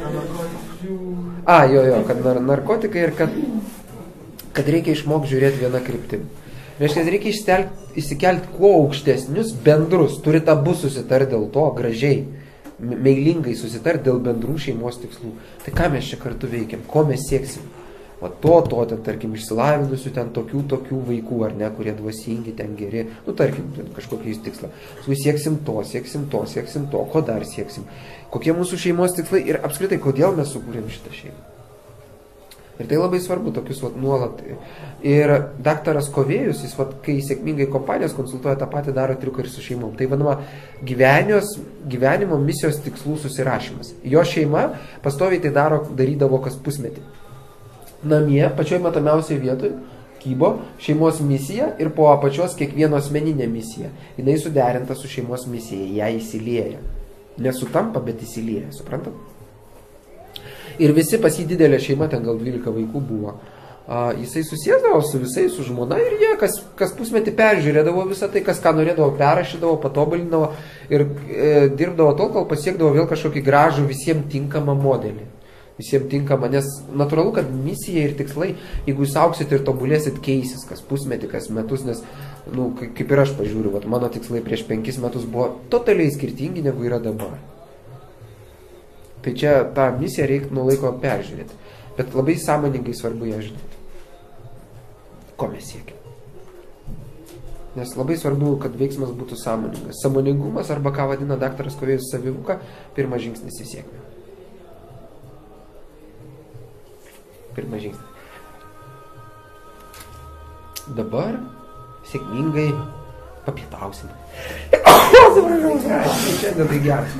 Jo, kad narkotikai ir kad reikia išmokti žiūrėti vieną kryptim. Reiškia, reikia įsikelti kuo aukštesnius bendrus. Turite abu susitarti dėl to gražiai, meilingai susitarti dėl bendrų šeimos tikslų. Tai ką mes čia kartu veikiam? Ko mes sieksim? O to, ten, tarkim, išsilavinusių ten tokių vaikų, ar ne, kurie dvasingi, ten geri, nu, tarkim, kažkokiais tikslą. Sieksim to, ko dar sieksim. Kokie mūsų šeimos tikslai ir apskritai, kodėl mes sukūrėm šitą šeimą. Ir tai labai svarbu, tokius nuolat. Ir daktaras Kovėjus, jis, kai sėkmingai kompanijos konsultuoja, tą patį daro triuką ir su šeimom. Tai vadinama gyvenimo misijos tikslų susirašymas. Jo šeima pastoviai tai darydavo kas pusmetį. Namie, pačioj matomiausiai vietoj, kybo šeimos misija ir po apačios kiekvieno asmeninė misija. Jinai suderinta su šeimos misija, ją įsilieja. Nesutampa, bet įsilieja, suprantat? Ir visi pas jį didelė šeima, ten gal 12 vaikų buvo. Jisai susėdavo su visais, su žmona ir jie kas pusmetį peržiūrėdavo visą tai, kas ką norėdavo, perrašydavo, patobulindavo ir dirbdavo tol, kol pasiekdavo vėl kažkokį gražų visiems tinkamą modelį. Visiems tinkama, nes natūralu, kad misija ir tikslai, jeigu jūs auksit ir tobulėsit, keisis kas pusmetį, kas metus, nes, nu, kaip ir aš pažiūriu, vat, mano tikslai prieš 5 metus buvo totaliai skirtingi, negu yra dabar. Tai čia tą misiją reikia nuo laiko peržiūrėti, bet labai sąmoningai svarbu ją žinoti. Ko mes siekiam? Nes labai svarbu, kad veiksmas būtų sąmoningas. Sąmoningumas, arba ką vadina daktaras Kovėjus savivoka, pirmas žingsnis į sėkmę. Pirmas žingsnis. Dabar sėkmingai papietausim. Šiandien tai geras.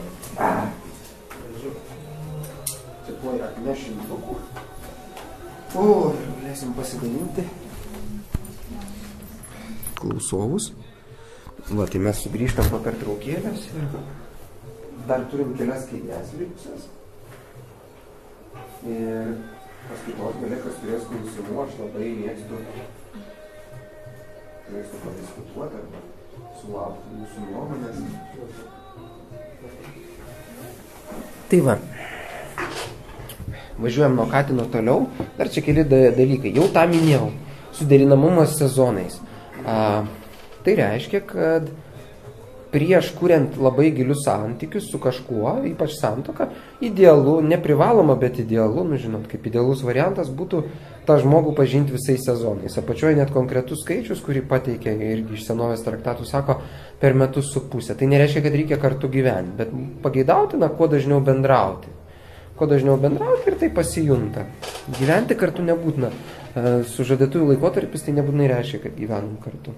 Čia tuoj atnešim daugų. Ir galėsim pasidalinti. klausovus. Va, tai mes sugrįžtam po pertraukėlės ir dar turim kelias skaidrės likusias. Ir paskaitos gale, kas turės klausimų, aš labai mėgstu padiskutuoti arba sulaukti jūsų nuomonės. Tai va, važiuojam nuo Katino toliau, dar čia keli dalykai. Jau tą minėjau, suderinamumas sezonais. Tai reiškia, kad prieš kuriant labai gilius santykius su kažkuo, ypač santuoką, idealu, neprivaloma, bet idealu, žinot, kaip idealus variantas būtų tą žmogų pažinti visais sezonais. Apačioje net konkretus skaičius, kurį pateikė irgi iš senovės traktatų, sako, per metus su pusę. Tai nereiškia, kad reikia kartu gyventi, bet pageidautina kuo dažniau bendrauti. Kuo dažniau bendrauti ir tai pasijunta. Gyventi kartu nebūtina. Sužadėtuvių laikotarpis tai nebūtinai reiškia, kad gyvenam kartu.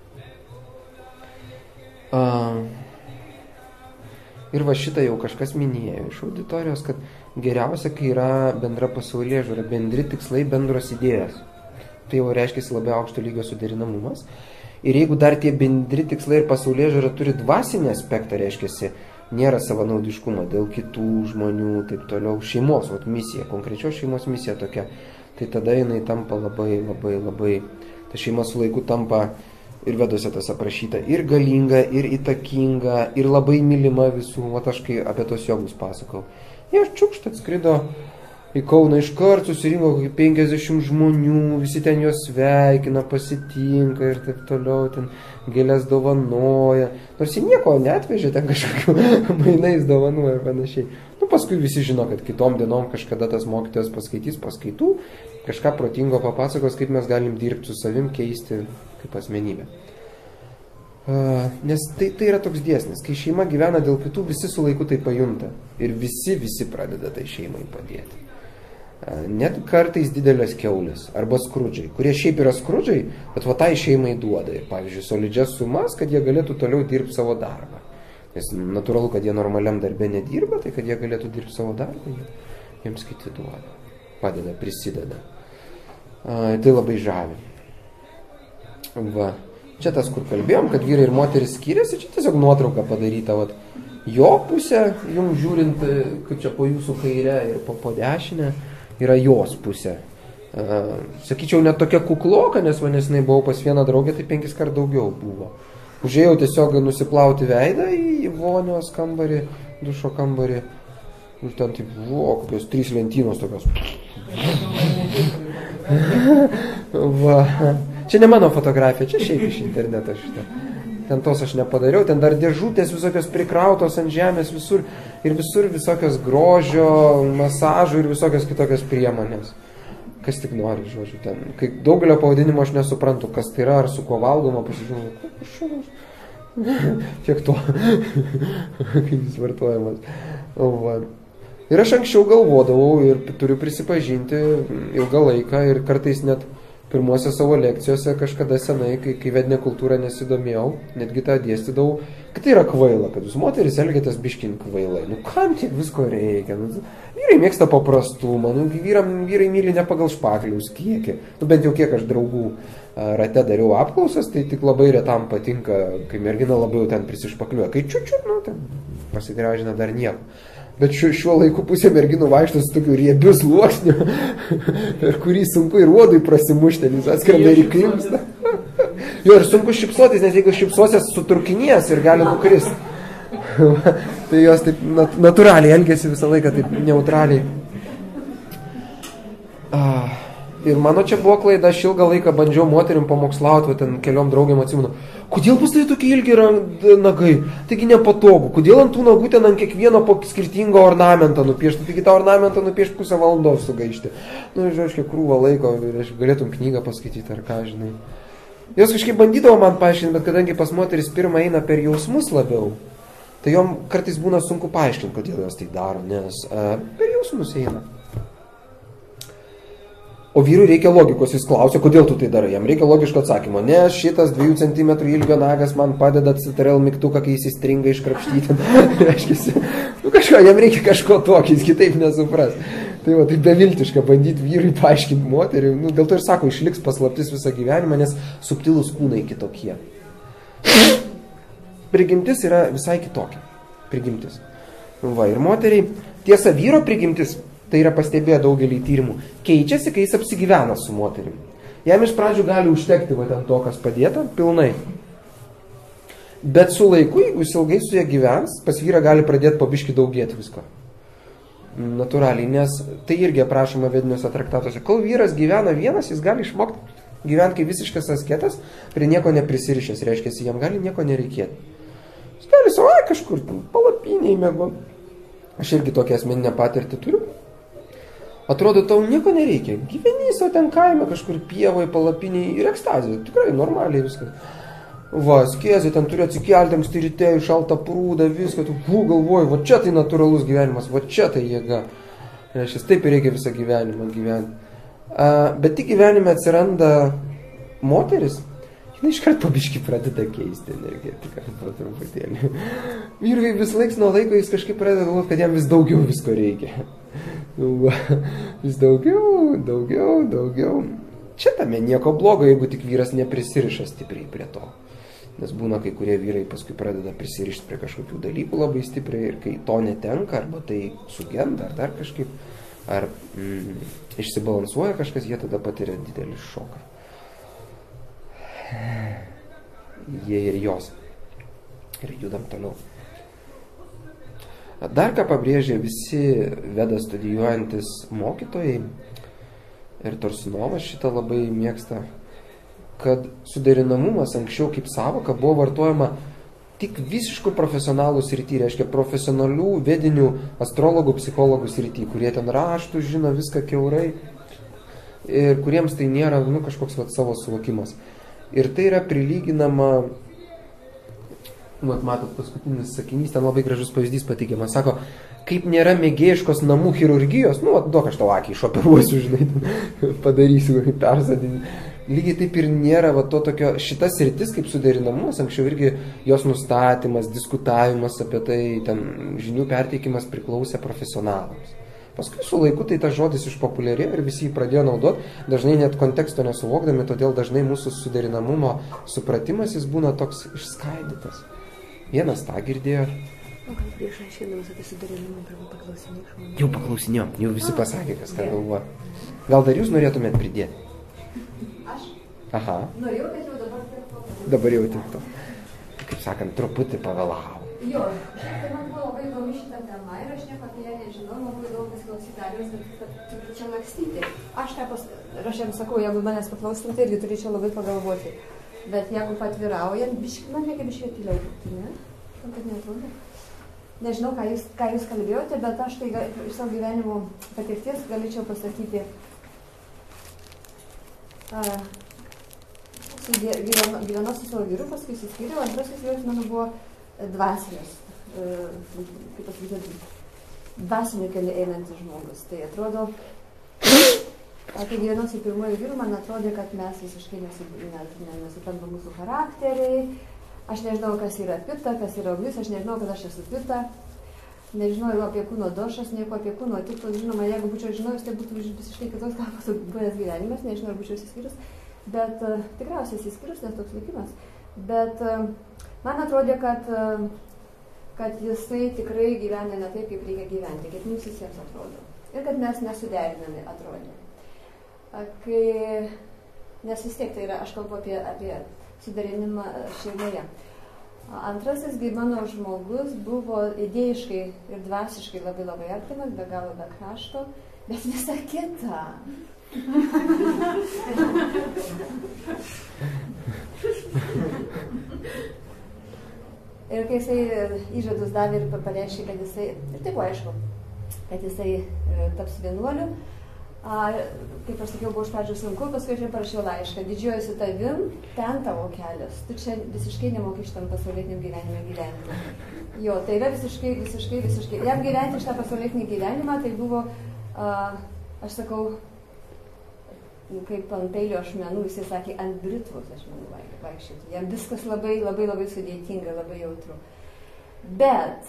Ir va šitą jau kažkas minėjo iš auditorijos, kad geriausia, kai yra bendra pasaulėžiūra, bendri tikslai, bendros idėjos. Tai jau reiškia labai aukšto lygio suderinamumas. Ir jeigu dar tie bendri tikslai ir pasaulėžiūra turi dvasinį aspektą, reiškia, nėra savanaudiškumo dėl kitų žmonių, taip toliau, šeimos, misija, konkrečios šeimos misija tokia, tai tada jinai tampa labai, ta šeima su laiku tampa ir Veduose tas aprašyta, ir galinga, ir įtakinga, ir labai mylima visų. Vat aš kai apie tos jogus pasakau. Jie čiukšt atskrido į Kauną iškart, susirinko 50 žmonių, visi ten juos sveikina, pasitinka ir taip toliau, ten gėlės dovanoja. Nors jie nieko neatvežė, ten kažkokių mainais dovanų ir panašiai. Paskui visi žino, kad kitom dienom kažkada tas mokytojas paskaitys paskaitų, kažką protingo papasakos, kaip mes galim dirbti su savim, keisti kaip asmenybę. Nes tai yra toks dėsnis. Kai šeima gyvena dėl kitų, visi su laiku tai pajunta. Ir visi pradeda tai šeimai padėti. Net kartais didelės kiaulės arba skrudžiai, kurie šiaip yra skrudžiai, bet va tai šeimai duoda. Ir, pavyzdžiui, solidžias sumas, kad jie galėtų toliau dirbti savo darbą. Nes natūralu, kad jie normaliam darbe nedirba, tai kad jie galėtų dirbti savo darbą, jiems kiti duoda, padeda, prisideda. Tai labai žavi. Va. Čia tas, kur kalbėjom, kad vyrai ir moteris skiriasi, čia tiesiog nuotrauka padaryta. Vat. Jo pusė, jums žiūrint, kaip čia po jūsų kairę ir po dešinę, yra jos pusė. Sakyčiau, net tokia kukloka, nes nesnai buvau pas vieną draugę, tai 5 kart daugiau buvo. Užėjau tiesiog nusiplauti veidą į vonios kambarį, dušo kambarį. Ir ten taip, kokios 3 lentynos tokios. Va. Čia ne mano fotografija, čia šiaip iš interneto šitą. Ten tos aš nepadariau, ten dar dėžutės visokios prikrautos ant žemės visur. Ir visur visokios grožio, masažų ir visokios kitokios priemonės. Kas tik nori, žodžiu, ten. Kai daugelio pavadinimo aš nesuprantu, kas tai yra, ar su kuo valgoma, pasižiūrėjau, tiek to, kaip jis vartojamas. Va. Ir aš anksčiau galvodavau ir turiu prisipažinti ilgą laiką ir kartais net pirmuose savo lekcijose kažkada senai, kai vedinė kultūrą nesidomėjau, netgi tą dėstydavau, kad tai yra kvaila, kad jūs moteris elgiatės biškin kvailai. Kam tiek visko reikia? Vyrai mėgsta paprastumą, vyrai myli ne pagal špakliaus kiekį. Bent jau kiek aš draugų rate dariau apklausas, tai tik labai retam patinka, kai mergina labiau ten prisišpakliuoja. Kai čiučiut, ten pasigražina dar nieko. Bet šiuo laiku pusė merginų vaikšto su tokiu riebiu sluoksniu, per kurį sunku ir uodui prasimušti, jis atskrenda ir įklimpsta. Jo, ir sunku šipsotis, nes jeigu šipsosies suturkinės ir gali nukrist. Tai jos taip natūraliai elgėsi visą laiką, taip neutraliai. Ir mano čia buvo klaida, aš ilgą laiką bandžiau moterim pamokslauti, ten keliom draugiam atsimenu. Kodėl pas tai tokie ilgi nagai? Taigi nepatogu. Kodėl ant tų nagų ten ant kiekvieno po skirtingo ornamentą nupiešti? Taigi tą ornamentą nupiešti pusę valandos sugaišti. Žodžiu, krūvą laiko ir aš galėtum knygą paskaityti ar ką, žinai. Jos kažkaip bandydavo man paaiškinti, bet kadangi pas moteris pirmą eina per jausmus labiau, tai jom kartais būna sunku paaiškinti, kodėl jos tai daro, nes per jausmus eina. O vyrui reikia logikos, jis klausia, kodėl tu tai darai, jam reikia logiško atsakymo. Nes šitas 2 cm ilgio nagas man padeda CTRL mygtuką, kai jis įstringa iškrapštyti. Reiškia, kažko, jam reikia kažko tokio, jis kitaip nesupras. Tai va, tai beviltiška bandyti vyrui paaiškinti moteriai. Nu, dėl to ir sako, išliks paslaptis visą gyvenimą, nes subtilūs kūnai kitokie. Prigimtis yra visai kitokia. Prigimtis. Va, ir moteriai, tiesa, vyro prigimtis, tai yra pastebėję daugelį tyrimų, keičiasi, kai jis apsigyvena su moterim. Jam iš pradžių gali užtekti va ten to, kas padėta, pilnai. Bet su laiku, jeigu jis ilgai su ja gyvens, pas vyrą gali pradėti pabiški daugėti visko. Natūraliai, nes tai irgi aprašoma vediniuose traktatuose. Kol vyras gyvena vienas, jis gali išmokti gyventi kaip visiškas asketas, prie nieko neprisirišęs, reiškia, jam gali nieko nereikėti. Jis gali savo kažkur palapiniai mėgo. Aš irgi tokią asmeninę patirtį turiu. Atrodo, tau nieko nereikia. Gyveni savo ten kaime, kažkur pievoj, palapiniai ir ekstazija. Tikrai normaliai viskas. Va, skėzė, ten turi atsikelti anksti ryte, šaltą prūdą, viską, tu galvoji, va čia tai natūralus gyvenimas, va čia tai jėga. Reiškia, taip ir reikia visą gyvenimą gyventi. Bet tik gyvenime atsiranda moteris, jinai iškart pabiškai pradeda keisti energetiką po truputėlį. Vyrai vis laiks nuo laiko jis kažkaip pradeda galvoti, kad jam vis daugiau visko reikia. Va, vis daugiau. Čia tame nieko blogo, jeigu tik vyras neprisiriša stipriai prie to. Nes būna, kai kurie vyrai paskui pradeda prisirišti prie kažkokių dalykų labai stipriai ir kai to netenka, arba tai sugenda, ar dar kažkaip, ar išsibalansuoja kažkas, jie tada patiria didelį šoką. Jie ir jos. Ir judam toliau. Dar ką pabrėžė visi Vedą studijuojantis mokytojai, ir Torsunovas šitą labai mėgsta, kad suderinamumas anksčiau kaip savoka buvo vartojama tik visiškų profesionalų srity, reiškia profesionalių vedinių astrologų, psichologų srity, kurie ten raštų, žino viską kiaurai ir kuriems tai nėra kažkoks savo suvokimas. Ir tai yra prilyginama, matot, paskutinis sakinys, ten labai gražus pavyzdys pateikiamas, sako, kaip nėra mėgėjiškos namų chirurgijos, duok aš tau akį išoperuosiu, žinai, padarysiu, persadinį. Lygiai taip ir nėra to tokio, šitas sritis kaip suderinamumas, anksčiau irgi jos nustatymas, diskutavimas apie tai, ten žinių perteikimas priklausė profesionalams. Paskui su laiku tai tas žodis išpopuliarėjo ir visi jį pradėjo naudoti, dažnai net konteksto nesuvokdami, todėl dažnai mūsų suderinamumo supratimas jis būna toks išskaidytas. Vienas tą girdėjo. O gal prieš aiškinamas apie suderinimą, pirmą paklausinėjau žmonių? Jau paklausinėjom, jau visi pasakė, kas ką galvoja. Gal dar jūs norėtumėt pridėti? Aš? Aha. Norėjau, bet jau dabar tiek to. Dabar jau tiek to. Kaip sakant, truputį pavėlavau. Jo, tai man buvo labai įdomi šitą temą ir aš nieko apie ją nežinau, labai daug pasiklausyti Arijos, bet čia lakstyti. Aš jam sakau, jeigu manęs paklaustum, tai irgi turėčiau labai pagalvoti. Bet jeigu patvyraujant, man reikia biškai tyliau būti, ne? Man kad neatrodo. Nežinau, ką jūs kalbėjote, bet aš tai iš savo gyvenimo patirties galėčiau pasakyti. Gyvenau su savo vyru, paskui suskyriau, antrasis vyras mano buvo dvasinis, kaip pasakyti, dvasiniu keliu einantis žmogus. Tai atrodo, kai gyvenau su pirmuoju vyru, man atrodė, kad mes visiškai nesuprantame mūsų charakteriai. Aš nežinau, kas yra pita, kas yra ugnis, aš nežinau, kad aš esu pita. Nežinau apie kūno došas, nieko apie kūno tiklus. Žinoma, jeigu būčiau žinojus, tai būtų visiškai kitos kalbos buvęs gyvenimas, nežinau, ar būčiau įsiskyrus. Bet tikriausiai įsiskyrus, nes toks likimas. Bet man atrodė, kad jisai tikrai gyvena ne taip, kaip reikia gyventi, kaip mums visiems atrodo. Ir kad mes nesuderinami atrodė. Nes vis tiek tai yra, aš kalbu apie suderinimą šeimoje. Antrasis mano žmogus buvo idėjiškai ir dvasiškai labai labai artimas, be galo be krašto, bet visa kita. Ir kai jisai įžadus davė ir pareiškė, kad jisai, ir tai buvo aišku, kad jisai taps vienuoliu, kaip aš sakiau, buvo iš pradžių sunku, paskui aš jam parašiau laišką, didžiuojuosi tavim, ten tavo kelias, tu čia visiškai nemoki šitam pasaulietiniam gyvenime gyventi. Jo, tai yra visiškai. Jam gyventi šitą pasaulietinį gyvenimą, tai buvo, aš sakau, kaip ant peilio ašmenų, jisai sakė, ant britvos ašmenų vaikščioti. Jam viskas labai sudėtinga, labai jautru. Bet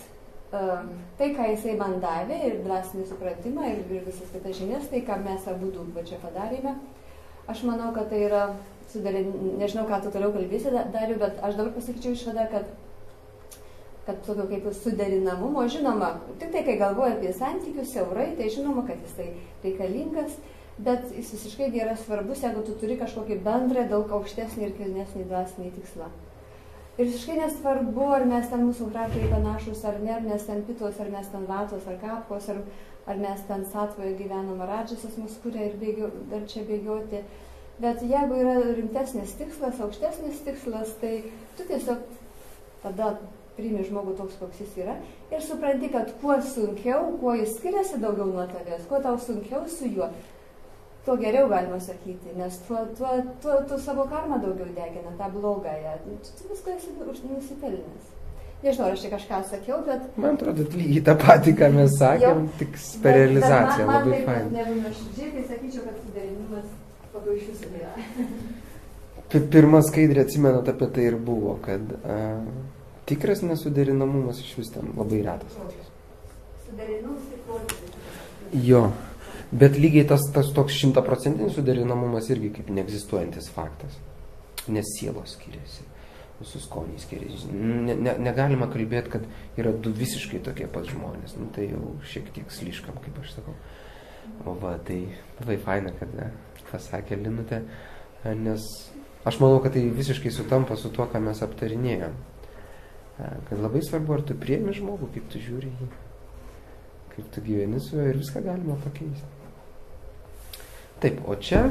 tai, ką jisai man davė, ir dvasinį supratimą, ir visas kitas žinias, tai, ką mes abudu va čia padarėme, aš manau, kad tai yra, nežinau, ką tu toliau kalbėsi, Dariu, bet aš dabar pasakyčiau išvadą, kad tokio kaip suderinamumo, žinoma, tik tai, kai galvoju apie santykius siaurai, tai žinoma, kad jis tai reikalingas, bet jis visiškai yra svarbus, jeigu tu turi kažkokį bendrą, daug aukštesnį ir kilnesnį dvasinį tikslą. Ir visiškai nesvarbu, ar mes ten mūsų charakteriai panašus, ar ne, ar mes ten pitos, ar mes ten vatos, ar kapkos, ar mes ten satvoje gyvenam, ar adžasas mus kuria ir dar čia bėgioti. Bet jeigu yra rimtesnis tikslas, aukštesnis tikslas, tai tu tiesiog tada priimi žmogų toks, koks jis yra ir supranti, kad kuo sunkiau, kuo jis skiriasi daugiau nuo tavęs, kuo tau sunkiau su juo, tuo geriau galima sakyti, nes tu savo karmą daugiau degina, tą blogąją. Tu viską esi nusipelnęs. Nežinau, aš čia kažką sakiau, bet... Man atrodo, lygiai tą patį, ką mes sakėm, tik per realizaciją, labai fain. Man negu nuoširdžiai, tai sakyčiau, kad suderinimas pagal iš jūsų yra. Pirma skaidrė, atsimenat, apie tai ir buvo, kad tikras nesuderinamumas iš vis ten labai retas. Suderinamumas tik požiūris. Jo. Bet lygiai tas toks 100% suderinamumas irgi kaip neegzistuojantis faktas. Nes sielos skiriasi, mūsų skoniai skiriasi. Negalima kalbėti, kad yra du visiškai tokie pat žmonės. Nu, tai jau šiek tiek slyškam, kaip aš sakau. O va, tai labai faina, kad pasakė Linutė, nes aš manau, kad tai visiškai sutampa su tuo, ką mes aptarinėjom. Kad labai svarbu, ar tu priemi žmogų, kaip tu žiūri jį, kaip tu gyveni su juo ir viską galima pakeisti. Taip, o čia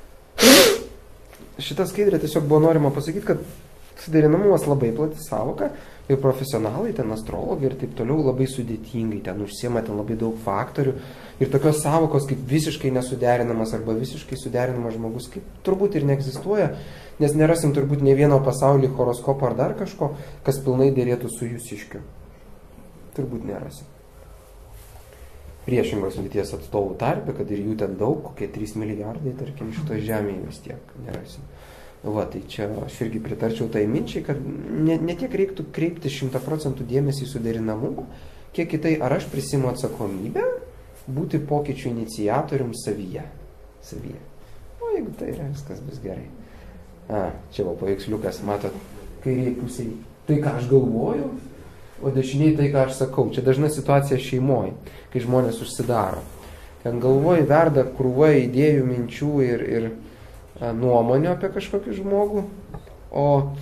šitą skaidrę tiesiog buvo norima pasakyti, kad suderinamumas labai plati savoka ir profesionalai, ten astrologai ir taip toliau labai sudėtingai, ten užsiema ten labai daug faktorių ir tokios savokos kaip visiškai nesuderinamas arba visiškai suderinamas žmogus kaip turbūt ir neegzistuoja, nes nerasim turbūt ne vieno pasaulyje horoskopo ar dar kažko, kas pilnai dėrėtų su jūsiškiu. Turbūt nerasim. Priešingos lyties atstovų tarpe, kad ir jų ten daug, kokie 3 milijardai, tarkim, šito žemėje vis tiek nerasim. Va, tai čia aš irgi pritarčiau tai minčiai, kad ne tiek reiktų kreipti 100% dėmesį į suderinamumą, kiek į tai, ar aš prisimu atsakomybę būti pokyčių iniciatorium savyje. O jeigu tai yra, viskas bus gerai. Čia va paveiksliukas, matot, kairiai pusėje tai, ką aš galvoju, o dešiniai tai, ką aš sakau. Čia dažna situacija šeimoje, kai žmonės užsidaro. Ten galvoj verda krūva idėjų, minčių ir nuomonių apie kažkokį žmogų, o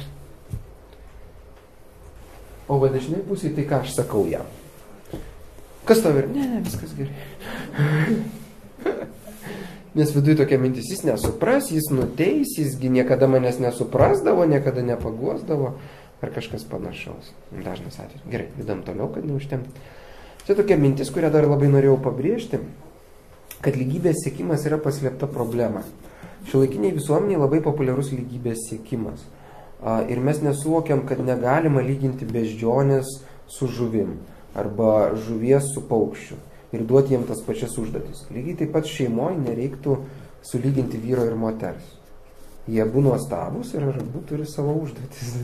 va dešiniai pusėje tai, ką aš sakau jam. Kas tau yra? Ne, viskas gerai. Nes viduje tokia mintis, jis nesupras, jis nuteis, jisgi niekada manęs nesuprasdavo, niekada nepaguosdavo. Ar kažkas panašaus. Dažnas atvejis. Gerai, judam toliau, kad neužtemti. Čia tokia mintis, kurią dar labai norėjau pabrėžti, kad lygybės siekimas yra paslėpta problema. Šiuolaikiniai visuomeniai labai populiarus lygybės siekimas. Ir mes nesuvokiam, kad negalima lyginti beždžionės su žuvim arba žuvies su paukščiu ir duoti jiems tas pačias užduotis. Lygiai taip pat šeimoje nereiktų sulyginti vyro ir moters. Jie abu nuostabus ir abu turi savo užduotis.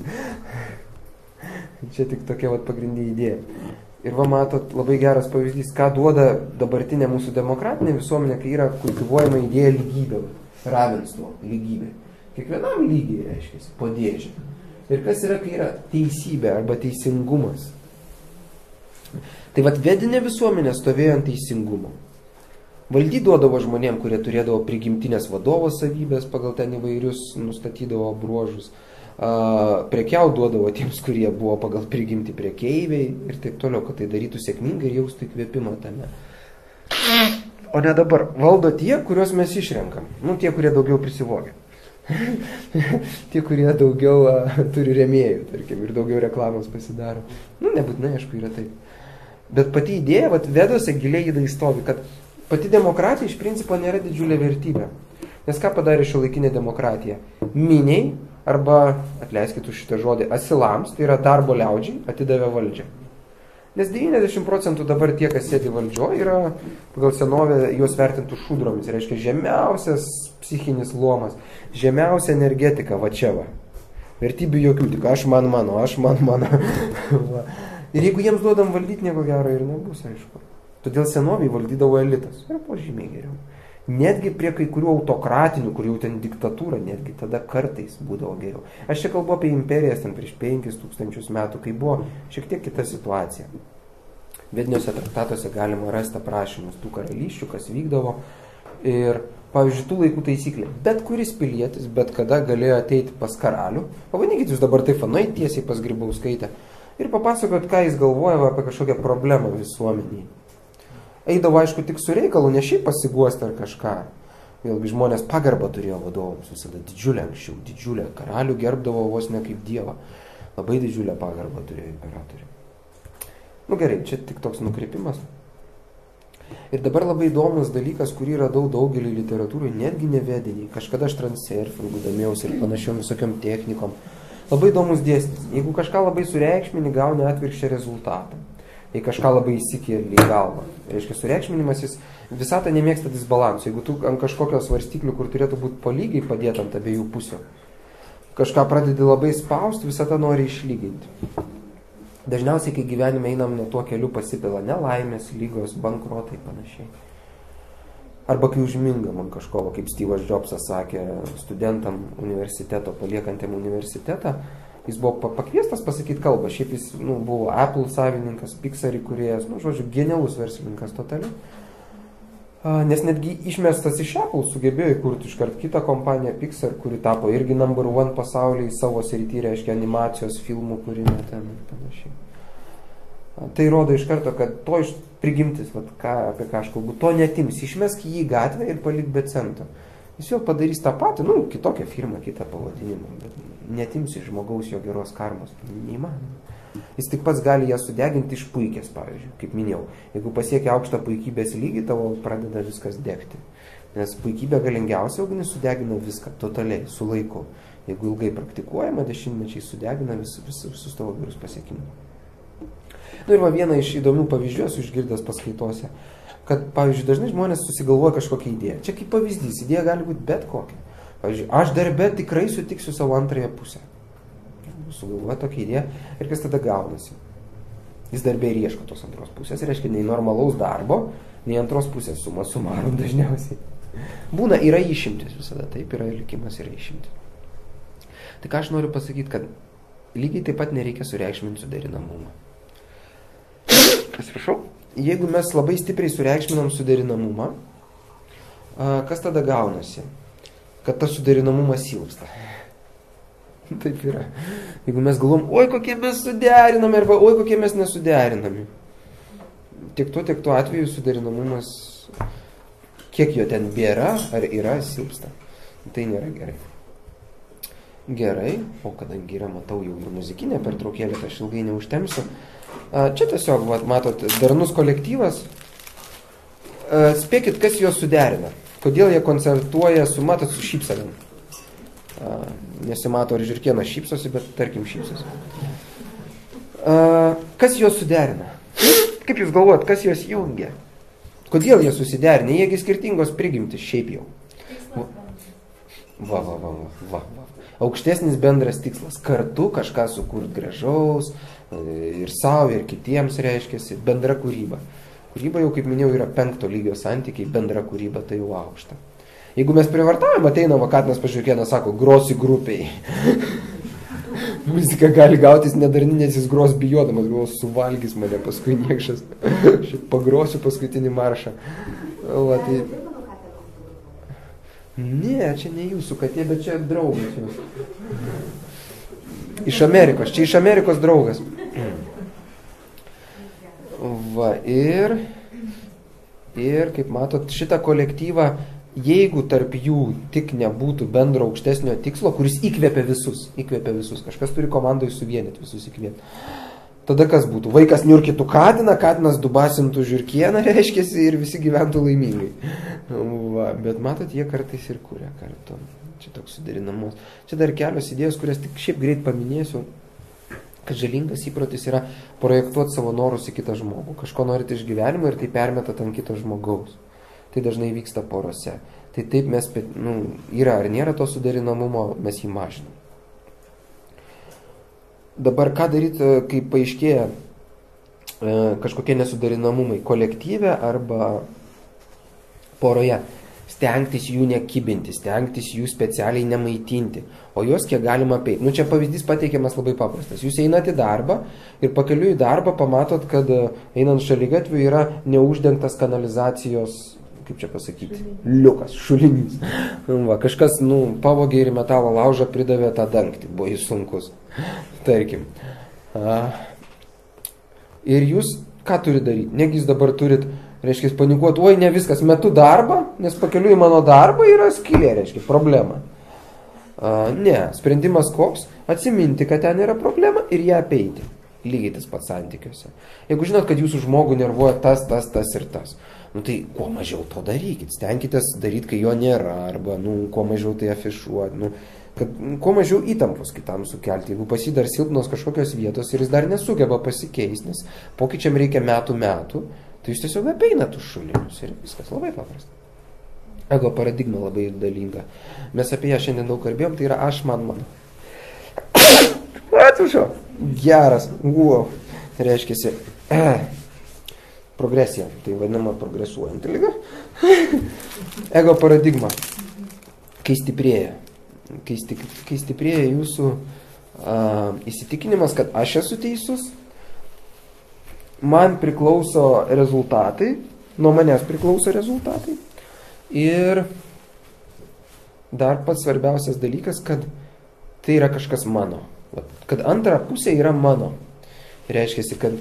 Čia tik tokia pagrindinė idėja. Ir va matot, labai geras pavyzdys, ką duoda dabartinė mūsų demokratinė visuomenė, kai yra kultivuojama idėja lygybė, ravenstvo, lygybė. Kiekvienam lygiai reiškia, po dėžę. Ir kas yra, kai yra teisybė arba teisingumas. Tai vat vedinė visuomenė stovėjo ant teisingumo. Valdydavo žmonėm, kurie turėdavo prigimtinės vadovo savybės, pagal ten įvairius nustatydavo bruožus. Prekiaudavo tiems, kurie buvo pagal prigimti prekeiviai ir taip toliau, kad tai darytų sėkmingai ir jaustų įkvėpimą tame. O ne dabar valdo tie, kuriuos mes išrenkam. Nu, tie, kurie daugiau prisivogia. Tie, kurie daugiau turi rėmėjų, tarkim, ir daugiau reklamos pasidaro. Nu, nebūtinai, aišku, yra taip. Bet pati idėja, vedose giliai įdai stovi, kad pati demokratija iš principo nėra didžiulė vertybė. Nes ką padarė šiuolaikinė demokratija? Miniai, arba, atleiskit už šitą žodį, asilams, tai yra darbo liaudžiai, atidavė valdžią. Nes 90% dabar tie, kas sėdi valdžioje, yra pagal senovę juos vertintų šūdromis. Reiškia žemiausias psichinis luomas, žemiausia energetika, va čia va. Vertybių jokių, tik aš man mano. Ir jeigu jiems duodam valdyti, nieko gero ir nebus, aišku. Todėl senoviai valdydavo elitas. Ir buvo žymiai geriau. Netgi prie kai kurių autokratinių, kur jau ten diktatūra, netgi tada kartais būdavo geriau. Aš čia kalbu apie imperijas ten prieš 5000 metų, kai buvo šiek tiek kita situacija. Vediniuose traktatuose galima rasti aprašymus tų karalysčių, kas vykdavo. Ir, pavyzdžiui, tų laikų taisyklė. Bet kuris pilietis, bet kada galėjo ateiti pas karalių. Pavadinkit jūs dabar taip nueit tiesiai pas Grybauskaitę. Ir papasakot, ką jis galvoja apie kažkokią problemą visuomeniai. Eidavo, aišku, tik su reikalu, ne šiaip pasiguosti ar kažką. Vėlgi žmonės pagarbą turėjo vadovams visada, didžiulę anksčiau, didžiulę. Karalių gerbdavo vos ne kaip dievą. Labai didžiulę pagarbą turėjo imperatoriai. Nu gerai, čia tik toks nukreipimas. Ir dabar labai įdomus dalykas, kurį radau daugelį literatūrų, netgi nevediniai. Kažkada aš transurfingu domėjausi ir panašiom visokiom technikom. Labai įdomus dėsnis. Jeigu kažką labai sureikšmini, gauni atvirkščią rezultatą. Jei kažką labai įsikėlė į galvą. Reiškia, sureikšminimas jis visata nemėgsta disbalansų. Jeigu tu ant kažkokios svarstyklių, kur turėtų būti polygiai padėti ant abiejų pusių, kažką pradedi labai spausti, visata nori išlyginti. Dažniausiai, kai gyvenime einam ne tuo keliu, pasipila nelaimės, lygos, bankrotai panašiai. Arba kai užmingam ant kažko, kaip Steve'as Jobsas sakė studentam universiteto, paliekantiem universitetą, jis buvo pakviestas pasakyti kalbą. Šiaip jis buvo Apple savininkas, Pixar įkūrėjas, žodžiu, genialus verslininkas totaliai. Nes netgi išmestas iš Apple sugebėjo įkurti iškart kitą kompaniją Pixar, kuri tapo irgi number one pasaulyje į savo srity, reiškia animacijos filmų kūrime ten ir panašiai. Tai rodo iš karto, kad to iš prigimtis, apie ką aš kalbu, to netims. Išmesk jį į gatvę ir palik be cento. Jis jau padarys tą patį, kitokią firmą, kitą pavadinimą, bet netims iš žmogaus jo geros karmos. Neįmanoma. Jis tik pats gali ją sudeginti iš puikės, pavyzdžiui, kaip minėjau. Jeigu pasiekia aukštą puikybės lygį, tavo pradeda viskas degti. Nes puikybė galingiausia ugnis sudegina viską, totaliai, su laiku. Jeigu ilgai praktikuojama, dešimtmečiai sudegina visus tavo gerus pasiekimus. Ir vieną iš įdomių pavyzdžių esu išgirdęs paskaitose, kad, pavyzdžiui, dažnai žmonės susigalvoja kažkokią idėją. Čia kaip pavyzdys, idėja gali būti bet kokia. Pavyzdžiui, aš darbe tikrai sutiksiu savo antrąją pusę. Sugalvoja tokią idėją ir kas tada gaunasi. Jis darbė ir ieško tos antros pusės, reiškia, nei normalaus darbo, nei antros pusės suma sumarum dažniausiai. Būna, yra išimtis visada, taip, yra likimas, yra išimtis. Tai ką aš noriu pasakyti, kad lygiai taip pat nereikia sureikšminti suderinamumą. Atsiprašau, jeigu mes labai stipriai sureikšminam suderinamumą, kas tada gaunasi? Kad tas suderinamumas silpsta. Taip yra. Jeigu mes galvom, oi kokie mes suderinami, arba oi kokie mes nesuderinami. Tiek tuo atveju suderinamumas, kiek jo ten bėra, ar yra, silpsta. Tai nėra gerai. Gerai, o kadangi yra, matau jau ir muzikinė pertraukėlė, tai aš ilgai neužtemsiu. Čia tiesiog, matot, darnus kolektyvas. Spėkit, kas juos suderina. Kodėl jie koncertuoja su, matot, su šypsenom. Nesimato, ar žiurkienas šypsosi, bet tarkim šypsosi. Kas juos suderina? Kaip jūs galvojat, kas juos jungia? Kodėl jie susiderina? Jiegi skirtingos prigimtis šiaip jau. Va. Aukštesnis bendras tikslas. Kartu kažką sukurt gražaus ir savo, ir kitiems reiškiasi. Bendra kūryba. Kūryba jau, kaip minėjau, yra 5 lygio santykiai. Bendra kūryba tai jau aukšta. Jeigu mes privartavim, ateina Katinas pažiūrėkienas, sako, grosi grupiai. Muzika gali gautis nedarni, nes jis gros bijodamas, galvos suvalgys mane paskui niekšas. Šiaip pagrosiu paskutinį maršą. Va, tai... Ne, čia ne jūsų katė, bet čia draugas jūs. Iš Amerikos, čia iš Amerikos draugas. Va, ir kaip matot, šitą kolektyvą, jeigu tarp jų tik nebūtų bendro aukštesnio tikslo, kuris įkvėpia visus, kažkas turi komandai suvienyti, visus įkvėpti. Tada kas būtų? Vaikas niurkytų Katiną, Katinas dubasintų žiurkieną, reiškiasi, ir visi gyventų laimingai. Va, bet matot, jie kartais ir kuria kartu. Čia toks suderinamas. Čia dar kelios idėjos, kurias tik šiaip greit paminėsiu, kad žalingas įprotis yra projektuoti savo norus į kitą žmogų. Kažko norite iš gyvenimo ir tai permetat ant kito žmogaus. Tai dažnai vyksta porose. Tai taip mes, yra ar nėra to suderinamumo, mes jį mažinam. Dabar ką daryti, kai paaiškėja, kažkokie nesuderinamumai kolektyve arba poroje, stengtis jų nekibinti, stengtis jų specialiai nemaitinti, o juos kiek galima apeiti. Nu, čia pavyzdys pateikiamas labai paprastas. Jūs einat į darbą ir pakeliui į darbą pamatot, kad einant šaligatviu yra neuždengtas kanalizacijos, kaip čia pasakyti, liukas, šulinys. Va, kažkas, pavogė ir metalo laužą pridavė tą dangtį, buvo jis sunkus. Tarkim. Ir jūs ką turit daryti? Negi jūs dabar turit, reiškia, panikuoti, oi, ne viskas, metu darbą, nes pakeliui į mano darbą yra skylė, reiškia, problema. Ne, sprendimas koks? Atsiminti, kad ten yra problema ir ją apeiti. Lygiai tas pats santykiuose. Jeigu žinot, kad jūsų žmogų nervuoja tas ir tas, tai kuo mažiau to darykit. Stenkitės daryti, kai jo nėra, arba, kuo mažiau tai afišuoti, kad kuo mažiau įtampos kitam sukelti. Jeigu pas jį dar silpnos kažkokios vietos ir jis dar nesugeba pasikeisti, nes pokyčiam reikia metų, tai jūs tiesiog apeinat tus šulinius ir viskas labai paprasta. Ego paradigma labai dalinga. Mes apie ją šiandien daug kalbėjom, tai yra aš, man. Atsiprašau. Geras. Wow. Tai reiškiasi progresija. Tai vadinama progresuojanti liga. Ego paradigma. Kai stiprėja jūsų įsitikinimas, kad aš esu teisus, man priklauso rezultatai, nuo manęs priklauso rezultatai. Ir dar pats svarbiausias dalykas, kad tai yra kažkas mano. Kad antra pusė yra mano. Reiškiasi, kad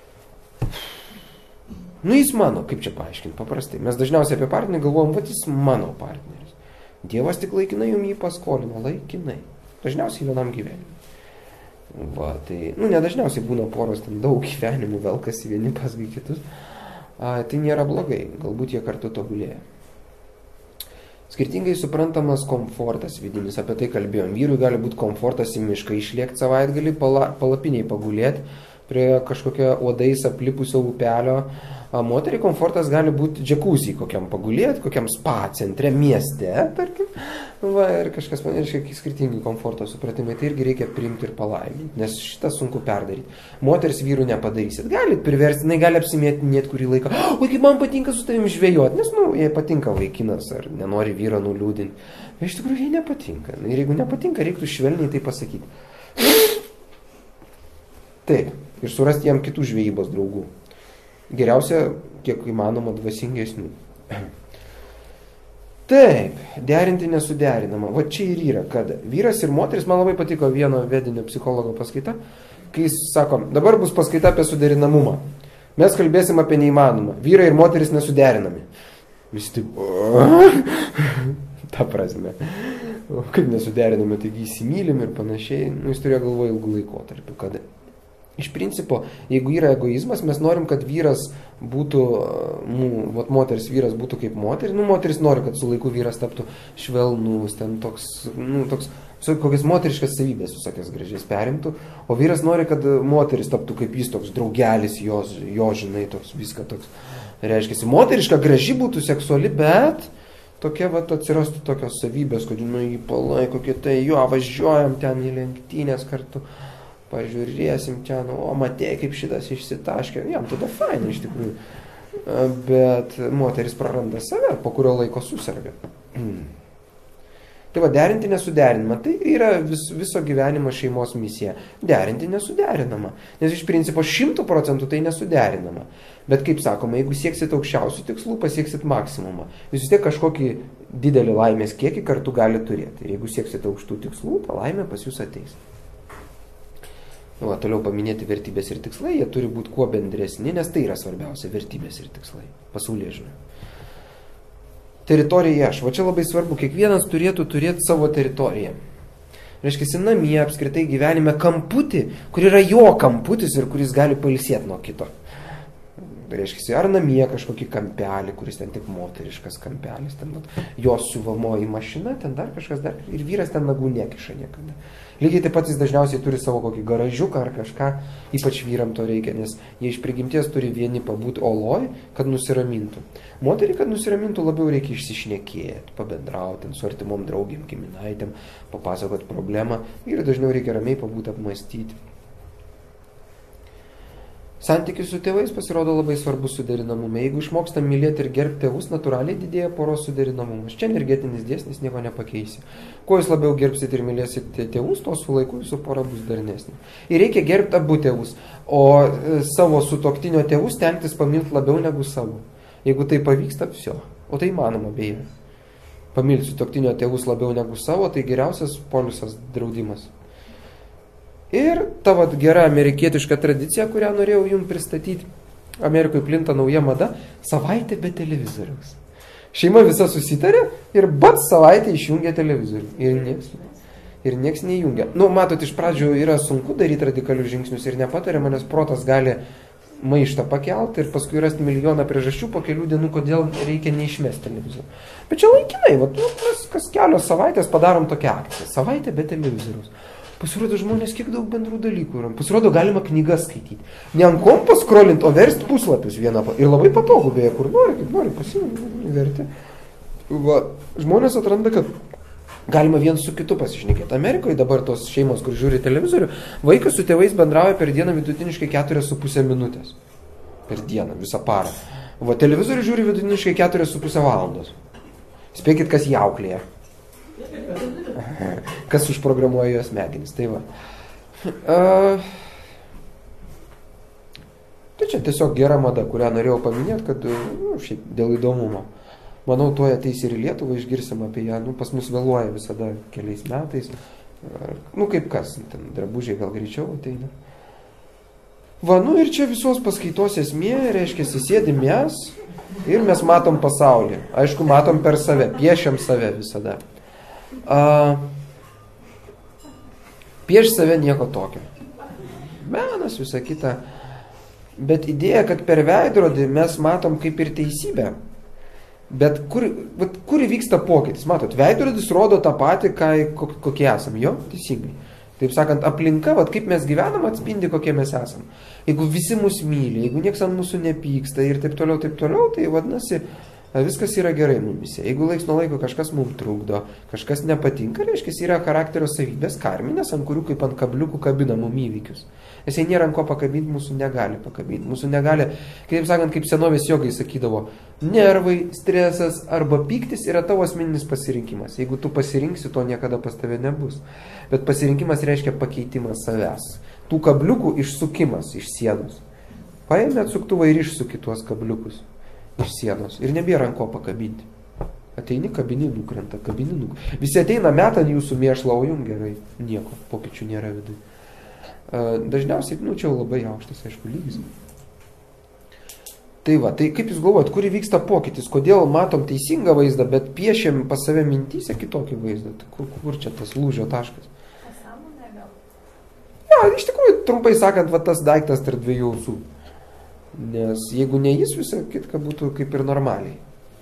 jis mano, kaip čia paaiškinti paprastai. Mes dažniausiai apie partnerį galvojam, jis mano partneris. Dievas tik laikinai jums jį paskolino, laikinai. Dažniausiai vienam gyvenimui. Tai, nedažniausiai būna poros, ten daug gyvenimų velkasi vieni paskui kitus. Tai nėra blogai, galbūt jie kartu tobulėja. Skirtingai suprantamas komfortas vidinis, apie tai kalbėjom. Vyrui gali būti komfortas į mišką išlėkti savaitgalį, palapiniai pagulėti prie kažkokio uodais aplipusio upelio. Moteriai komfortas gali būti džekuzį kokiam pagulėti, kokiam spa centre, mieste, tarkim. Ir kažkas reiškia skirtingi komforto supratimai. Tai irgi reikia priimti ir palaiminti, nes šitą sunku perdaryti. Moteris vyrų nepadarysit. Galit priversti, jinai gali apsimėtinėti kurį laiką. Oi, kaip man patinka su tavim žvejoti, nes, jai patinka vaikinas ar nenori vyrą nuliūdinti. Bet iš tikrųjų jai nepatinka. Ir jeigu nepatinka, reiktų švelniai tai pasakyti. Taip, ir surasti jam kitų žvejybos draugų. Geriausia, kiek įmanoma, dvasingesnių. Taip, derinti nesuderinama. Va čia ir yra, kad vyras ir moteris, man labai patiko vieno vedinio psichologo paskaita, kai jis sako, dabar bus paskaita apie suderinamumą. Mes kalbėsim apie neįmanomą. Vyrai ir moteris nesuderinami. Visi taip, ta prasme. Kaip nesuderinami, taigi įsimylim ir panašiai. Jis turėjo galvoje ilgų laikotarpių, kad iš principo, jeigu yra egoizmas, mes norim, kad vyras būtų, moteris vyras būtų kaip moteris. Moteris nori, kad su laiku vyras taptų švelnus, ten toks, kokias moteriškas savybės visokias gražiais perimtų, o vyras nori, kad moteris taptų kaip jis, toks draugelis, jo žinai, toks viską toks. Reiškiasi, moteriška graži būtų seksuali, bet tokia, atsirastų tokios savybės, kad jį palaiko kitai, važiuojam ten į lenktynės kartu. Pažiūrėsim ten, matė, kaip šitas išsitaškė, jam tada fainai iš tikrųjų. Bet moteris praranda save, po kurio laiko susirga. Tai derinti nesuderinama, tai yra viso gyvenimo šeimos misija. Derinti nesuderinama, nes iš principo 100% tai nesuderinama. Bet kaip sakoma, jeigu sieksit aukščiausių tikslų, pasieksit maksimumą. Jūs vis tiek kažkokį didelį laimės kiekį kartu gali turėti. Jeigu sieksit aukštų tikslų, ta laimė pas jūs ateis. Toliau paminėti vertybės ir tikslai, jie turi būti kuo bendresni, nes tai yra svarbiausia, vertybės ir tikslai, pasaulėžiūra. Teritorija aš, čia labai svarbu, kiekvienas turėtų turėti savo teritoriją. Reiškia, namie apskritai gyvenime kamputį, kur yra jo kamputis ir kuris gali pailsėti nuo kito. Reiškia, ar namie kažkokį kampelį, kuris ten tik moteriškas kampelis, ten jos siuvamoji mašina, ten dar kažkas dar, ir vyras ten nagų nekiša niekada. Lygiai taip pat jis dažniausiai turi savo kokį garažiuką ar kažką, ypač vyram to reikia, nes jie iš prigimties turi vieni pabūti oloj, kad nusiramintų. Moteriai, kad nusiramintų, labiau reikia išsišnekėti, pabendrauti su artimom draugėm, giminaitėm, papasakoti problemą, vyrai dažniau reikia ramiai pabūti apmąstyti. Santykis su tėvais pasirodo labai svarbus suderinamume. Jeigu išmokstam mylėti ir gerbti tėvus, natūraliai didėja poros suderinamumas. Čia energetinis dėsnis, nieko nepakeisi. Kuo jūs labiau gerbsit ir mylėsit tėvus, to su laiku jūsų pora bus darnesnė. Ir reikia gerbti abu tėvus, o savo sutuoktinio tėvus stengtis pamilti labiau negu savo. Jeigu tai pavyksta, viso. O tai įmanoma beje. Pamilti sutuoktinio tėvus labiau negu savo, tai geriausias polisas draudimas. Ir ta vat gera amerikietiška tradicija, kurią norėjau jums pristatyti. Amerikoje plinta nauja mada - savaitė be televizoriaus. Šeima visa susitarė ir bat savaitę išjungia televizorių. Ir nieks neįjungia. Nu, matot, iš pradžių yra sunku daryti radikalius žingsnius ir nepataria, nes protas gali maištą pakelti ir paskui rasti milijoną priežasčių po kelių dienų, kodėl reikia neišmesti televizorių. Bet čia laikinai, mes kas kelios savaitės padarom tokią akciją. Savaitė be televizoriaus. Pasirodo žmonės, kiek daug bendrų dalykų yra. Pasirodo galima knygas skaityti. Ne ant kompo scrollint, o versti puslapius vieną. Ir labai patogu, beje, kur nori, kaip nori, verti. Va, žmonės atranda, kad galima vien su kitu pasišnekėti. Amerikoje dabar tos šeimos, kur žiūri televizorių, vaikas su tėvais bendrauja per dieną vidutiniškai 4,5 minutės. Per dieną, visą parą. Va, televizorių žiūri vidutiniškai 4,5 valandos. Spėkit, kas jį auklėja. Kas užprogramuoja jos smegenis. Tai va. Tai čia tiesiog gera mada, kurią norėjau paminėti, kad šiaip dėl įdomumo. Manau, tuoj ateis ir į Lietuvą, išgirsim apie ją. Pas mus vėluoja visada keliais metais. Kaip kas, ten drabužiai gal greičiau ateina. Va, ir čia visos paskaitos esmė, reiškia, sėdim mes ir mes matom pasaulį. Aišku, matom per save, piešiam save visada. Prieš save nieko tokio. Menas, visa kita. Bet idėja, kad per veidrodį mes matom kaip ir teisybę. Bet kur vyksta pokytis? Matot, veidrodis rodo tą patį, kokie esam. Jo, teisingai. Taip sakant, aplinka, kaip mes gyvenam, atspindi, kokie mes esam. Jeigu visi mus myli, jeigu nieks ant mūsų nepyksta ir taip toliau, tai vadinasi, viskas yra gerai mumise. Jeigu laiks nuo laiko kažkas mums trukdo, kažkas nepatinka, reiškia, yra charakterio savybės karminės, ant kurių kaip ant kabliukų kabina mum įvykius. Nes jei nėra ant ko pakabinti, mūsų negali pakabinti. Mūsų negali, kaip sakant, kaip senovės jogai sakydavo, nervai, stresas arba pyktis yra tavo asmeninis pasirinkimas. Jeigu tu pasirinksi, to niekada pas tave nebus. Bet pasirinkimas reiškia pakeitimas savęs. Tų kabliukų išsukimas iš sienos. Paėmė atsuktuvą ir išsuki tuos kabliukus iš sienos. Ir nebėra ant ko pakabinti. Ateini, kabini, nukrenta, kabini, nukrenta. Visi ateina metant jūsų mėšlą, o jums gerai. Nieko, pokyčių nėra vidui. Dažniausiai, čia labai aukštas, aišku, lygis. Tai va, tai kaip jūs galvojat, kur vyksta pokytis? Kodėl matom teisingą vaizdą, bet piešiam pas save mintyse kitokį vaizdą? Tai kur čia tas lūžio taškas? Pasąmonė gal? Ja, iš tikrųjų, trumpai sakant, tas daiktas tarp dviejų ausų. Nes jeigu ne jis, visa kitka būtų kaip ir normaliai.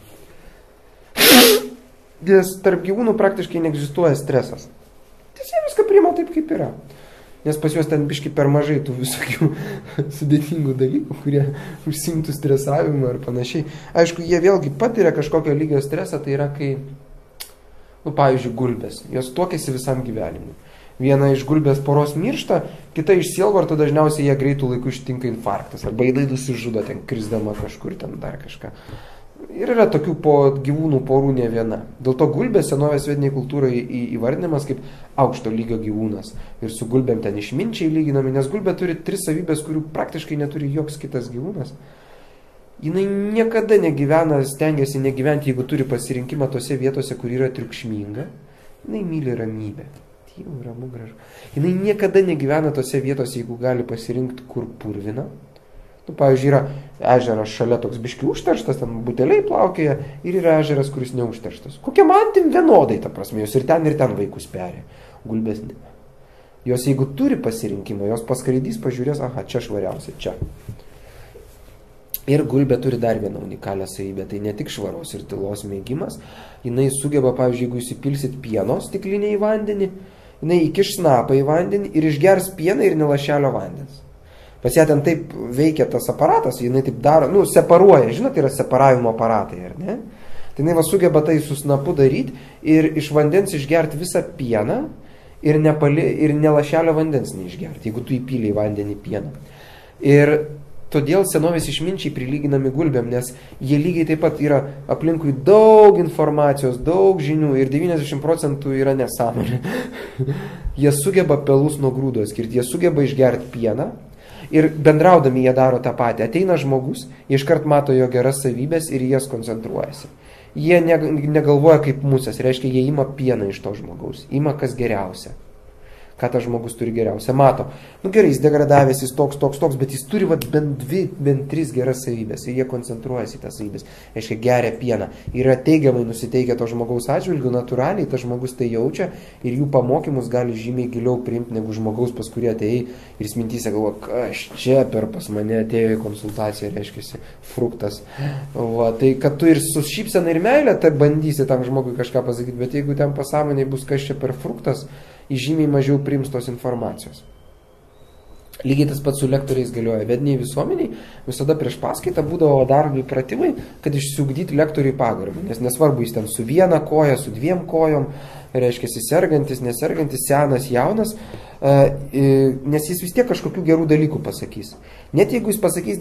Nes tarp gyvūnų praktiškai neegzistuoja stresas. Tiesiog viską priima taip, kaip yra. Nes pas juos ten biški per mažai tų visokių sudėtingų dalykų, kurie užsimtų stresavimą ar panašiai. Aišku, jie vėlgi patiria kažkokio lygio stresą, tai yra kai, pavyzdžiui, gulbės. Jos tuokiasi visam gyvenimui. Viena iš gulbės poros miršta, kita iš sielvarto dažniausiai jie greitų laikų ištinka infarktas. Arba jinai nusižudo ten, krisdama kažkur ten dar kažką. Ir yra tokių gyvūnų porų ne viena. Dėl to gulbės senovės vediniai kultūrai įvardinamas kaip aukšto lygio gyvūnas. Ir su gulbėm ten išminčiai lyginami, nes gulbė turi 3 savybės, kurių praktiškai neturi joks kitas gyvūnas. Jinai niekada negyvena, stengiasi negyventi, jeigu turi pasirinkimą tose vietose, kur yra triukšminga. Jinai myli ramybę. Tylu, ramu, gražu. Jinai niekada negyvena tose vietose, jeigu gali pasirinkti, kur purvina. Pavyzdžiui, yra ežeras šalia toks biški užterštas, ten buteliai plaukėja ir yra ežeras, kuris neužterštas. Kokiam antim vienodai, ta prasme, jos ir ten vaikus perė. Gulbės ne. Jos jeigu turi pasirinkimą, jos paskraidys, pažiūrės, aha, čia švariausia, čia. Ir gulbė turi dar vieną unikalią savybę, tai ne tik švaros ir tylos mėgimas, jinai sugeba, pavyzdžiui, jeigu įsipilsit pieno stiklinę į vandenį, jinai įkiš snapą į vandenį ir išgers pieną ir nelašelio vandens. Pas ją ten taip veikia tas aparatas, jinai taip daro, separuoja, žinot, yra separavimo aparatai, ar ne? Tai jinai sugeba tai su snapu daryti ir iš vandens išgerti visą pieną ir nelašelio vandens neišgerti, jeigu tu įpylei vandenį pieną. Ir todėl senovės išminčiai prilyginami gulbėm, nes jie lygiai taip pat yra aplinkui daug informacijos, daug žinių ir 90% yra nesąmonė. Jie sugeba pelus nuo grūdo skirti, jie sugeba išgerti pieną ir bendraudami jie daro tą patį. Ateina žmogus, jie iškart mato jo geras savybės ir jas koncentruojasi. Jie negalvoja kaip musės, reiškia, jie ima pieną iš to žmogaus, ima kas geriausia. Ką tas žmogus turi geriausia. Mato, nu gerai, jis degradavęs, jis toks, bet jis turi bent 3 geras savybės ir jie koncentruojasi į tas savybės. Reiškia, geria pieną. Yra teigiamai nusiteikę to žmogaus atžvilgiu, natūraliai tas žmogus tai jaučia ir jų pamokymus gali žymiai giliau priimti negu žmogaus, pas kurį atėjai ir jis mintyse galvoja, kas čia per pas mane atėjo į konsultaciją, reiškia, fruktas. Va, tai kad tu ir su šypsena ir meilė tai bandysi tam žmogui kažką pasakyti, bet jeigu ten pasąmonėje bus kas čia per fruktas, žymiai mažiau priims tos informacijos. Lygiai tas pats su lektoriais galioja. Vediniai visuomeniai visada prieš paskaitą būdavo daromi pratimai, kad išsiugdyti lektoriui pagarbą. Nes nesvarbu, jis ten su viena koja, su 2 kojom, reiškia, sergantis, nesergantis, senas, jaunas, nes jis vis tiek kažkokių gerų dalykų pasakys. Net jeigu jis pasakys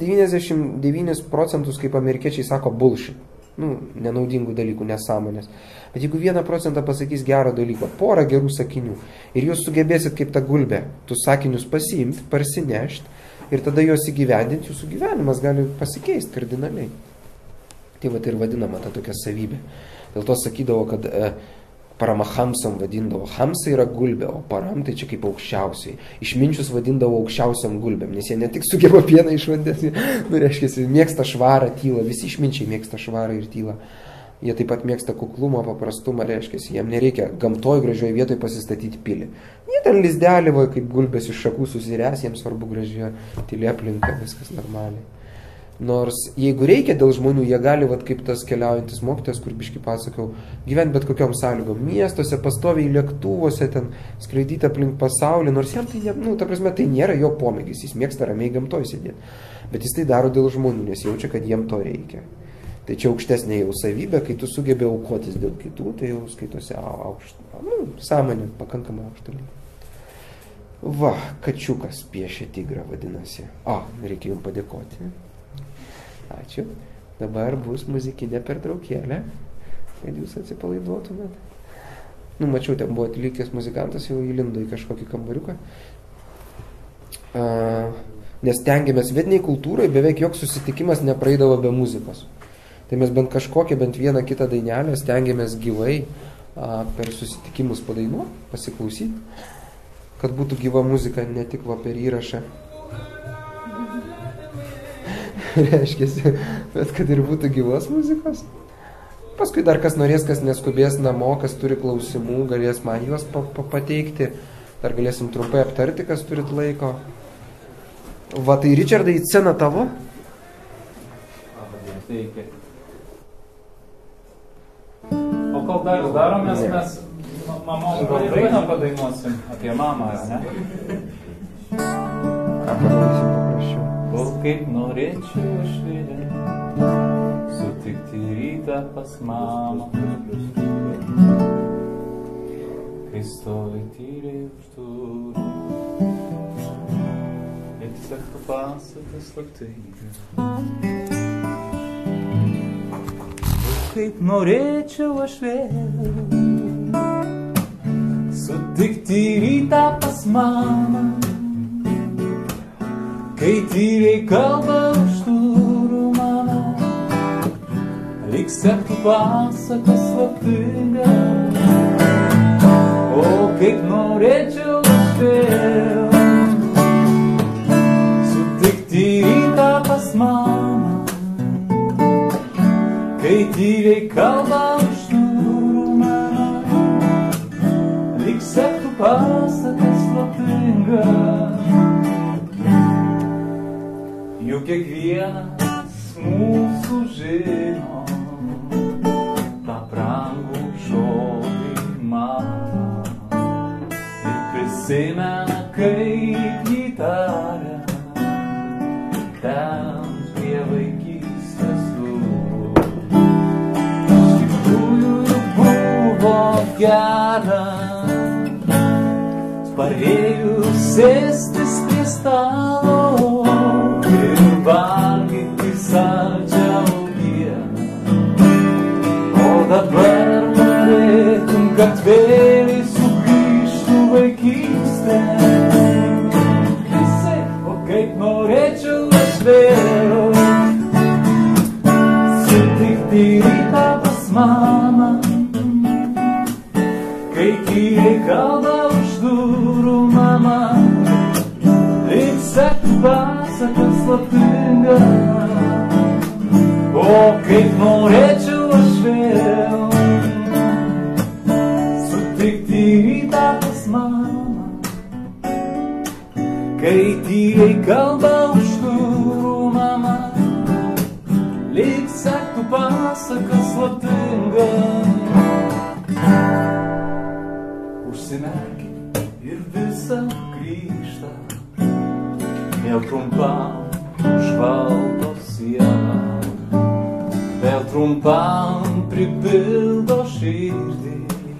99%, kaip amerikiečiai sako, bullshit. Nenaudingų dalykų, nesąmonės. Bet jeigu 1% pasakys gerą dalyką, porą gerų sakinių, ir jūs sugebėsit kaip ta gulbė, tų sakinius pasiimti, parsinešti, ir tada juos įgyvendinti, jūsų gyvenimas gali pasikeisti kardinaliai. Tai va, tai ir vadinama ta tokia savybė. Dėl to sakydavo, kad paramahamsam vadindavo. Hamsai yra gulbė, o param tai čia kaip aukščiausiai. Išminčius vadindavo aukščiausiam gulbėm, nes jie ne tik sugeba pieną iš vandens, reiškia, mėgsta švarą, tylą. Visi išminčiai mėgsta švarą ir tylą. Jie taip pat mėgsta kuklumą, paprastumą, reiškia, jiems nereikia gamtoj gražioje vietoje pasistatyti pilį. Jie ten lizdelį, kaip gulbės iš šakų susiręs, jiems svarbu gražioje tylė aplinka, viskas normaliai. Nors jeigu reikia dėl žmonių, jie gali, kaip tas keliaujantis mokytojas, kur biški pasakau, gyventi bet kokiom sąlygom, miestuose, pastoviai lėktuvuose, ten skraidyti aplink pasaulį, nors jam tai, ta prasme, tai nėra jo pomėgis, jis mėgsta ramiai gamtoj sėdėti. Bet jis tai daro dėl žmonių, nes jaučia, kad jiem to reikia. Tai čia aukštesnė jau savybė, kai tu sugebė aukotis dėl kitų, tai jau skaitosi aukštą, sąmonė, pakankamai aukštą lygį. Va, kačiukas piešia tigrą, vadinasi. Reikia jums padėkoti. Ačiū. Dabar bus muzikinė pertraukėlė, kad jūs atsipalaiduotumėt. Mačiau, ten buvo atlikęs muzikantas, jau įlindo į kažkokį kambariuką. Nes stengiamės vediniai kultūrai, beveik joks susitikimas nepraeidavo be muzikos. Tai mes bent kažkokią, bent vieną kitą dainelę stengiamės gyvai per susitikimus padainuoti, pasiklausyti, kad būtų gyva muzika, ne tik per įrašą. Reiškiasi, bet kad ir būtų gyvos muzikos. Paskui dar kas norės, kas neskubės namo, kas turi klausimų, galės man juos pateikti. Dar galėsim trumpai aptarti, kas turit laiko. Va, tai Richardai, scena tavo? Sveiki. O kol dar daromės, mes mamos dainą padainuosim apie mamą, ne? Ką padarysim paprasčiau? O kaip norėčiau aš vėl sutikti rytą pas mamą, kai stovi tyliai už durų ir sektų pasakas slaptinga. O kaip norėčiau aš vėl sutikti rytą pas mamą, kai tyliai kalba už durų mama, lyg sektų pasakas slaptinga. O kaip norėčiau aš vėl sutikti rytą pas mamą, kai tyliai kalba už durų mama, lyg sektų pasakas slaptinga. Juk kiekvienas mūsų žino tą brangų žodį mama ir prisimena, kaip jį taria ten prie vaikystės durų. Iš tikrųjų buvo gera parėjus sėstis prie stalo ir dabar norėtum, kad vėliai sugrįžtų vaikystė. Visai, o kaip norėčiau aš vėl sutikti rytą pas mamą, kai tyliai kalba už durų mama, lyg sektų pasaka slaptinga. O kaip norėčiau aš vėl sutikti rytą pas mamą, kai tyliai kalba už durų mama, lyg sektų pasaka slaptinga. Užsimerki ir visa grįžta, vėl trumpam užvaldo sieną, vėl trumpam pripildo širdį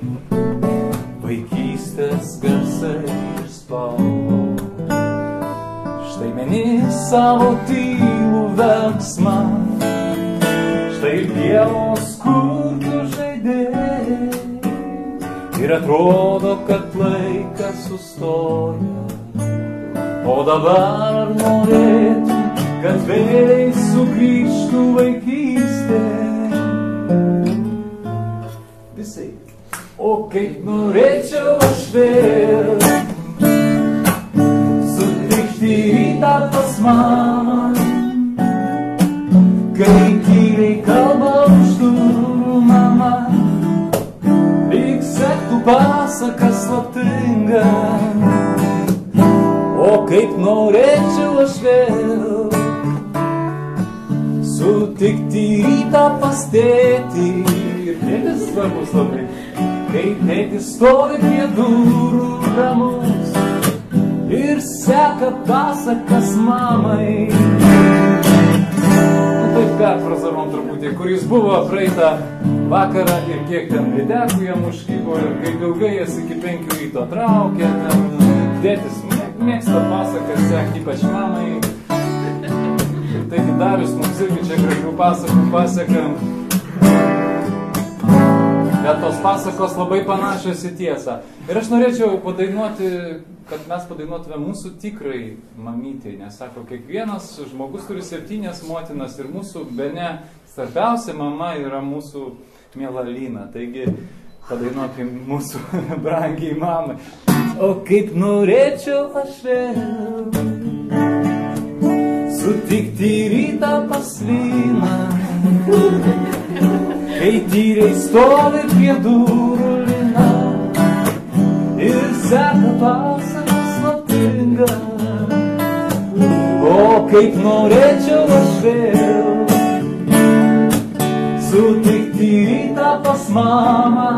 vaikystės garsai ir spalvos. Štai meni savo tylų verksmą, štai ir pievos, kur tu žaidėjai, ir atrodo, kad laikas sustoja. O dabar norėtum, kad vėliai sugrįžtų vaikystė. Visai, o kaip norėčiau aš vėl sutikti rytą pas mamą, kai tyliai kalba už durų mama, lyg sektų pasaka slaptinga. O kaip norėčiau aš vėl sutikti rytą pas tėtį. Ir tėtis svarbus labai, kai tėtis stovi prie durų ramus ir seka pasakas mamai. Taip perfrazavom truputį, kur jis buvo praeitą vakarą ir kiek ten lydekų jam užkybo ir kaip ilgai jas iki 5 ryto traukė. Tėtis mėgsta pasakas, sek ypač mamai. Ir taigi Darius mums irgi čia gražių pasakų pasaka. Bet tos pasakos labai panašios į tiesą. Ir aš norėčiau padainuoti, kad mes padainuotume mūsų tikrai mamytei. Nes sako, kiekvienas žmogus turi 7 motinas ir mūsų bene svarbiausia mama yra mūsų miela Lina. Taigi padainuokim mūsų brangiai mamai. O kaip norėčiau aš vėl sutikti rytą pas Liną, kai tyliai stovi prie durų Lina ir seka pasaką slaptingą. O kaip norėčiau aš vėl sutikti rytą pas mamą,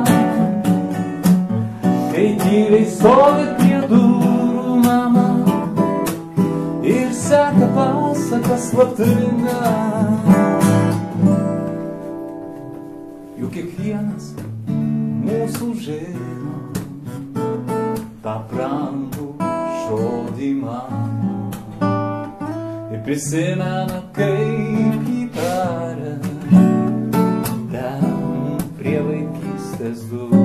kai tyliai stovi prie durų mama ir seka pasaką slaptingą. Juk kiekvienas mūsų žino tą brangų žodį mama ir prisimena, kaip jį tarė ten prie vaikystės durų.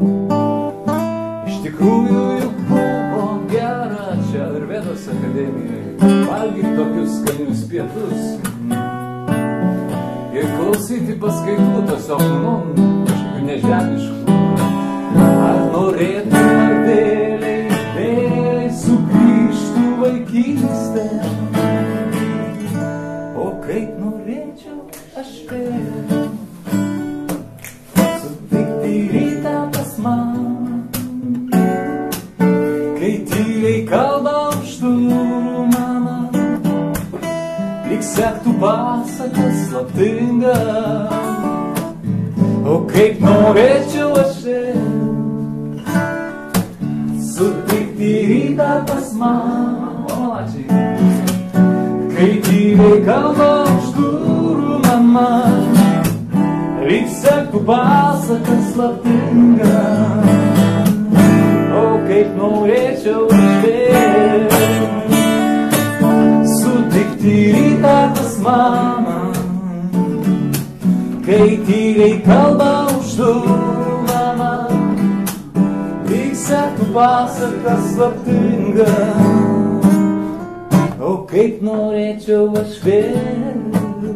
Iš tikrųjų juk buvo gera čia Arvedos akademijoje valgyti tokius skanius pietus ir klausyti paskaitų tiesiog kažkokių nežemiškų. Ar norėtum, ar vėliai sugrįžtų vaikystė. O kaip norėčiau aš vėl sutikti rytą pas mamą, kai tyliai kalba už durų mama, lyg sektų pasaką slaptingą. O kaip norėčiau aš vėl sutikti rytą pas mamą, kai tyliai kalba už durų mama, lyg sektų pasaką slaptingą. O kaip norėčiau aš vėl sutikti rytą pas mamą, kai tyliai kalba durų, mama, lyg sektų pasaka slaptinga. O kaip norėčiau aš vėl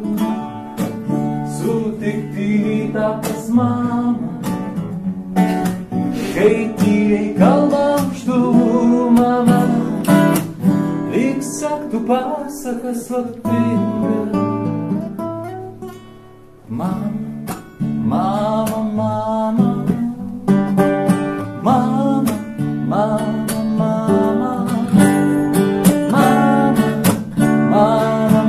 sutikti rytą pas mamą, kai tyliai kalba už durų, mama, lyg sektų pasaka slaptinga. Mama, mama, mama, mama, mama, mama, mama, mama,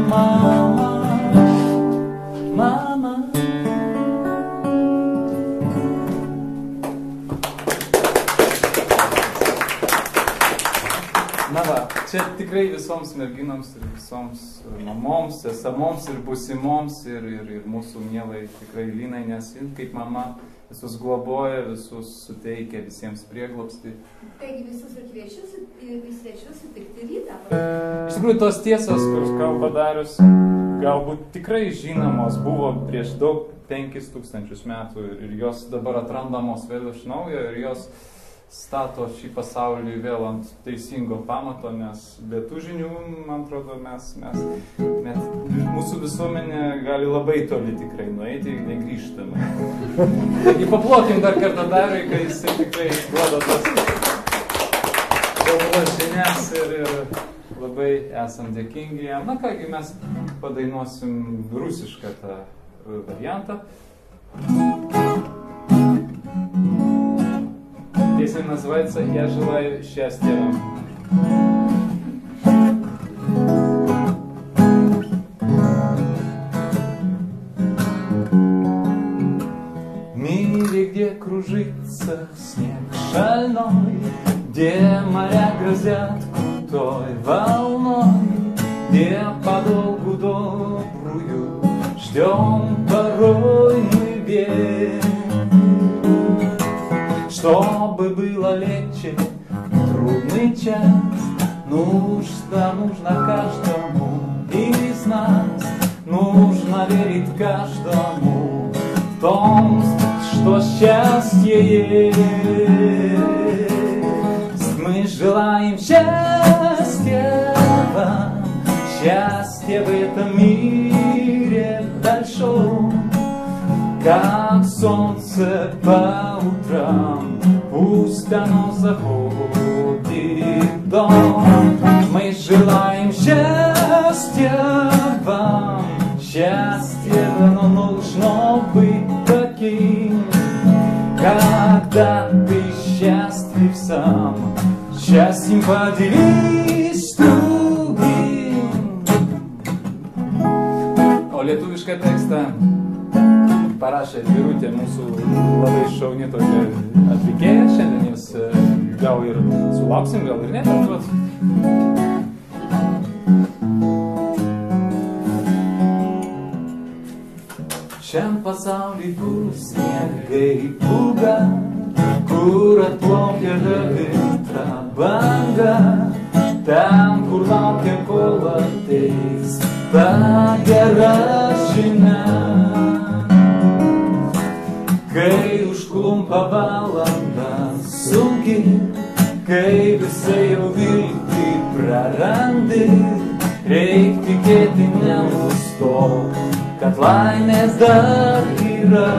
mama. Na va, čia tikrai visoms merginoms ir visoms mamoms, esamoms ir būsimoms ir mūsų mielai tikrai Linai, nes jin kaip mama visus globoja, visus suteikia visiems prieglobstį. Taigi visus kviečiu sutikti rytą. Iš tikrųjų, tos tiesos, kurios kalba Darius, galbūt tikrai žinomos buvo prieš daug 5000 metų ir jos dabar atrandamos vėl iš naujo ir jos stato šį pasaulį vėl ant teisingo pamato, nes be tų žinių, man atrodo, mes net mūsų visuomenė gali labai toli tikrai nueiti, negrįžtame. Taigi paplokim dar kartą Dariui, kai jis tikrai duoda tas žinias ir labai esam dėkingi jam. Na kągi, mes padainuosim rusišką tą variantą. Песня называется «Я желаю счастья вам». В мире, где кружится снег шальной, где моря грозят крутой волной, где подолгу добрую ждем порой мы век. Чтобы было легче трудный час, нужно каждому из нас, нужно верить каждому в том, что счастье есть. Мы желаем счастья вам, счастья в этом мире большом, как солнце по утрам, пусть оно заходит в дом. Мы желаем счастья вам, счастье, оно должно быть таким, когда ты счастлив сам, счастьем поделись с другим. O lietuvišką tekstą parašė Birutė, mūsų labai šauni tokia atlikėja. Šiandien jūs gal ir sulauksim, gal ir ne, bet šiam pasauly, kur sniegai pūga, kur atplaukia ravita banga, ten, kur laukia, kol ateis ta gera žinia. Kai užklumpa valanda sunki, kai visai jau viltį prarandi, reik tikėti nenustok, kad laimės dar yra.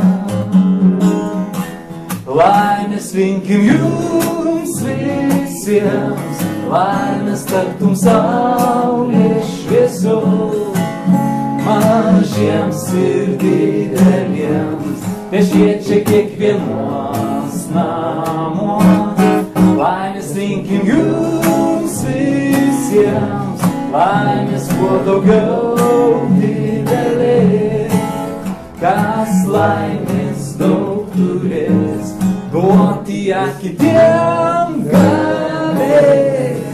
Laimės linkim jums visiems, laimės tartum saulės šviesos, mažiems ir dideliems, te šviečia kiekvienos namuos. Laimės linkim jums visiems, laimės kuo daugiau didelės, kas laimės daug turės, duoti ją kitiem galės.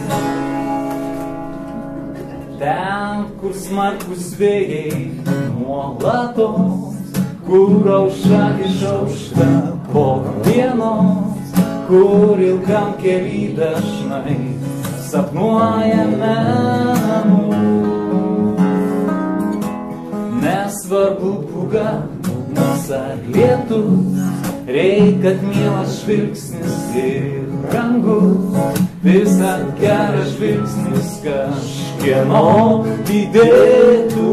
Ten, kur smarkus vėjai nuolatos, kur aušra išaušta po dienos, kur ilgam kely dažnai sapnuojame namus. Nesvarbu pūga, sapnas ar lietus, reik, kad mielas žvilgsnis ir rangus, visą gerą žvilgsnis kažkieno įdėtų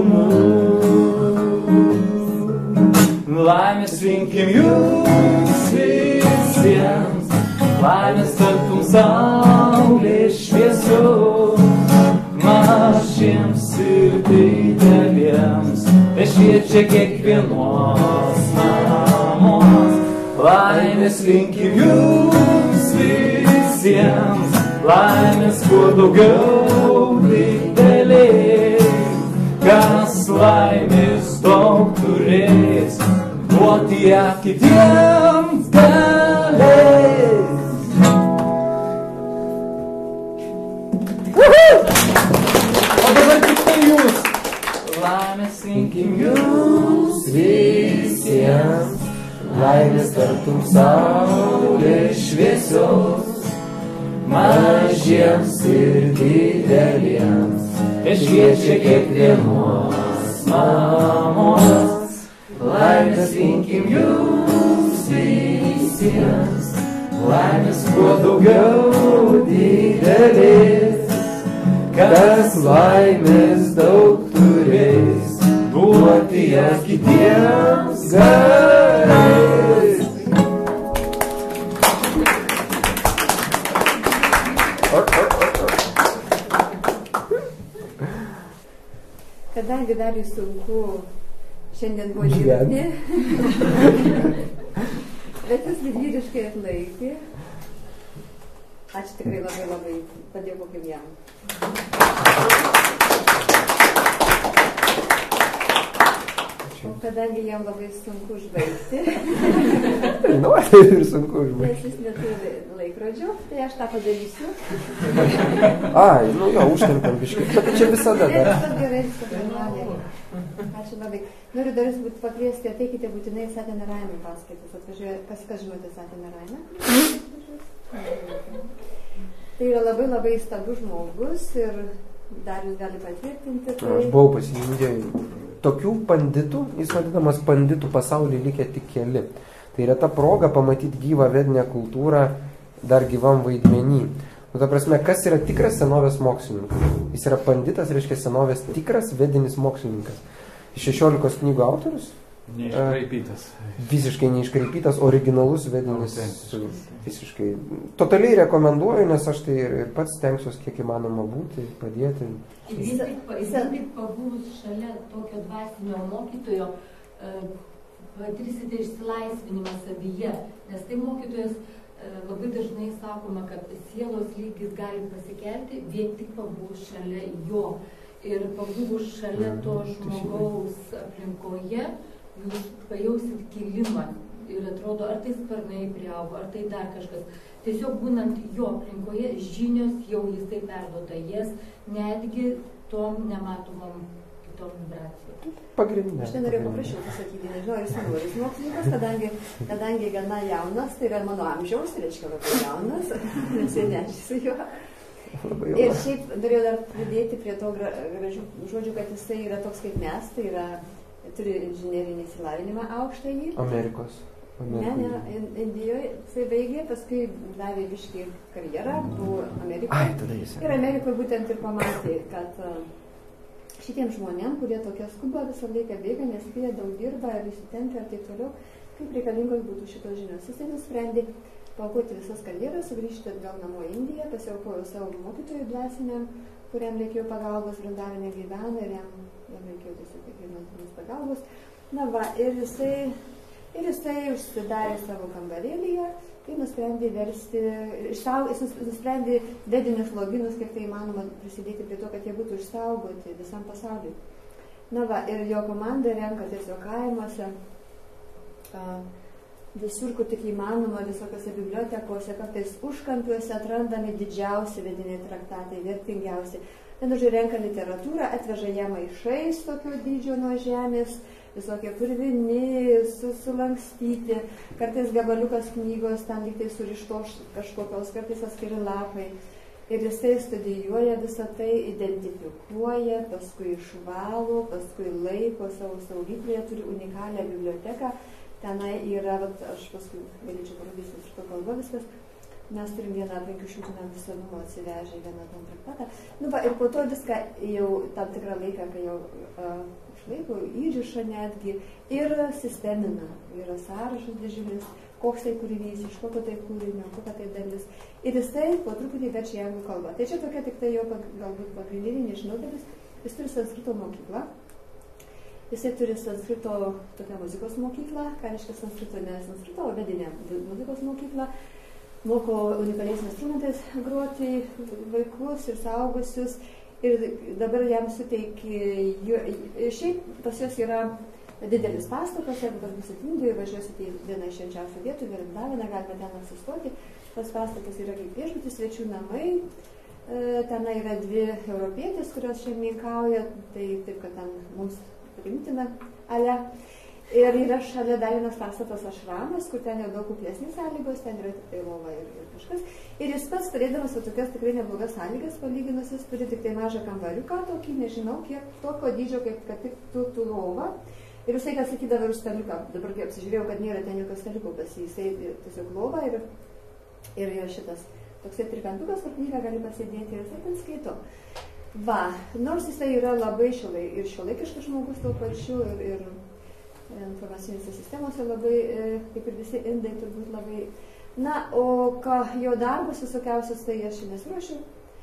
mus. Laimės linkim jums visiems, laimės tartum saulės šviesos, mažiems ir dideliems, te šviečia kiekvienos mamos. Laimės linkim jums visiems, laimės kuo daugiau didelės, kas laimės daug turės, duoti ją kitiems galės. O dabar tik tai jūs. Laimės linkim jums visiems, laimės tartum saulės šviesios, mažiems ir dideliems, te šviečia kiekvienos mamos. Laimės linkim jums visiems, laimės kuo daugiau didelės, kas laimės daug turės, duoti ją kitiems galės. Kadangi dar sunku šiandien buvo dirbti, bet jūs didvyriškai atlaikė. Ačiū tikrai labai labai, padėkokim jam. O kadangi jam labai sunku užbaigti, Tai ir sunku užbaigti. nes jis neturi laikrodžio, tai aš tą padarysiu. Ai, nu jo, užtempiam biškai. Bet čia visada dar. Viskas gerai, viskas gerai. Ačiū labai. Noriu dar jūs pakviesti, ateikite būtinai į Satinę Raimą paskaitas. Atvažiuoja, kas žinote Satinę Raimą? Tai yra labai labai įstabus žmogus ir dar jūs gali patvirtinti. Tai... Aš buvau pas jį Indijoj. Tokių banditų, jis vadinamas banditų pasaulyje likę tik keli. Tai yra ta proga pamatyti gyvą vedinę kultūrą dar gyvam vaidmenį. Nu, ta prasme, kas yra tikras senovės mokslininkas? Jis yra banditas, reiškia senovės tikras vedinis mokslininkas. 16 knygų autorius? Neiškraipytas. Visiškai neiškraipytas, originalus vedinis. Visiškai. Totaliai rekomenduoju, nes aš tai ir pats stengsiuosi kiek įmanoma būti, padėti. Jis tik pabuvus šalia tokio dvasinio mokytojo, patirsite išsilaisvinimą savyje, nes tai mokytojas labai dažnai sakoma, kad sielos lygis gali pasikelti vien tik pabuvus šalia jo. Ir pabuvus šalia to žmogaus aplinkoje, jūs pajausit kilimą ir atrodo, ar tai sparnai priaugo, ar tai dar kažkas. Tiesiog būnant jo aplinkoje, žinios jau jisai perduoda jas, netgi tom nematomom kitom vibracijom. Pagrindinė. Aš tai norėjau paprašiau pasakyti, nežinau, ar jis nori mokslininkas, kadangi gana jaunas, tai yra mano amžiaus, reiškia labai jaunas, nes jie nešisi juo. Ir šiaip norėjau dar pridėti prie to gražių žodžių, kad jisai yra toks kaip mes, tai yra, turi inžinerinį išsilavinimą aukštąjį. Amerikos. Ne, Indijoje jisai baigė, paskui davė biškį karjerą, buvo Amerikoje. Ir Amerikoje būtent ir pamatė, kad šitiems žmonėm, kurie tokia skuba visą laiką bėga, nes jie daug dirba ir įsitempia ir taip toliau, kaip reikalingos būtų šitos žinios. Jisai nusprendė paaukoti visas karjeras, sugrįžti atgal namo į Indiją, pasiaukojo savo mokytojui dvasiniam, kuriam reikėjo pagalbos, Vrindavane gyvena ir jam reikėjo tiesiog kiekvienos pagalbos. Na va, ir jisai užsidarė savo kambarėlyje ir nusprendė versti, jis nusprendė vedinius logynus, kiek tai įmanoma prisidėti prie to, kad jie būtų išsaugoti visam pasauliui. Na va, ir jo komanda renka tiesiog kaimuose, visur, kur tik įmanoma, visokiose bibliotekose, kartais užkampiuose atrandami didžiausi vediniai traktatai, vertingiausi. Ten už renka literatūrą, atveža ją maišais tokio dydžio nuo žemės, visokie purvini, sulankstyti, kartais gabaliukas knygos, ten lyg tai surištos kažkokios, kartais atskiri lapai. Ir jisai studijuoja visą tai, identifikuoja, paskui išvalo, paskui laiko savo saugyklėje, turi unikalią biblioteką. Tenai yra, aš paskui galėčiau parodysiu iš to kalba viskas, mes turim vieną 500 metų senumo atsivežę vieną tam traktatą. Nu va, ir po to viską jau tam tikrą laiką, kai jau išlaiko, įriša netgi ir sistemina. Yra sąrašas didžiulis, koks tai kūrinys, iš kokio tai kūrinio, kokia tai dalis. Ir jisai po truputį verčia į anglų kalbą. Tai čia tokia tik tai jo galbūt pagrindinė, nežinau dalis. Jis turi sanskrito mokyklą. Jisai turi sanskrito tokią muzikos mokyklą, ką reiškia sanskrito, ne sanskrito, o vedinę muzikos mokyklą. Moko unikaliais instrumentais groti vaikus ir suaugusius. Ir dabar jam suteikė, šiaip pas jos yra didelis pastatas, jeigu kas bus Indijoje, važiuosite į vieną iš švenčiausių vietų, Vrindaviną, galime ten apsistoti. Tas pastatas yra kaip viešbutis, svečių namai. Ten yra 2 europietės, kurios šeimininkauja, tai taip, kad ten mums primtina ale. Ir yra šalia dar vienas pastatas ašramas, kur ten jau daug kuklesnės sąlygos, ten yra tik tai lova ir kažkas. Ir jis pats, turėdamas tokias tikrai neblogas sąlygas palyginus, jis turi tik tai mažą kambariuką, tokį, nežinau, kiek tokio dydžio, kaip kad tik tu lova. Ir jisai, kas sakydavo, ir staliuką, dabar kai apsižiūrėjau, kad nėra ten jokio staliuko, bet jisai tiesiog lova ir yra šitas toksai trikampiukas, kur knygą gali pasėdėti ir jisai ten skaito. Va, nors jisai yra labai šiuolaikiškas žmogus tuo pačiu ir informacinėse sistemose labai, kaip ir visi indai, turbūt labai. Na, o ką jo darbus visokiausius, tai aš nesiruošiu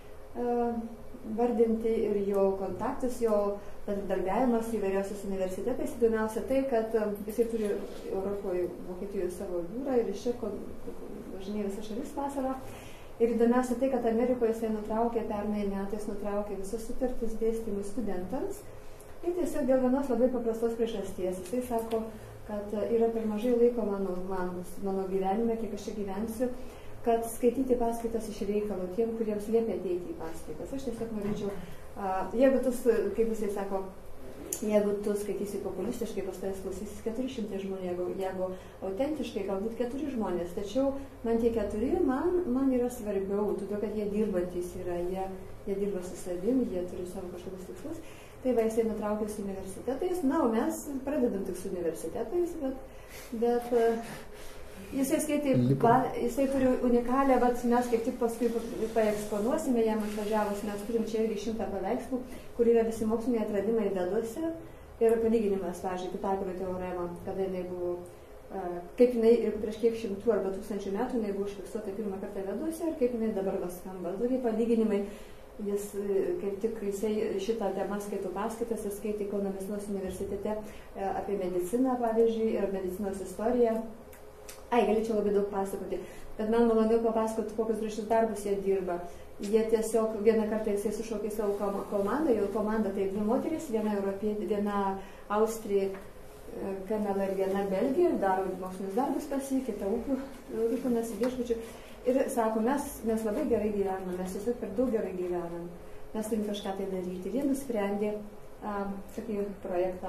vardinti ir jo kontaktus, jo bendradarbiavimas įvairiausiais universitetais. Įdomiausia tai, kad jisai turi Europoje, Vokietijoje savo biurą ir iš čia važinėja visą šalis vasarą. Ir įdomiausia tai, kad Amerikoje jisai pernai metais nutraukė visas sutartis dėstymų studentams. Ir tiesiog dėl vienos labai paprastos priežasties. Jisai sako, kad yra per mažai laiko mano gyvenime, kiek aš čia gyvensiu, kad skaityti paskaitas iš reikalo tiem, kuriems liepia ateiti į paskaitas. Aš tiesiog norėčiau, jeigu tu, kaip jisai sako, jeigu tu skaitysi populistiškai, pas tavęs klausysis 400 žmonių, jeigu autentiškai, galbūt 4 žmonės. Tačiau man tie 4, man yra svarbiau, todėl kad jie dirbantys yra, jie dirba su savim, jie turi savo kažkokius tikslus. Tai va, jisai nutraukė su universitetais. Na, o mes pradedam tik su universitetais, bet jisai skaitė, jisai turi unikalią, bet mes kaip tik paskui paeksponuosime, jam atvažiavus, mes turim čia irgi 100 paveikslų, kur yra visi moksliniai atradimai Veduose ir palyginimas, pavyzdžiui, Pitagoro teorema, kada jinai buvo, kaip jinai ir prieš kiek 100 arba 1000 metų jinai buvo užfiksuota pirmą kartą Veduose ir kaip jinai dabar skamba. Tokie palyginimai. Jis, kaip tik jisai šitą temą skaito paskaitas, jis skaitė Kauno medicinos universitete apie mediciną, pavyzdžiui, ir medicinos istoriją. Galėčiau labai daug pasakoti, bet man maloniau papasakoti, kokius gražius darbus jie dirba. Jie tiesiog vieną kartą jisai sušaukė savo komandą, jo komanda tai 2 moterys, viena Europietė, viena Austrija, Kamela ir viena Belgija, daro mokslinius darbus pas jį, kita ūkių rūpinasi viešbučių. Ir sako, mes labai gerai gyvenam, mes tiesiog per daug gerai gyvenam, mes turim kažką tai daryti. Ir jie nusprendė tokį projektą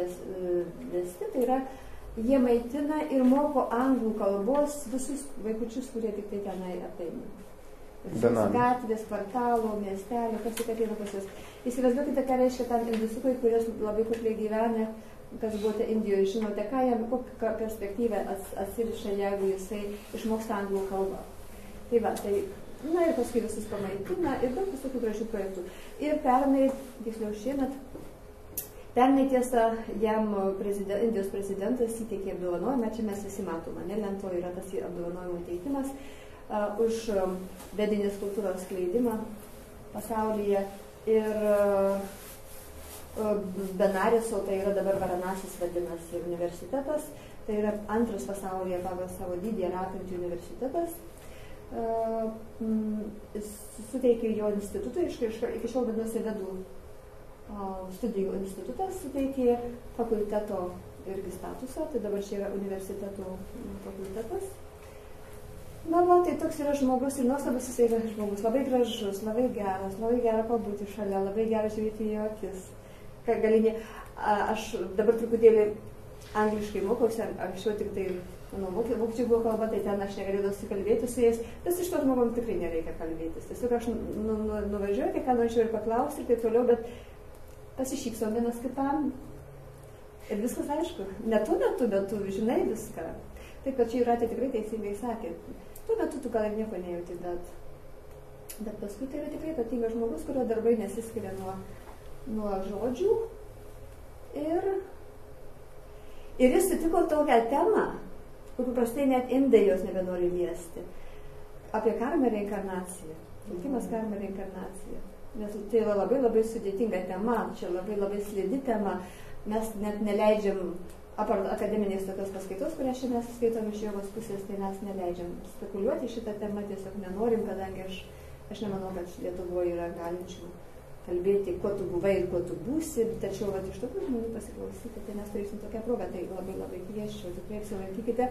vesti, tai yra, jie maitina ir moko anglų kalbos visus vaikučius, kurie tik tai tenai ateina. Visus gatvės, kvartalų, miestelio, kas tik ateina pas juos. Įsivaizduokite, ką reiškia tam indusukai, kurios labai kukliai gyvena, kas buvote Indijoje, žinote, ką jam, kokią perspektyvą atsiriša, jeigu jisai išmoksta anglų kalbą. Tai va, tai, na ir paskui visus pamaitina ir daug visokių gražių projektų. Ir pernai, tiksliau šiemet, pernai tiesa, jam Indijos prezidentas įteikė apdovanojimą, čia mes visi matome, ne, lentoje yra tas apdovanojimo teikimas už vedinės kultūros skleidimą pasaulyje. Ir Benariso, tai yra dabar Varanasis vadinasi universitetas, tai yra antras pasaulyje pagal savo dydį ir apimtį universitetas. Suteikė jo institutui, iki šiol vadinasi Vedų studijų institutas, suteikė fakulteto irgi statusą, tai dabar čia yra universiteto fakultetas. Na, va, tai toks yra žmogus ir nuostabus jis yra žmogus, labai gražus, labai gera pabūti šalia, labai gera žiūrėti į jo akis. Galinė, aš dabar truputėlį angliškai mokausi, anksčiau tik tai Vokiečių buvo kalba, tai ten aš negalėjau susikalbėti su jais, bet iš to žmogom tikrai nereikia kalbėtis. Tiesiog aš nuvažiuoju, tai ką norėčiau ir paklausti, ir taip toliau, bet pasišypsom vienas kitam. Ir viskas aišku. Ne tuo metu, bet tu žinai viską. Taip, kad čia Jūratė tikrai teisingai sakė. Tuo metu tu gal ir nieko nejauti, bet paskui tai yra tikrai ypatingas žmogus, kurio darbai nesiskiria nuo žodžių. Ir jis sutiko tokią temą, kur paprastai net indai jos nebenori liesti. Apie karmą ir reinkarnaciją. Likimas, karma ir reinkarnacija. Nes tai yra labai labai sudėtinga tema, čia labai labai slidi tema. Mes net neleidžiam, apart akademinės tokios paskaitos, kurią šiandien skaitom iš jogos pusės, tai mes neleidžiam spekuliuoti šitą temą, tiesiog nenorim, kadangi aš nemanau, kad Lietuvoje yra galinčių kalbėti, kuo tu buvai ir kuo tu būsi, tačiau iš tokių žmonių pasiklausyti, tai mes turėsim tokią progą, tai labai labai kvieščiau, tikrai apsilankykite.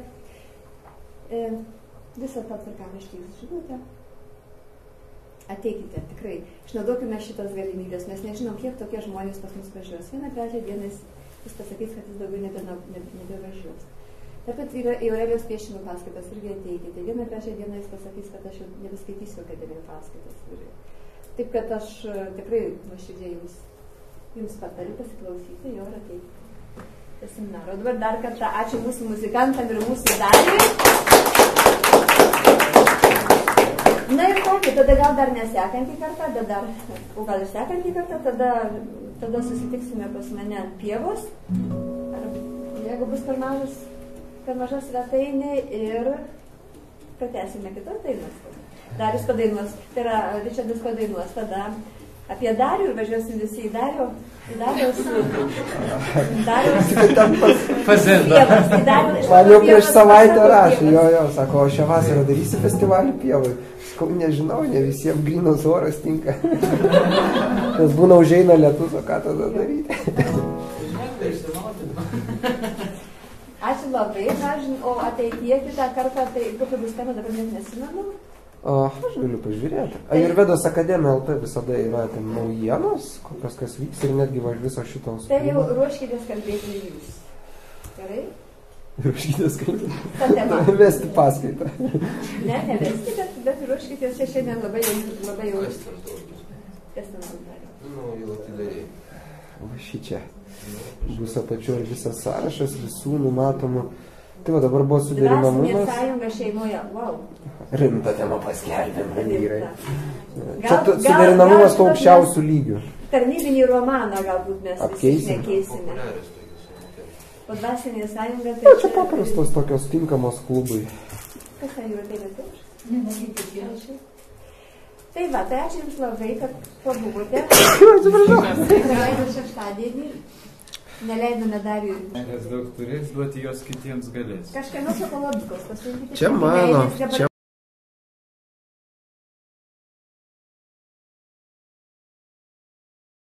Visą tą tvarkaraštį jūs žinote. Ateikite, tikrai. Išnaudokime šitas galimybės, mes nežinom, kiek tokie žmonės pas mus važiuos. Vieną trečią dieną jis pasakys, kad jis daugiau nebevažiuos. Taip pat yra Aurelijos piešinų paskaitas, irgi ateikite. Vieną trečią dieną jis pasakys, kad aš jau nebeskaitysiu akademinių paskaitas. Taip, kad aš tikrai nuoširdžiai jums patariu pasiklausyti jo ir ateiti seminaro. Dabar dar kartą ačiū mūsų muzikantam ir mūsų Dariui. Na ir kokį, tada gal dar nesekantį kartą, o gal ir sekantį kartą, tada susitiksime pas mane ant pievos, ar jeigu bus per maža svetainė ir pratęsime kitas dainas. Darius padainuos, tai yra Ričardas padainuos, tada apie Darių ir važiuosim visi į Dariaus Man jau prieš savaitę rašė, jo, sako, o šią vasarą darysi festivalį pievai. Sakau, nežinau, ne visiems grynas oras tinka. Nes būna užeina lietus, o ką tada daryti? Ačiū labai, o ateityje kitą kartą, tai kokia bus tema, dabar net nesimenu. Aš galiu pažiūrėti. Ajurvedos akademija LT visada yra ten naujienos, kokios kas vyks ir netgi viso šitos. Tai jau ruoškitės kalbėti jūs. Gerai? Ruoškitės kalbėti. Vesti paskaitą. Ne vesti, bet ruoškitės čia šiandien labai jau. Kas ten darė? Jau atidarė. O šičia. Bus apačiu ir visas sąrašas visų numatomų. Tai va, dabar buvo suderinamumas. Dvasinė sąjunga šeimoje, wow. Rimta tema paskelbėm, vyrai. Čia suderinamumas po aukščiausių lygių. Tarnybinį romaną galbūt mes visi nekeisime. O dvasinė sąjunga tai... Čia paprastos tokios tinkamos klubui. Kas ten jau ateina taip? Tai va, tai ačiū Jums labai, kad pabuvote. Praleido šeštadienį. Neleidome Dariui. Nes daug turės duoti jos kitiems galės. Kažkieno šokoladukos pasirinkite. Čia mano.